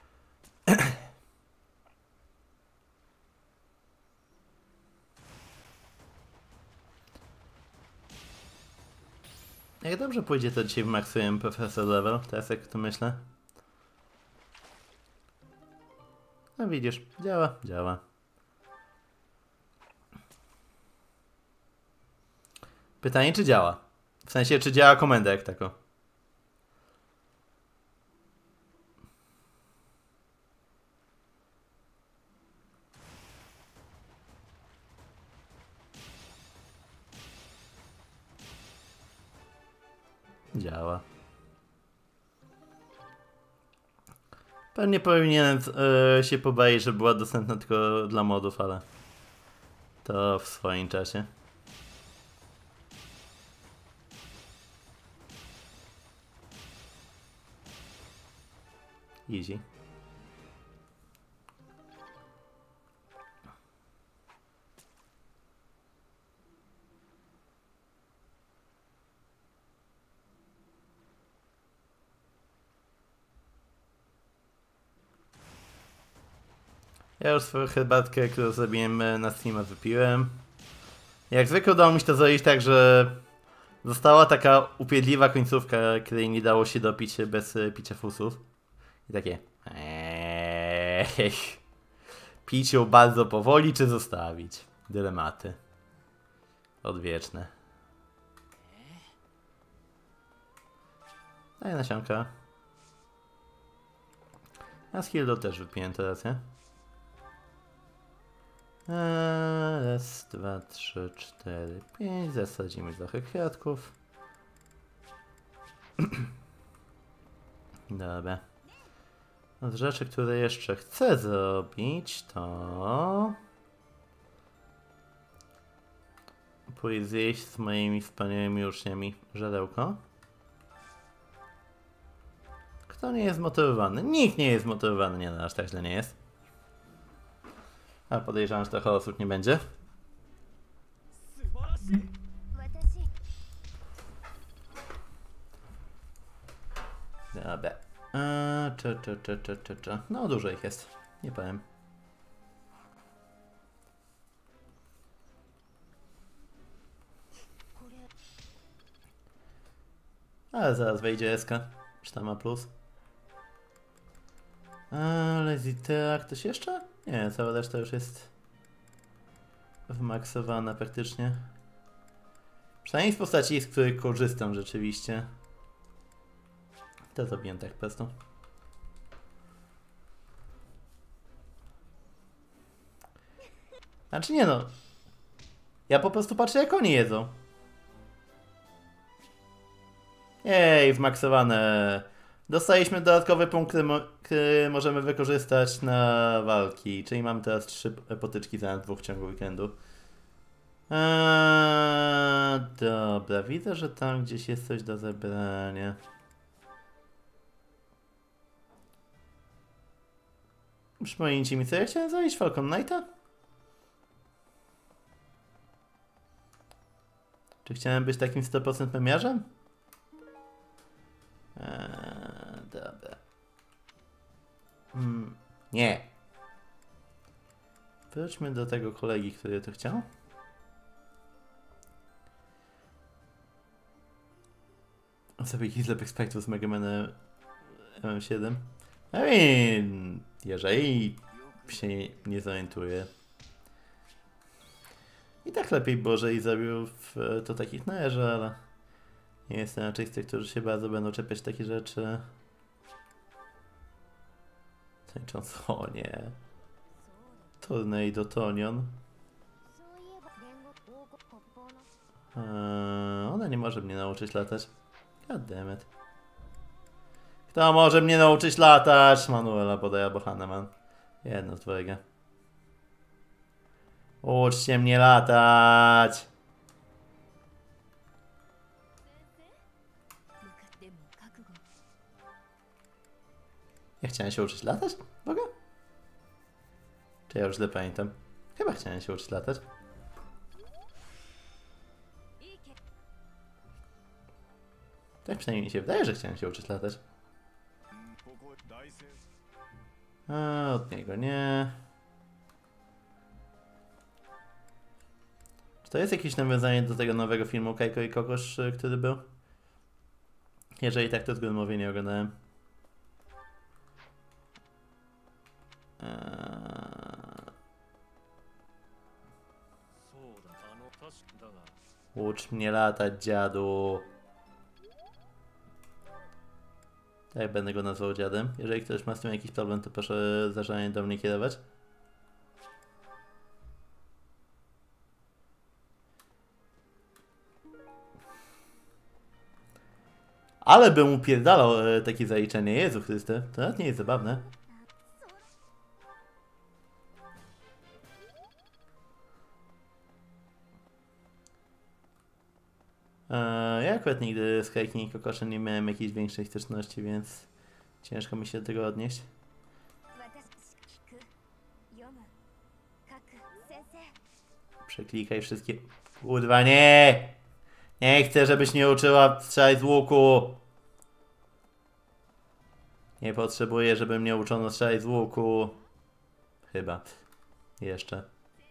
Jak dobrze pójdzie, to dzisiaj wymaksujemy profesor level. Teraz jak to myślę. No widzisz, działa, działa. Pytanie, czy działa? W sensie, czy działa komenda jak tako? Działa. Pewnie powinienem yy, się pobawić, że była dostępna tylko dla modów, ale to w swoim czasie. Easy. Ja już swoją herbatkę, którą zrobiłem na streama, wypiłem. Jak zwykle udało mi się to zrobić tak, że została taka upierdliwa końcówka, której nie dało się dopić bez picia fusów. I takie... Eee, pić ją bardzo powoli, czy zostawić? Dylematy. Odwieczne. Daj nasionka. A z Hildą też wypiłem teraz, nie? Eee, raz, dwa, trzy, cztery, pięć. Zasadzimy trochę kwiatków. Dobra. Z rzeczy, które jeszcze chcę zrobić, to... pójść zjeść z moimi wspaniałymi uczniami żarełko. Kto nie jest zmotywowany? Nikt nie jest zmotywowany. Nie, no aż tak źle nie jest. A podejrzewam, że trochę osób nie będzie. Dobra. Eee, cze, cze, cze, cze, cze, cze. No dużo ich jest. Nie powiem. Ale zaraz wejdzie S K. Czy tam ma plus? Eee, Lazy Tear. Ktoś jeszcze? Nie, cała reszta już jest wymaksowana praktycznie. Przynajmniej z postaci, z których korzystam rzeczywiście. To zrobiłem tak po prostu. Znaczy nie no. Ja po prostu patrzę, jak oni jedzą. Jej, wmaksowane. Dostaliśmy dodatkowe punkty, które możemy wykorzystać na walki. Czyli mamy teraz trzy potyczki za dwóch w ciągu weekendu. Eee, dobra, widzę, że tam gdzieś jest coś do zebrania. Przypomnijcie mi, co ja chciałem zrobić? Falcon Knighta? Czy chciałem być takim sto procent memiarzem? Eee, dobra. Hmm, nie. Wróćmy do tego kolegi, który to chciał. Sobie jakiś lepych spektrów z Mega Man M M siedem. I mean, jeżeli się nie zorientuje. I tak lepiej Boże i zabił w, to takich należy, ale nie jestem raczej z tych, którzy się bardzo będą czepiać takie rzeczy. Tańcząc, o nie. Tornado Tonion. Eee, ona nie może mnie nauczyć latać. God damn it. Kto może mnie nauczyć latać? Manuela podaje albo Hanneman. Jedno z dwojga. Uczcie mnie latać! 向かっても覚悟 Ja chciałem się uczyć latać? W ogóle? Czy ja już źle pamiętam? Chyba chciałem się uczyć latać. いいけ Tak przynajmniej mi się wydaje, że chciałem się uczyć latać. A od niego nie. Czy to jest jakieś nawiązanie do tego nowego filmu Kajko i Kokosz, który był? Jeżeli tak, to z góry mówię, nie oglądałem. Eee... そうだあの確かだが Ucz mnie latać, dziadu. Tak będę go nazwał dziadem. Jeżeli ktoś ma z tym jakiś problem, to proszę zażalenie do mnie kierować. Ale bym upierdalał e, takie zaliczenie. Jezu Chryste, to nawet nie jest zabawne. Eee, ja akurat nigdy z Kajkiem i Kokoszem nie miałem jakiejś większej styczności, więc ciężko mi się do tego odnieść. 私聞く読む書く先生 Przeklikaj wszystkie... Kurwa, nie! Nie chcę, żebyś nie uczyła strzelać z łuku! Nie potrzebuję, żeby mnie uczono strzelać z łuku. Chyba. Jeszcze.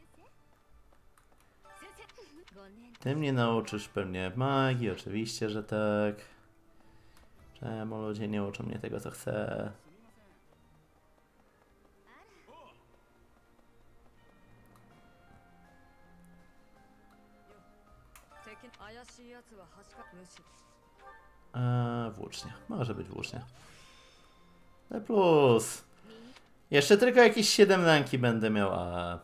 ごねん Ty mnie nauczysz pewnie magii, oczywiście, że tak. Czemu ludzie nie uczą mnie tego, co chcę? 敵怪しいやつは端か無視 Eee, włócznia. Może być włócznia. D plus. Jeszcze tylko jakieś siedem ranki będę miał, a...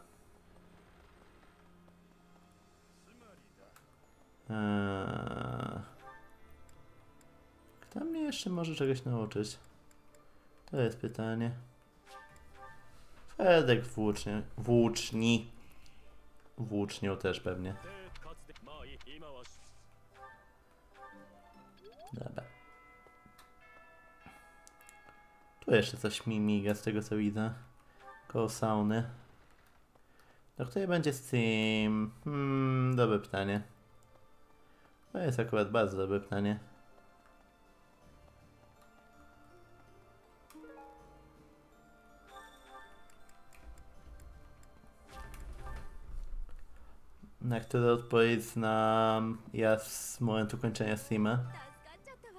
Eee... Kto mnie jeszcze może czegoś nauczyć? To jest pytanie. Fedek włócznie. Włóczni. Włócznią też pewnie. でかつてまあいい今は Dobra. Tu jeszcze coś mi miga z tego co widzę. Koło sauny. Do której będzie z tym? Hmm, dobre pytanie. To jest akurat bardzo dobre pytanie. Na które odpowiedź znam ja z momentu kończenia streama. 助かっちゃったわ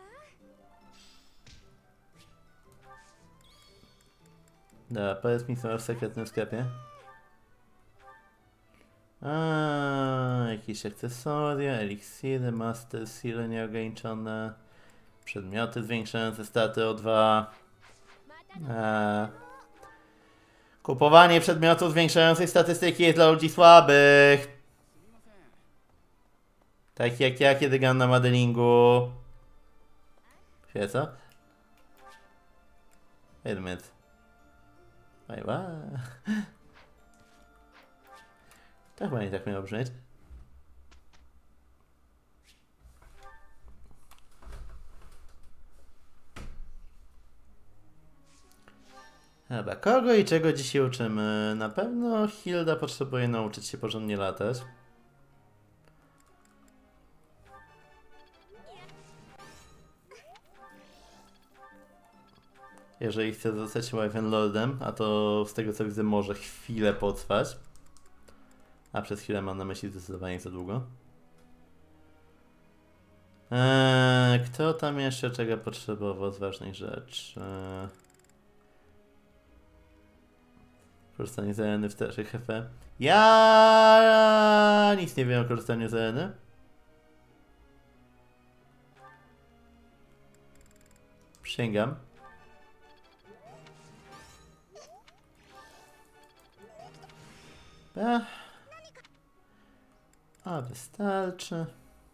Dobra, powiedz mi co w sekretnym sklepie. A, jakieś akcesoria, eliksiry, master seal nieograniczone, przedmioty zwiększające staty o dwa. A, kupowanie przedmiotów zwiększających statystyki jest dla ludzi słabych. Tak jak ja, kiedy gram na modelingu. Wie co? Wait a minute. Wait, what? To chyba nie tak miało brzmieć. Dobra, kogo i czego dzisiaj uczymy? Na pewno Hilda potrzebuje nauczyć się porządnie latać. Jeżeli chce zostać Wyvern Lordem, a to z tego co widzę może chwilę potrwać. A przez chwilę mam na myśli zdecydowanie za długo. Eee, kto tam jeszcze czego potrzebował z ważnych rzeczy? Eee, korzystanie z areny w starszych H P. Ja nic nie wiem o korzystaniu z areny. Przysięgam. Ech. A wystarczy.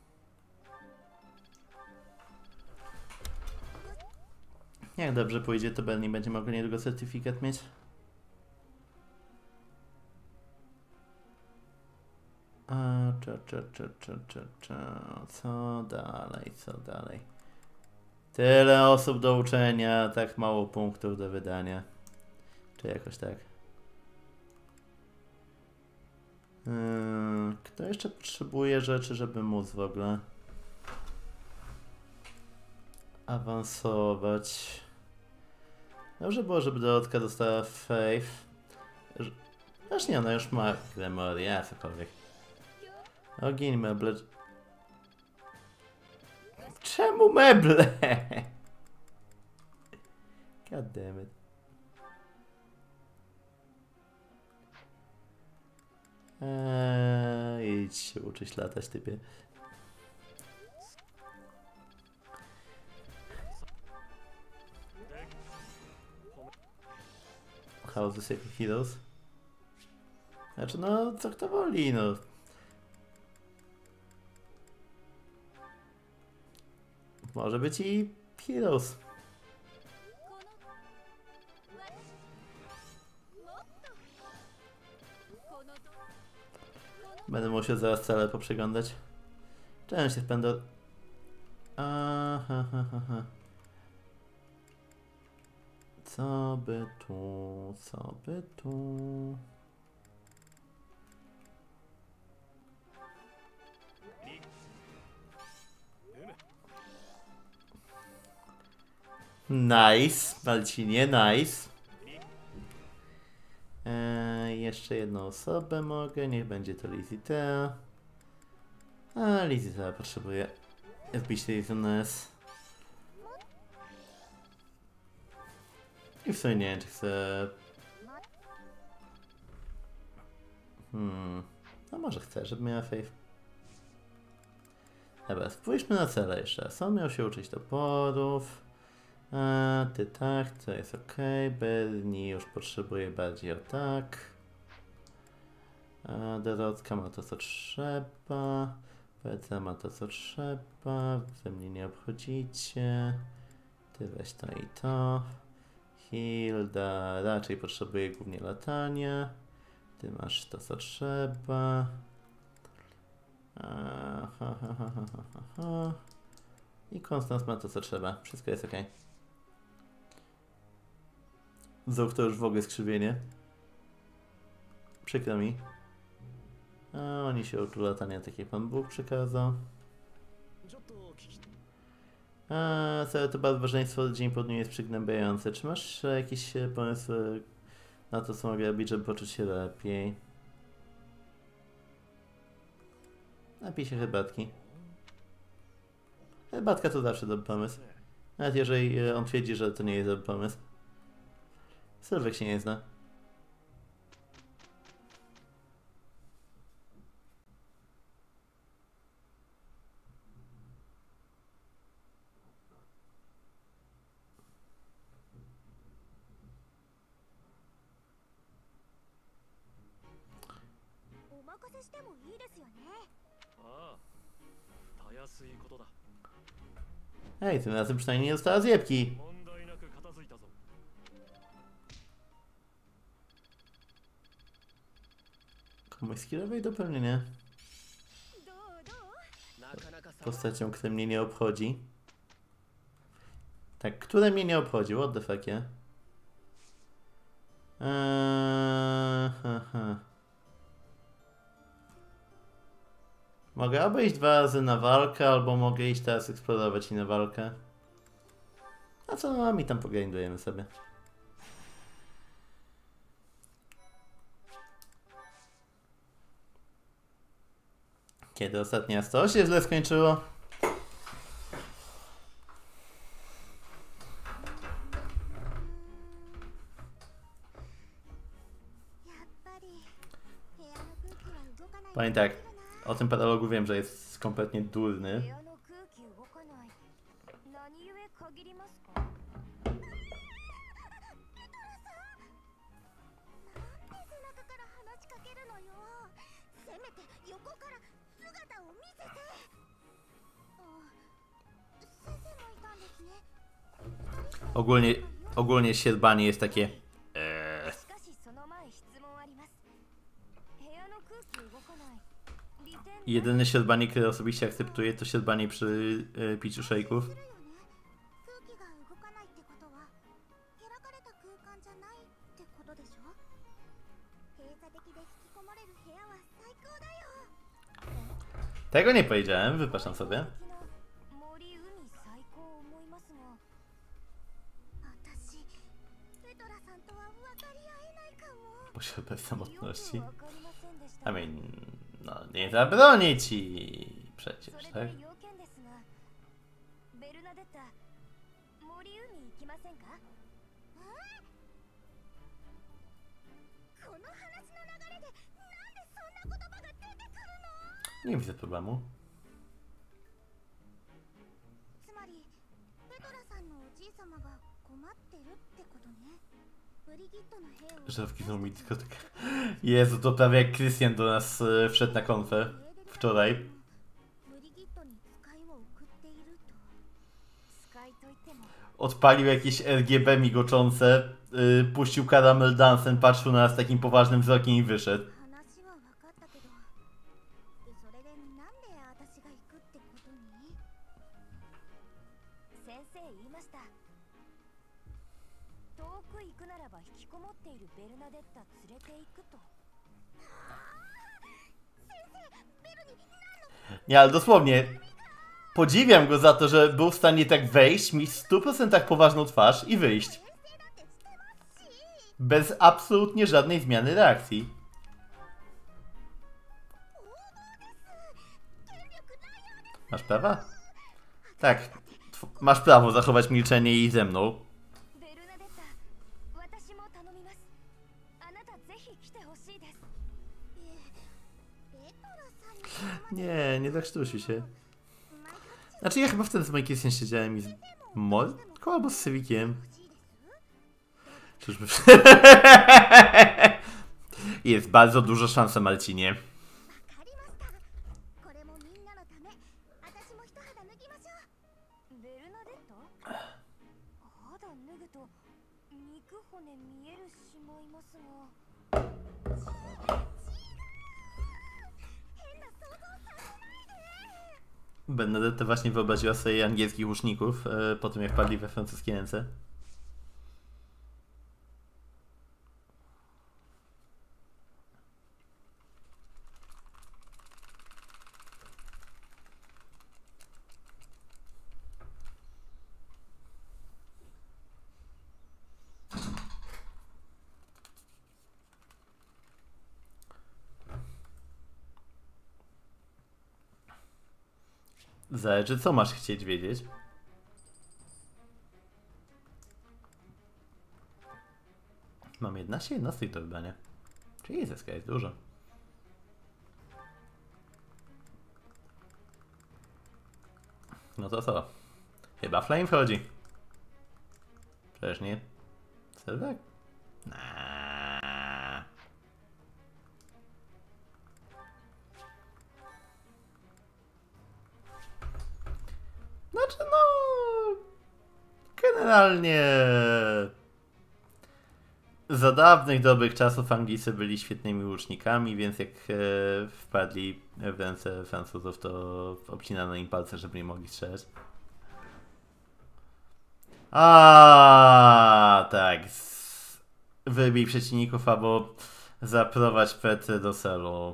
Jak dobrze pójdzie, to Bernie będzie mogła niedługo certyfikat mieć. A, cza, cza, cza, cza, cza, cza. Co dalej, co dalej? Tyle osób do uczenia, tak mało punktów do wydania. Czy jakoś tak. Hmm, kto jeszcze potrzebuje rzeczy, żeby móc w ogóle awansować? Dobrze było, żeby Dorotka dostała Faith. Aż nie, ona już ma Gremoria, cokolwiek. Ogień, meble. Czemu meble? God damn it. Eee, idź się uczyć latać, typie. House of Sacred Heroes. Znaczy, no, co kto woli, no. Może być i Heroes. Będę musiał zaraz cele poprzeglądać. Cześć, się spędzę. Aha, ha, ha, ha. Co by tu, co by tu? Nice, Malcinie, nice. Eee, jeszcze jedną osobę mogę, niech będzie to Lizzie Tea. A, Lizzie Tea potrzebuje wbić Lizzie S. I w sumie nie wiem, czy chcę... Hmm... No może chcę, żeby miała Faith. Dobra, spójrzmy na cele jeszcze raz. On miał się uczyć toporów. A, ty tak, to jest ok. Bernie już potrzebuje bardziej o tak. A, Dorotka ma to, co trzeba. Petra ma to, co trzeba. Wy mnie nie obchodzicie. Ty weź to i to. Hilda raczej potrzebuje głównie latania. Ty masz to, co trzeba. A, ha, ha, ha, ha, ha, ha. I Konstans ma to, co trzeba. Wszystko jest ok. Zuch to już w ogóle skrzywienie. Przykro mi. A oni się uczą latania, tak jak Pan Bóg przykazał. A całe to barbarzyństwo dzień po dniu jest przygnębiające. Czy masz jakieś pomysły na to, co mogę robić, żeby poczuć się lepiej? Napij się herbatki. Herbatka to zawsze dobry pomysł. Nawet jeżeli on twierdzi, że to nie jest dobry pomysł. Sylwek się nie zna. Ej, tym razem przynajmniej nie dostała zjebki. Komuś skillowej dopełnienie. Postacią, która mnie nie obchodzi. Tak, które mnie nie obchodzi, what the fuck, yeah? Eee, ha, ha. Mogę albo iść dwa razy na walkę, albo mogę iść teraz eksplorować i na walkę. A co no, mi tam pogrindujemy sobie. Kiedy ostatni raz to się źle skończyło? Powiem tak, o tym paralogu wiem, że jest kompletnie durny. Ogólnie, ogólnie sierbanie jest takie... Eee. Jedyny siodbanie, który osobiście akceptuję, to siodbanie przy y, piciu szejków. 空気が動かないってことは開かれた空間じゃないってことでしょ。閉鎖的で引きこもれる部屋は最高だよ。 Tego nie powiedziałem, wypraszam sobie. 森海最高思いますが、私ペトラさんとは分かり合えないかも。 Posiada bez samotności. わかりませんでした。 I mean, no nie zabronię ci それ przecież, で tak? 要件ですが、ベルナデッタ、森海行きませんか？え？この話の流れでなんでそんな言葉が出てくるの？ Nie widzę problemu. つまりペトラさんのおじい様が困ってるってことね。ブリギットの兵を Żarówki znowu mi dyskotekę. Jezu, to prawie jak Krystian do nas y, wszedł na konfę wczoraj. ブリギットに使いを送っていると。使いといっても Odpalił jakieś R G B migoczące, y, puścił karamel dansen, patrzył na nas takim poważnym wzrokiem i wyszedł. 話は分かったけど、それでなんで私が行くってことに？先生言いました。遠く行くならば引きこもっているベルナデッタ連れて行くと。先生、ベルに何の？ Nie, ale dosłownie podziwiam go za to, że był w stanie tak wejść, mieć w stu procentach poważną twarz i wyjść. Bez absolutnie żadnej zmiany reakcji. Masz prawa? Tak, tw- masz prawo zachować milczenie i ze mną. ベルナデッタ、私も頼みます。あなたぜひ来てほしいです。いえ、ペトラさんに Nie, nie zakrztusił się. Znaczy ja chyba wtedy z Mike Christian siedziałem i z Molką albo z Sywikiem. Czyżby... Jest bardzo duża szansa, Marcinie. わかりました。これもみんなのため、私も一肌脱ぎましょう。ベルナデッタ？肌脱ぐと肉骨見えるしまいますが。変な想像させないで。 Bernadette właśnie wyobraziła sobie angielskich łuczników e, po tym jak padli we francuskie ręce. Zależy, co masz chcieć wiedzieć. Mam jedenaście jednostek do wybrania. Czyli zyska jest dużo. No to co? Chyba Flame wchodzi. Przecież nie. Sylwek? Nah. Znaczy no... Generalnie... Za dawnych, dobrych czasów Anglicy byli świetnymi łucznikami, więc jak e, wpadli w ręce Francuzów, to obcinano im palce, żeby nie mogli strzelać. A tak. Wybij przeciwników albo zaprowadź Petrę do celu.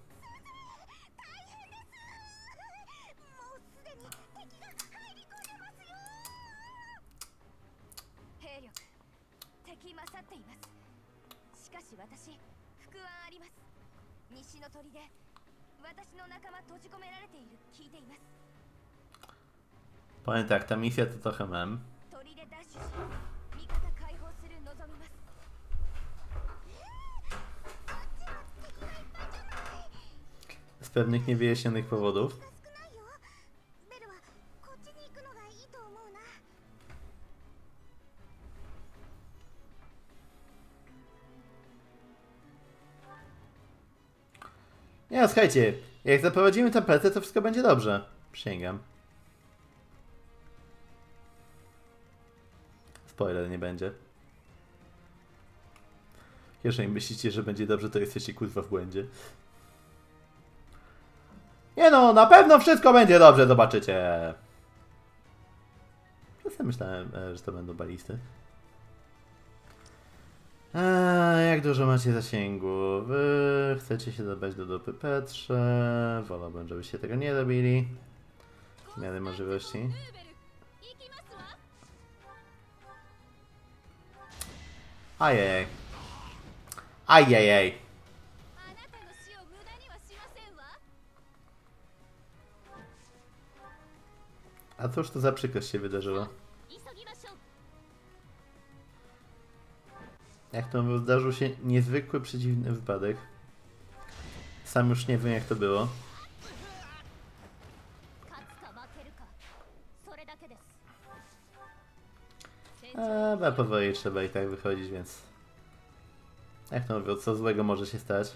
Powiem tak, ta misja to trochę mem. Z pewnych niewyjaśnionych powodów. Nie no, słuchajcie, jak zaprowadzimy tę pracę, to wszystko będzie dobrze. Przysięgam. Spoiler, nie będzie. Jeżeli myślicie, że będzie dobrze, to jesteście kurwa w błędzie. Nie no, na pewno wszystko będzie dobrze, zobaczycie. Czasem myślałem, że to będą balisty. Eee, jak dużo macie zasięgu? Wy chcecie się dobrać do dupy Petrze. Wolałbym, żebyście tego nie robili. W miarę możliwości. Ajej. Ajej. A cóż to za przykrość się wydarzyło? Jak to mówił, zdarzył się niezwykły, przeciwny wypadek. Sam już nie wiem, jak to było. A powoli trzeba i tak wychodzić, więc... Jak to mówią, co złego może się stać?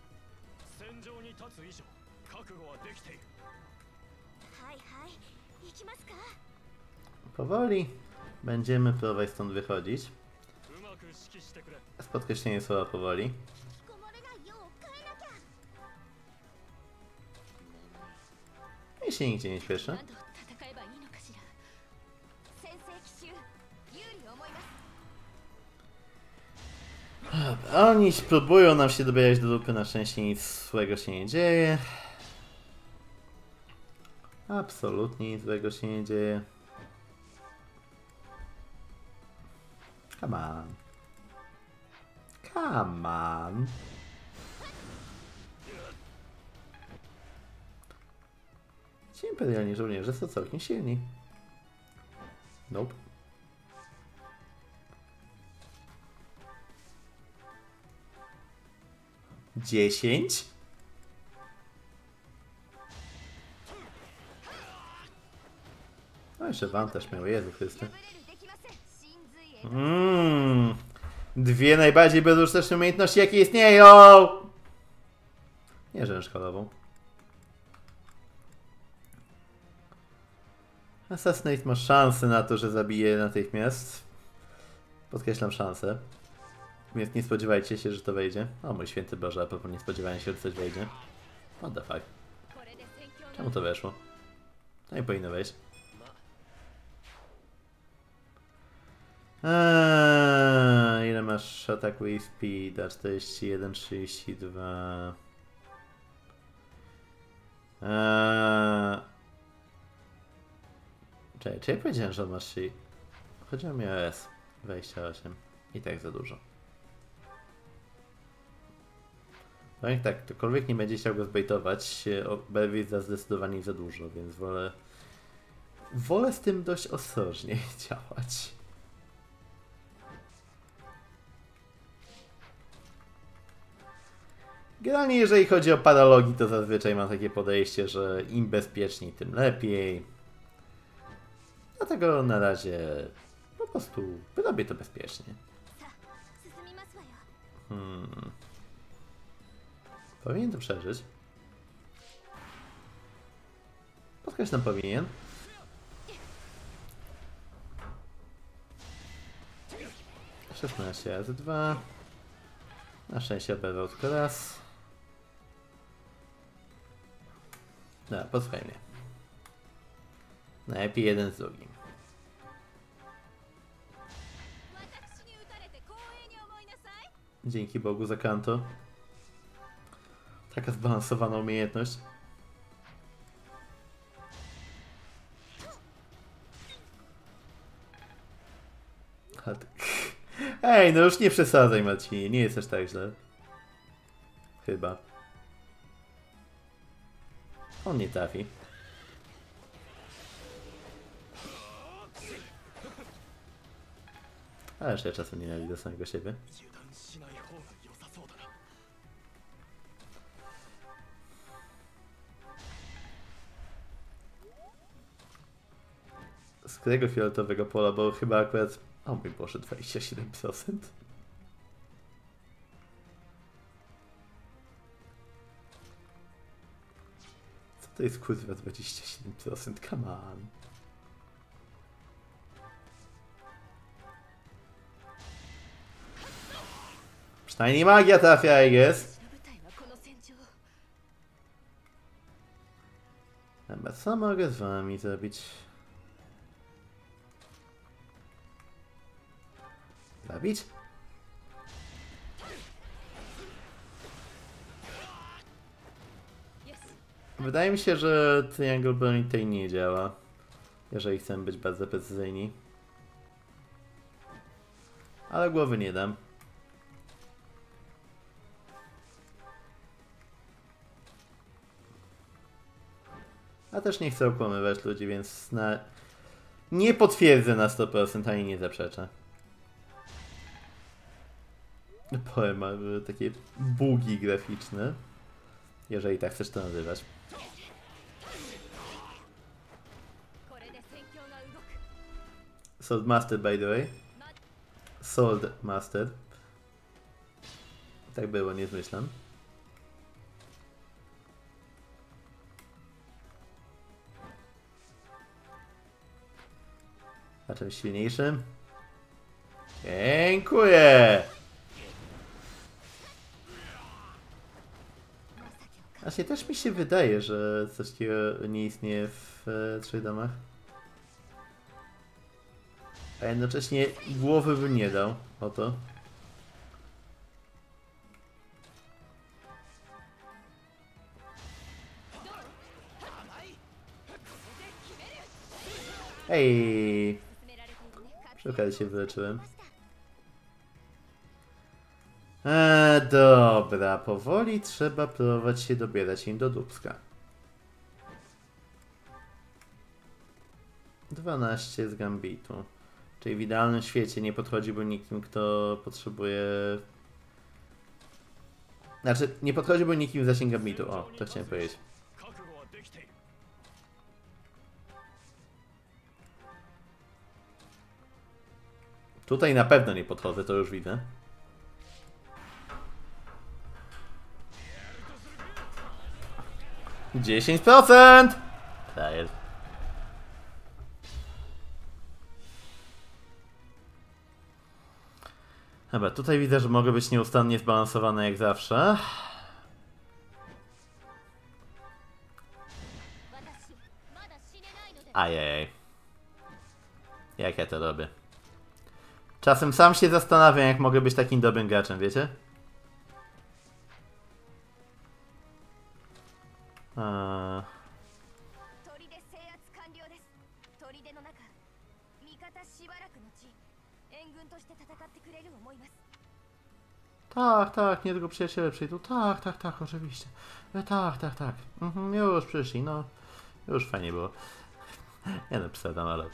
Powoli będziemy próbować stąd wychodzić. Z podkreśleniem słowa powoli. I się nigdzie nie śpieszy. Oni próbują nam się dobierać do dupy, na szczęście nic złego się nie dzieje. Absolutnie nic złego się nie dzieje. Come on. Come on. Ci imperialni żołnierze są całkiem silni. Nope. Dziesięć? No jeszcze wam też miał, Jezu Chryste. Mmm. Dwie najbardziej bezużyteczne umiejętności, jakie istnieją! Nie rzecz szkolową. Assassinate ma szansę na to, że zabije natychmiast. Podkreślam szansę. Więc nie spodziewajcie się, że to wejdzie. O mój święty Boże, a propos nie spodziewałem się, że coś wejdzie. What the fuck? Czemu to weszło? To nie powinno wejść. Eee, ile masz ataku i speeda? czterdzieści jeden, trzydzieści dwa. Eee... Czekaj, czy ja powiedziałem, że on ma trzy? Chodziło mi o S. dwadzieścia osiem. I tak za dużo. No i tak, ktokolwiek nie będzie chciał go zbejtować, Belvis da zdecydowanie za dużo, więc wolę... Wolę z tym dość ostrożnie działać. Generalnie jeżeli chodzi o paralogii, to zazwyczaj mam takie podejście, że im bezpieczniej, tym lepiej. Dlatego na razie po prostu robię to bezpiecznie. Hmm. Powinien to przeżyć. Podkreślam, powinien. szesnaście razy dwa. Na szczęście oberwał tylko raz. Dobra, posłuchaj mnie. Najlepiej jeden z drugim. Dzięki Bogu za Kanto. Taka zbalansowana umiejętność. Ej, no już nie przesadzaj, Marcinie, nie jest aż tak źle. Chyba. On nie trafi. Ależ ja czasem nienawidzę samego siebie. Z którego fioletowego pola, bo chyba akurat... O mój Boże, dwadzieścia siedem procent. Co to jest kurwa dwadzieścia siedem procent? Come on. Przynajmniej magia trafia, I guess. Dobra, co mogę z wami zrobić? Zabić? Wydaje mi się, że Triangle broni tej nie działa. Jeżeli chcemy być bardzo precyzyjni. Ale głowy nie dam. A też nie chcę okłamywać ludzi, więc na... nie potwierdzę na sto procent, ani nie zaprzeczę. Powiem, ma takie bugi graficzne. Jeżeli tak chcesz to nazywać. Sword Master, by the way. Sword Master. Tak było, nie zmyślam. A czymś silniejszym? Dziękuję! Właśnie też mi się wydaje, że coś takiego nie istnieje w e, trzech domach. A jednocześnie głowy bym nie dał o to. Ej, przy okazji się wyleczyłem. Eee, dobra, powoli trzeba próbować się dobierać im do dupska. dwanaście z gambitu. Czyli w idealnym świecie nie podchodziłby nikim, kto potrzebuje... Znaczy, nie podchodziłby nikim w zasięg gambitu. O, to chciałem powiedzieć. Tutaj na pewno nie podchodzę, to już widzę. dziesięć procent! Daję. Dobra, tutaj widzę, że mogę być nieustannie zbalansowane jak zawsze. Ajej. Jak ja to robię? Czasem sam się zastanawiam, jak mogę być takim dobrym graczem, wiecie? A... Tak, tak, niedługo przyjaciele przyjdą. Tak, tak, tak, oczywiście. E, tak, tak, tak. Mhm, już przyszli, no. Już fajnie było. Nie no, przesadzam, ale...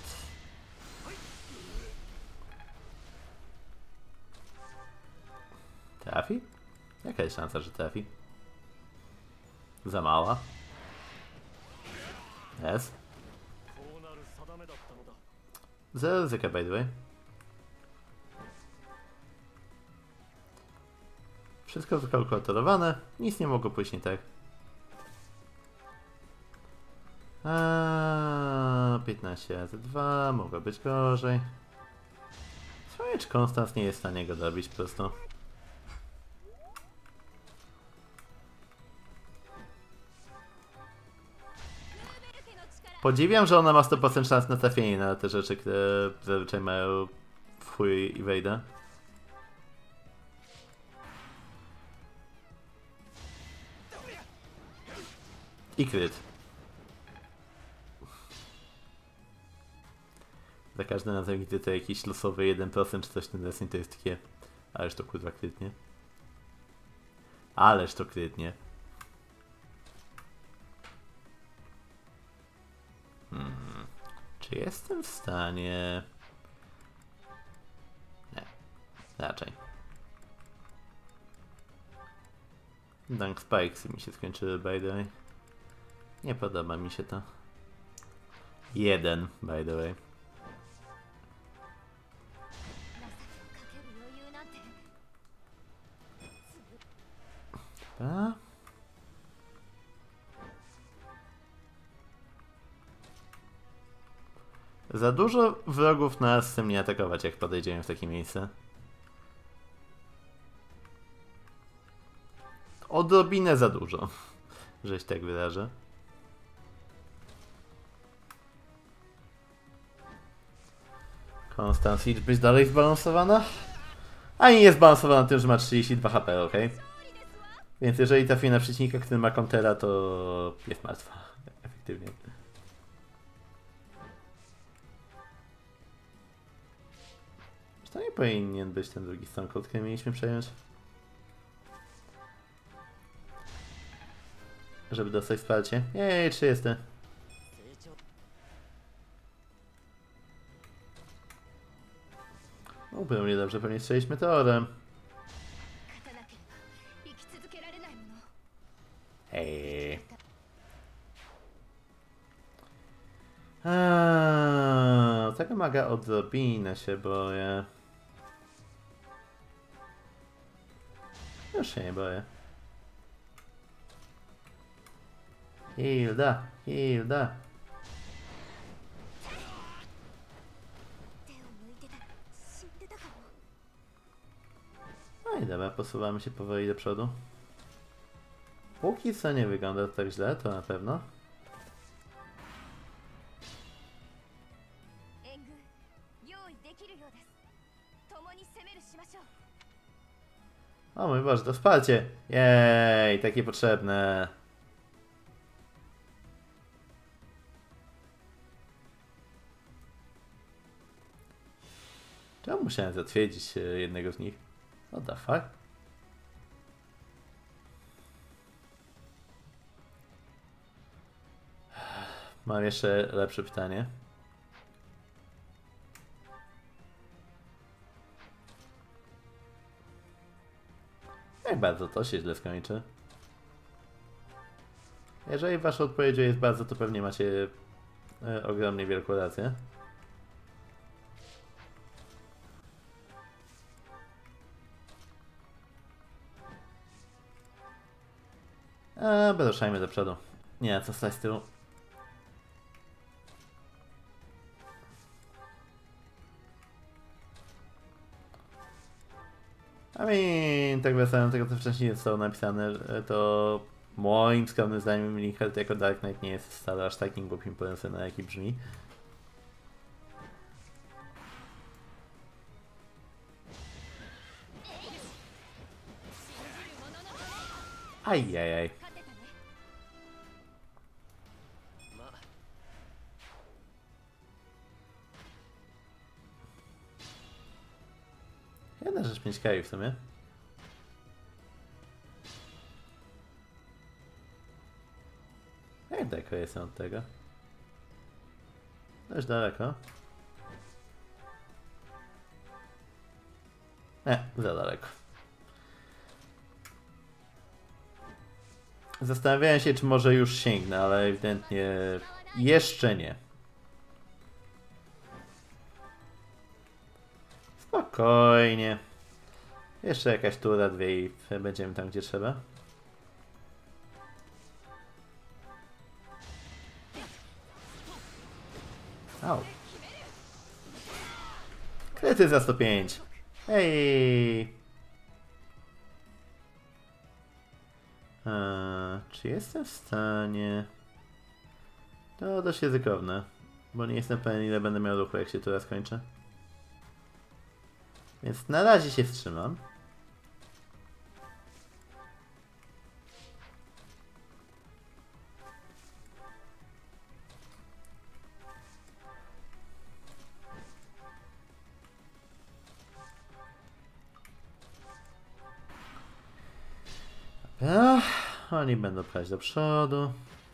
Trafi? Jaka jest szansa, że trafi? Za mała. Jest. Zero ryzyka, by the way. Wszystko wykalkulowane, nic nie mogło pójść nie tak. Eee, piętnaście razy dwa, mogło być gorzej. Czy Konstans nie jest w stanie go dobić po prostu? Podziwiam, że ona ma sto procent szans na trafienie na te rzeczy, które zazwyczaj mają w chuj i wejdę. I kryt. Za każdym razem, gdy to jakiś losowy jeden procent czy coś ten deseń, to jest takie... Ależ to kurwa krytnie. Ależ to krytnie. Hmm. Czy jestem w stanie... Nie. Raczej. Dunk Spikes mi się skończyły, by the way. Nie podoba mi się to. Jeden, by the way. A? Za dużo wrogów nas chce mnie atakować, jak podejdziemy w takie miejsce. Odrobinę za dużo, żeś tak wyrażę. Konstancja być dalej zbalansowana? A nie jest zbalansowana tym, że ma trzydzieści dwa H P, ok? Więc jeżeli trafi na przeciwnika, który ma countera, to jest martwa. Efektywnie. Czy to nie powinien być ten drugi Stone, który mieliśmy przejąć? Żeby dostać wsparcie. Jej, czy jestem? No, było mnie dobrze, pewnie strzeliśmy teorem. Hej. Eee, tego maga odrobinę się boję. Już się nie boję. Hilda, Hilda. No i dobra, posuwamy się powoli do przodu. Póki co nie wygląda to tak źle, to na pewno. O mój Boże, to wsparcie! Jej, takie potrzebne. Czemu musiałem zatwierdzić jednego z nich? What the fuck? Mam jeszcze lepsze pytanie. Jak bardzo to się źle skończy? Jeżeli wasza odpowiedź jest bardzo, to pewnie macie e, ogromnie wielką rację. Eee, ruszajmy do przodu. Nie, co stać z tyłu. I mean, tak wracając do tego, co wcześniej zostało napisane, to moim skromnym zdaniem Linhardt jako Dark Knight nie jest wcale aż takim głupim pomysłem, na jaki brzmi. Ajajaj. Jedna rzecz mieć kraju w sumie. Jak daleko jestem od tego? Dość daleko. Nie, za daleko. Zastanawiałem się, czy może już sięgnę, ale ewidentnie jeszcze nie. Spokojnie. Jeszcze jakaś tura, dwie i będziemy tam, gdzie trzeba. Au. Kryty za sto pięć. Hej. Eee, czy jestem w stanie... To dość ryzykowne, bo nie jestem pewien, ile będę miał ruchu, jak się tura skończy. Więc na razie się wstrzymam. Dobra. Oni będą pchać do przodu.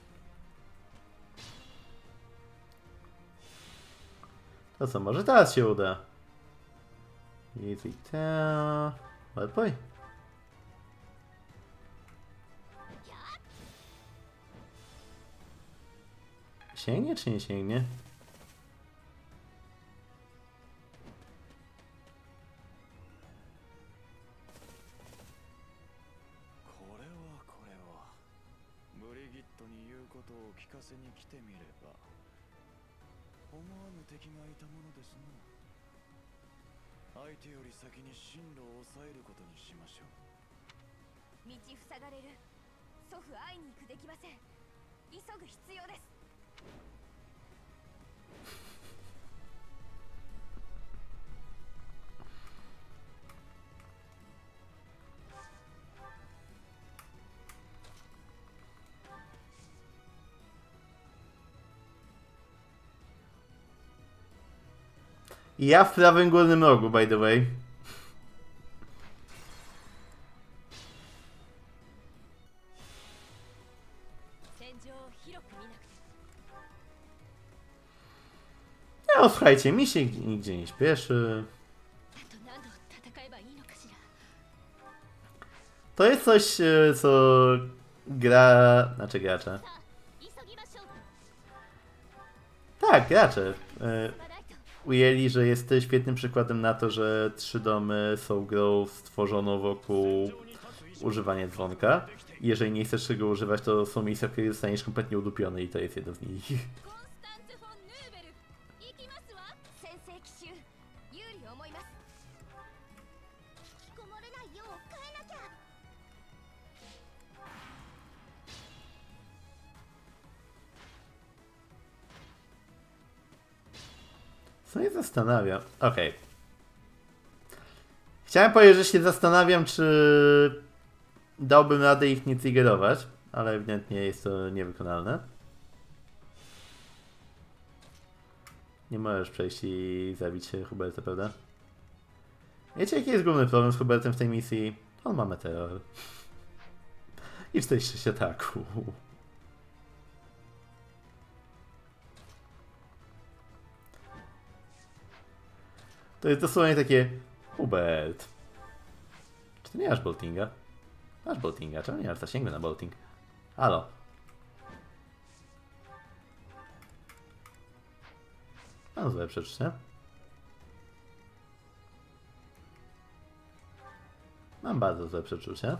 To co, może teraz się uda? Easy ta. Bad boy. Sięgnie czy nie sięgnie? Ja w prawym górnym rogu, by the way. No słuchajcie, mi się nigdzie nie śpieszy. To jest coś, co gra... Znaczy gracze. Tak, gracze. Ujęli, że jest świetnym przykładem na to, że trzy domy są grą stworzoną wokół używania dzwonka. Jeżeli nie chcesz tego używać, to są miejsca, w których zostaniesz kompletnie udupiony i to jest jedno z nich. Co mnie zastanawia? Okej. Okay. Chciałem powiedzieć, że się zastanawiam, czy dałbym radę ich nie triggerować, ale ewidentnie jest to niewykonalne. Nie możesz przejść i zabić Huberta, prawda? Wiecie, jaki jest główny problem z Hubertem w tej misji? On ma meteor. I czterdzieści sześć ataku. To jest dosłownie takie... Hubert. Czy ty nie masz boltinga? Masz boltinga, czemu nie masz zasięgu na bolting? Halo. Mam złe przeczucie. Mam bardzo złe przeczucie.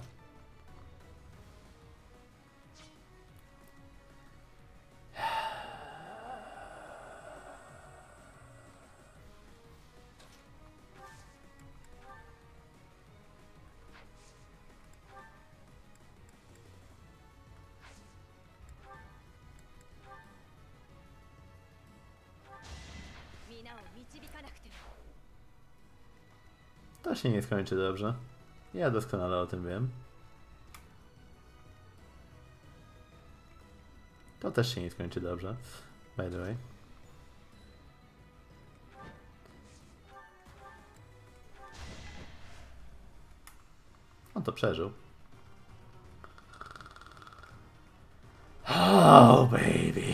To się nie skończy dobrze. Ja doskonale o tym wiem. To też się nie skończy dobrze. By the way. On to przeżył. Oh baby.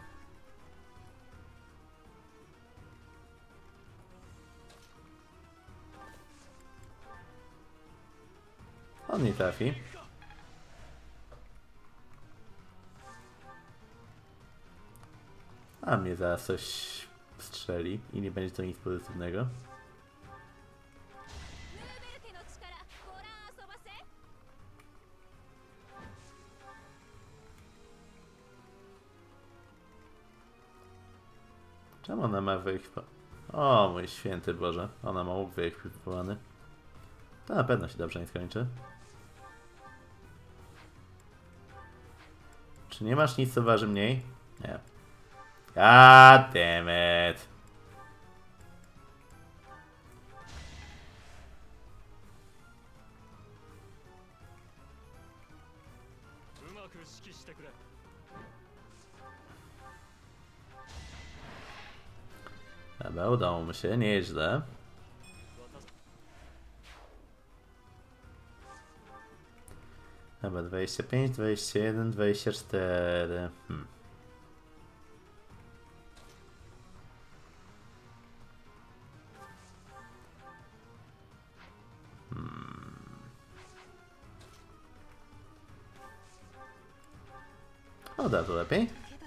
On nie trafi. A mnie zaraz coś strzeli i nie będzie to nic pozytywnego. Czemu ona ma wyekwipo... O mój święty Boże, ona ma łuk wyekwipowany. To na pewno się dobrze nie skończy. Czy nie masz nic, co waży mniej? Nie. God damn it. Dobra, udało mu się, nieźle. Chyba dwadzieścia pięć, dwadzieścia jeden, dwadzieścia cztery. Hmm. Hmm. O, da to lepiej.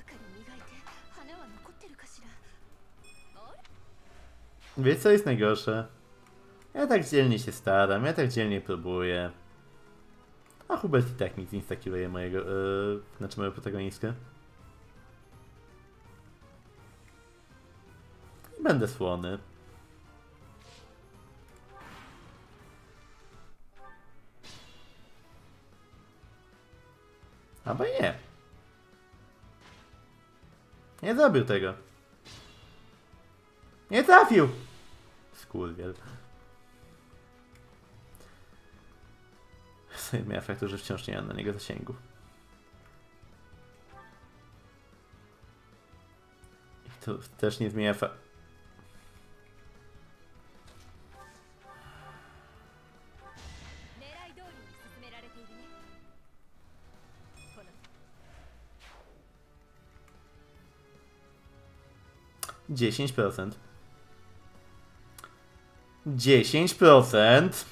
Wiesz, co jest najgorsze? Ja tak dzielnie się staram, ja tak dzielnie próbuję. A Hubert i tak nic nie stakiluje mojego, yy, znaczy mojego protagonistkę. I będę słony. Albo nie. Nie zrobił tego. Nie trafił! Skurwiel. Miał efektu, że wciąż nie mam na niego zasięgu. I to też nie zmienia fa... dziesięć procent. dziesięć procent.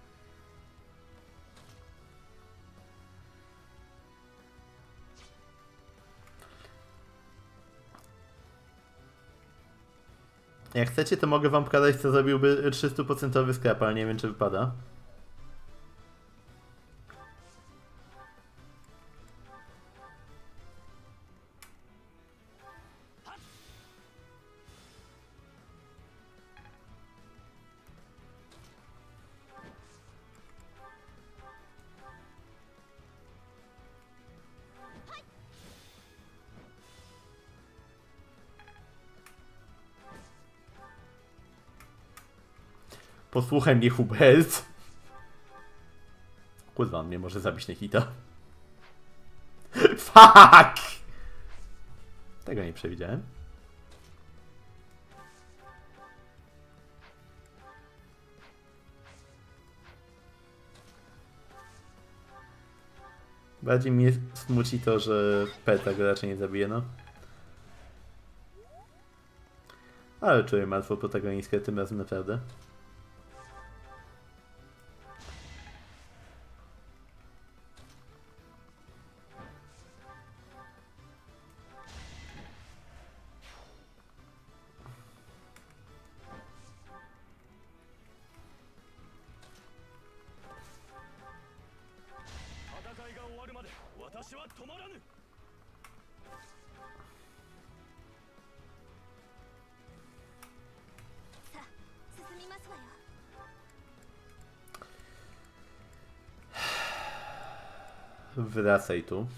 Jak chcecie, to mogę wam pokazać, co zrobiłby trzysta procent sklep, ale nie wiem, czy wypada. Posłuchaj mnie, Hubert. Kurwa, on mnie może zabić na hita. Fuck! Tego nie przewidziałem. Bardziej mnie smuci to, że Peta go raczej nie zabije, no. Ale czuję martwą protagonistkę tym razem naprawdę. Wracaj tu.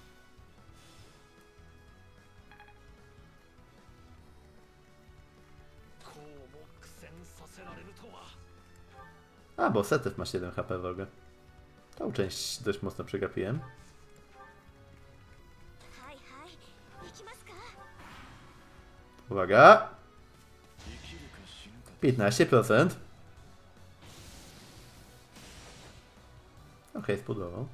A, bo Setef ma siedem H P w ogóle. Tą część dość mocno przegapiłem. Uwaga! piętnaście procent. Okej, okay, spodobał.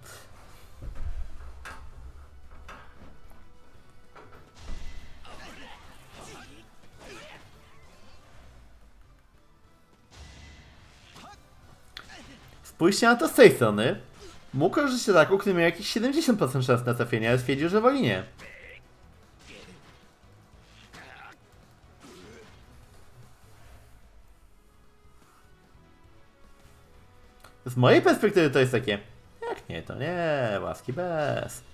Spójrzcie na to z tej strony. Mógł użyć ataku, który miał jakieś siedemdziesiąt procent szans na trafienie, ale stwierdził, że woli nie. Z mojej perspektywy to jest takie, jak nie, to nie, łaski bez.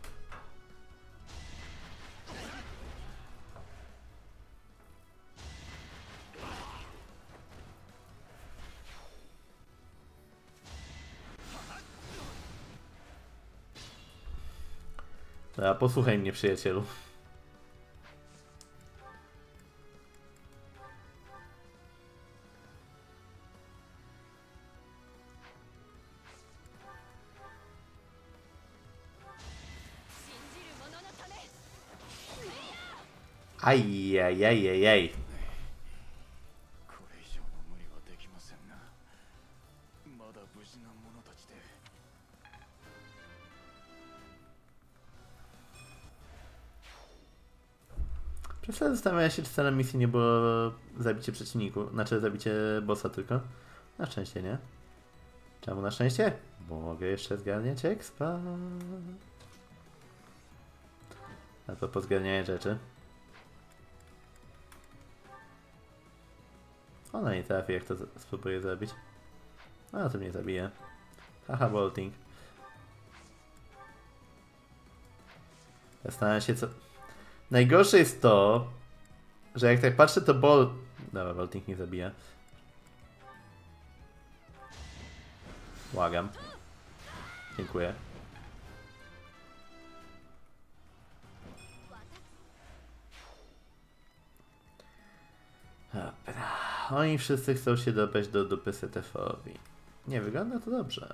A posłuchaj mnie, przyjacielu. Ajajajajaj. Przecież zastanawiam się, czy celem misji nie było zabicie przeciwniku, znaczy zabicie bossa tylko. Na szczęście nie. Czemu na szczęście? Bo mogę jeszcze zgarniać expa. A to po zgarnianie rzeczy. Ona nie trafi, jak to spróbuję zrobić. A to mnie zabije. Haha, bolting. Zastanawiam się, co... Najgorsze jest to, że jak tak patrzę, to bol... Dobra, bolting nie zabija. Błagam. Dziękuję. Dobra. Oni wszyscy chcą się dopaść do dupy Setefowi. Nie wygląda to dobrze.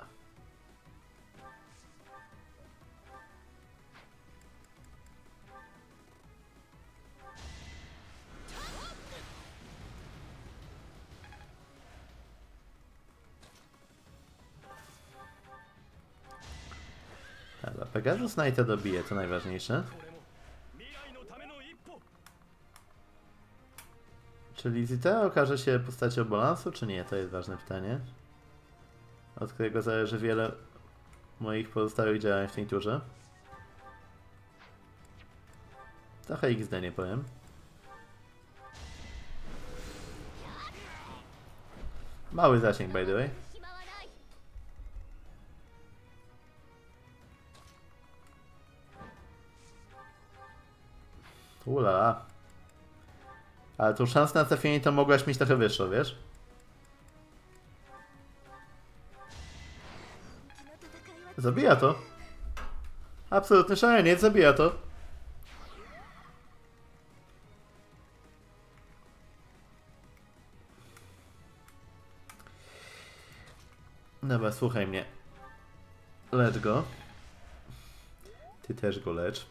Dobra, Pegasus Knighta dobije, to najważniejsze. Czy Lizita okaże się postacią balansu, czy nie? To jest ważne pytanie. Od którego zależy wiele moich pozostałych działań w tej turze. Trochę X D nie powiem. Mały zasięg, by the way. Ula. Ale tą szansę na trafienie to mogłaś mieć trochę wyższą, wiesz? Zabija to. Absolutny szaleniec, zabija to. Dobra, słuchaj mnie. Lecz go. Ty też go lecz.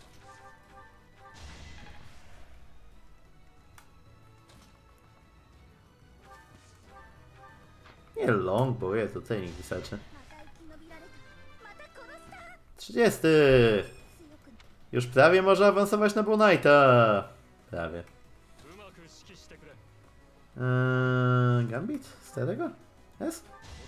Nie long, bo jest, to tutaj nikt wystarczy. trzydziesty! Już prawie może awansować na Bonita. Prawie. Eee, Gambit? Z tego? Jest?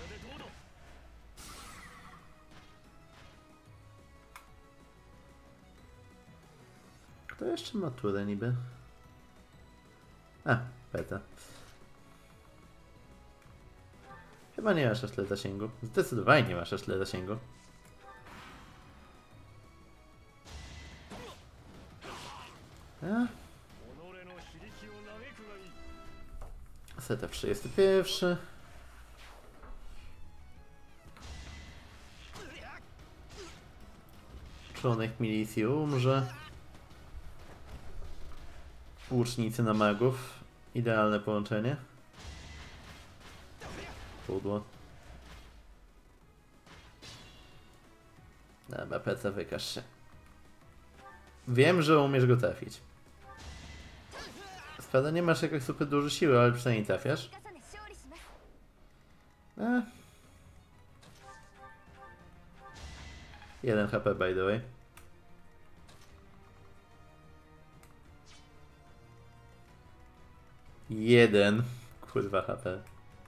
Kto jeszcze ma turę niby? A, Peta. Chyba nie masz aż tyle zasięgu. Zdecydowanie nie masz aż tyle zasięgu. A? Setup trzydziesty pierwszy. Członek milicji umrze. Łucznicy na magów. Idealne połączenie. Pudło. Dobra, Peca, wykaż się. Wiem, że umiesz go trafić. Spada, nie masz jakoś super dużo siły, ale przynajmniej trafiasz. E. Jeden H P, by the way. Jeden. Kurwa H P.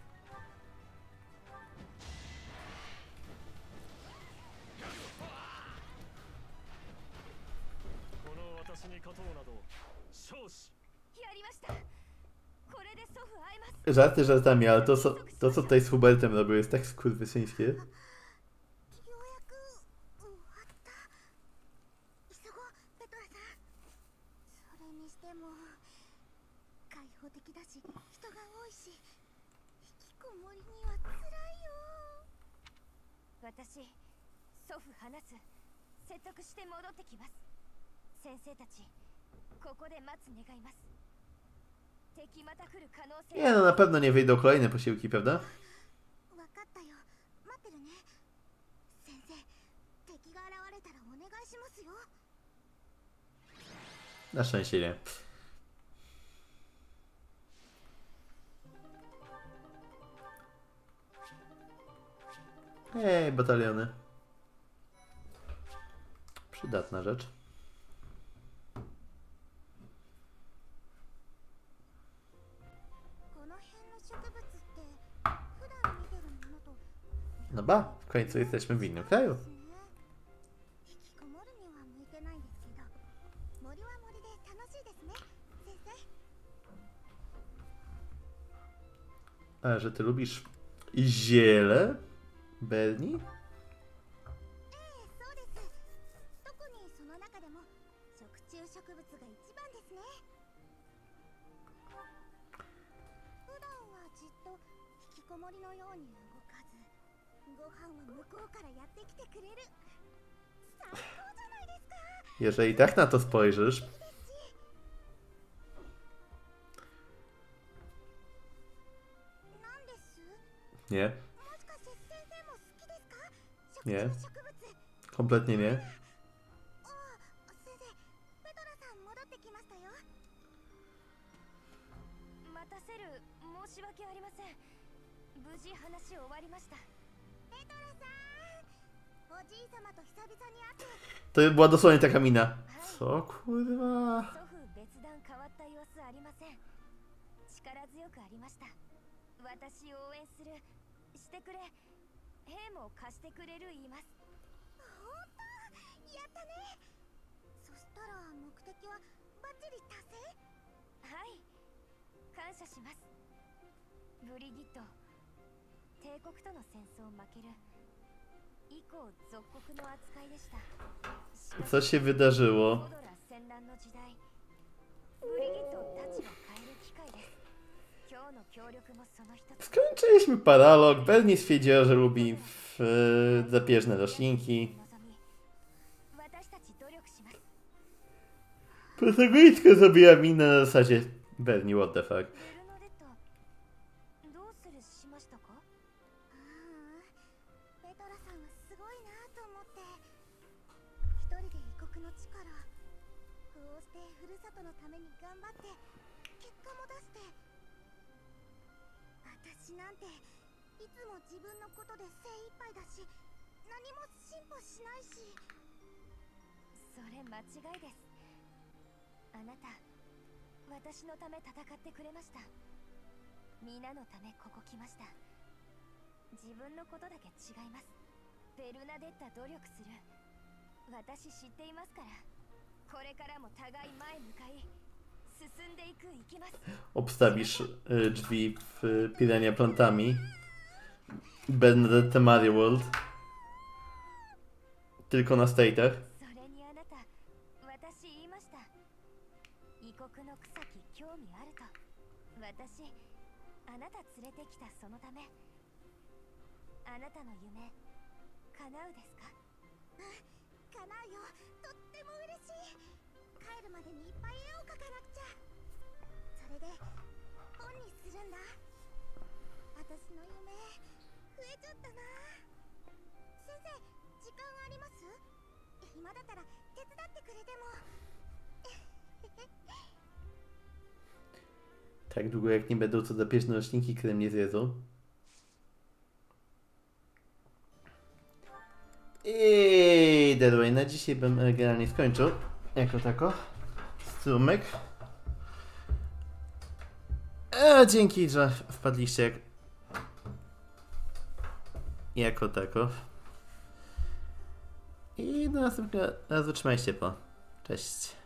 Żarty żartami, ale to co, to, co tutaj z Hubertem robił, jest tak skurwysyńskie. Nie no, na pewno nie wyjdą kolejne posiłki, prawda? Na szczęście nie. Ej, bataliony. Przydatna rzecz. No ba, w końcu jesteśmy w innym kraju. A, że ty lubisz ziele, Bernie? Jeżeli tak na to spojrzysz, nie. Nie. Kompletnie nie. To była dosłownie taka mina. Co kurwa? 力強くありました。私を応援する、してくれ、兵も貸してくれる言います。本当、やったね。そしたら目的はバッチリ達成？はい、感謝します。ブリギット、帝国との戦争を負ける以降属国の扱いでした。 Co się wydarzyło? Skończyliśmy paralog. Bernie stwierdziła, że lubi w, e, drapieżne roślinki. Protagonistka zrobiła minę na zasadzie Bernie, what the fuck. なんていつも自分のことで精一杯だし、何も進歩しないし。それ間違いです。あなた、私のため戦ってくれました。皆のためここ来ました。自分のことだけ違います。ベルナデッタ努力する。私知っていますから。これからも互い前向かい。 Obstawisz y, drzwi w y, Pirania plantami. Bernadetta Mario World. Tylko na state'ach. Tak długo jak nie będą co drapieżne roślinki, które mnie zjedzą. I Deadway, na dzisiaj bym generalnie skończył. Jako tako. Strumyk. A dzięki, że wpadliście jak... jako tako. I do następnego razu trzymajcie po. Cześć.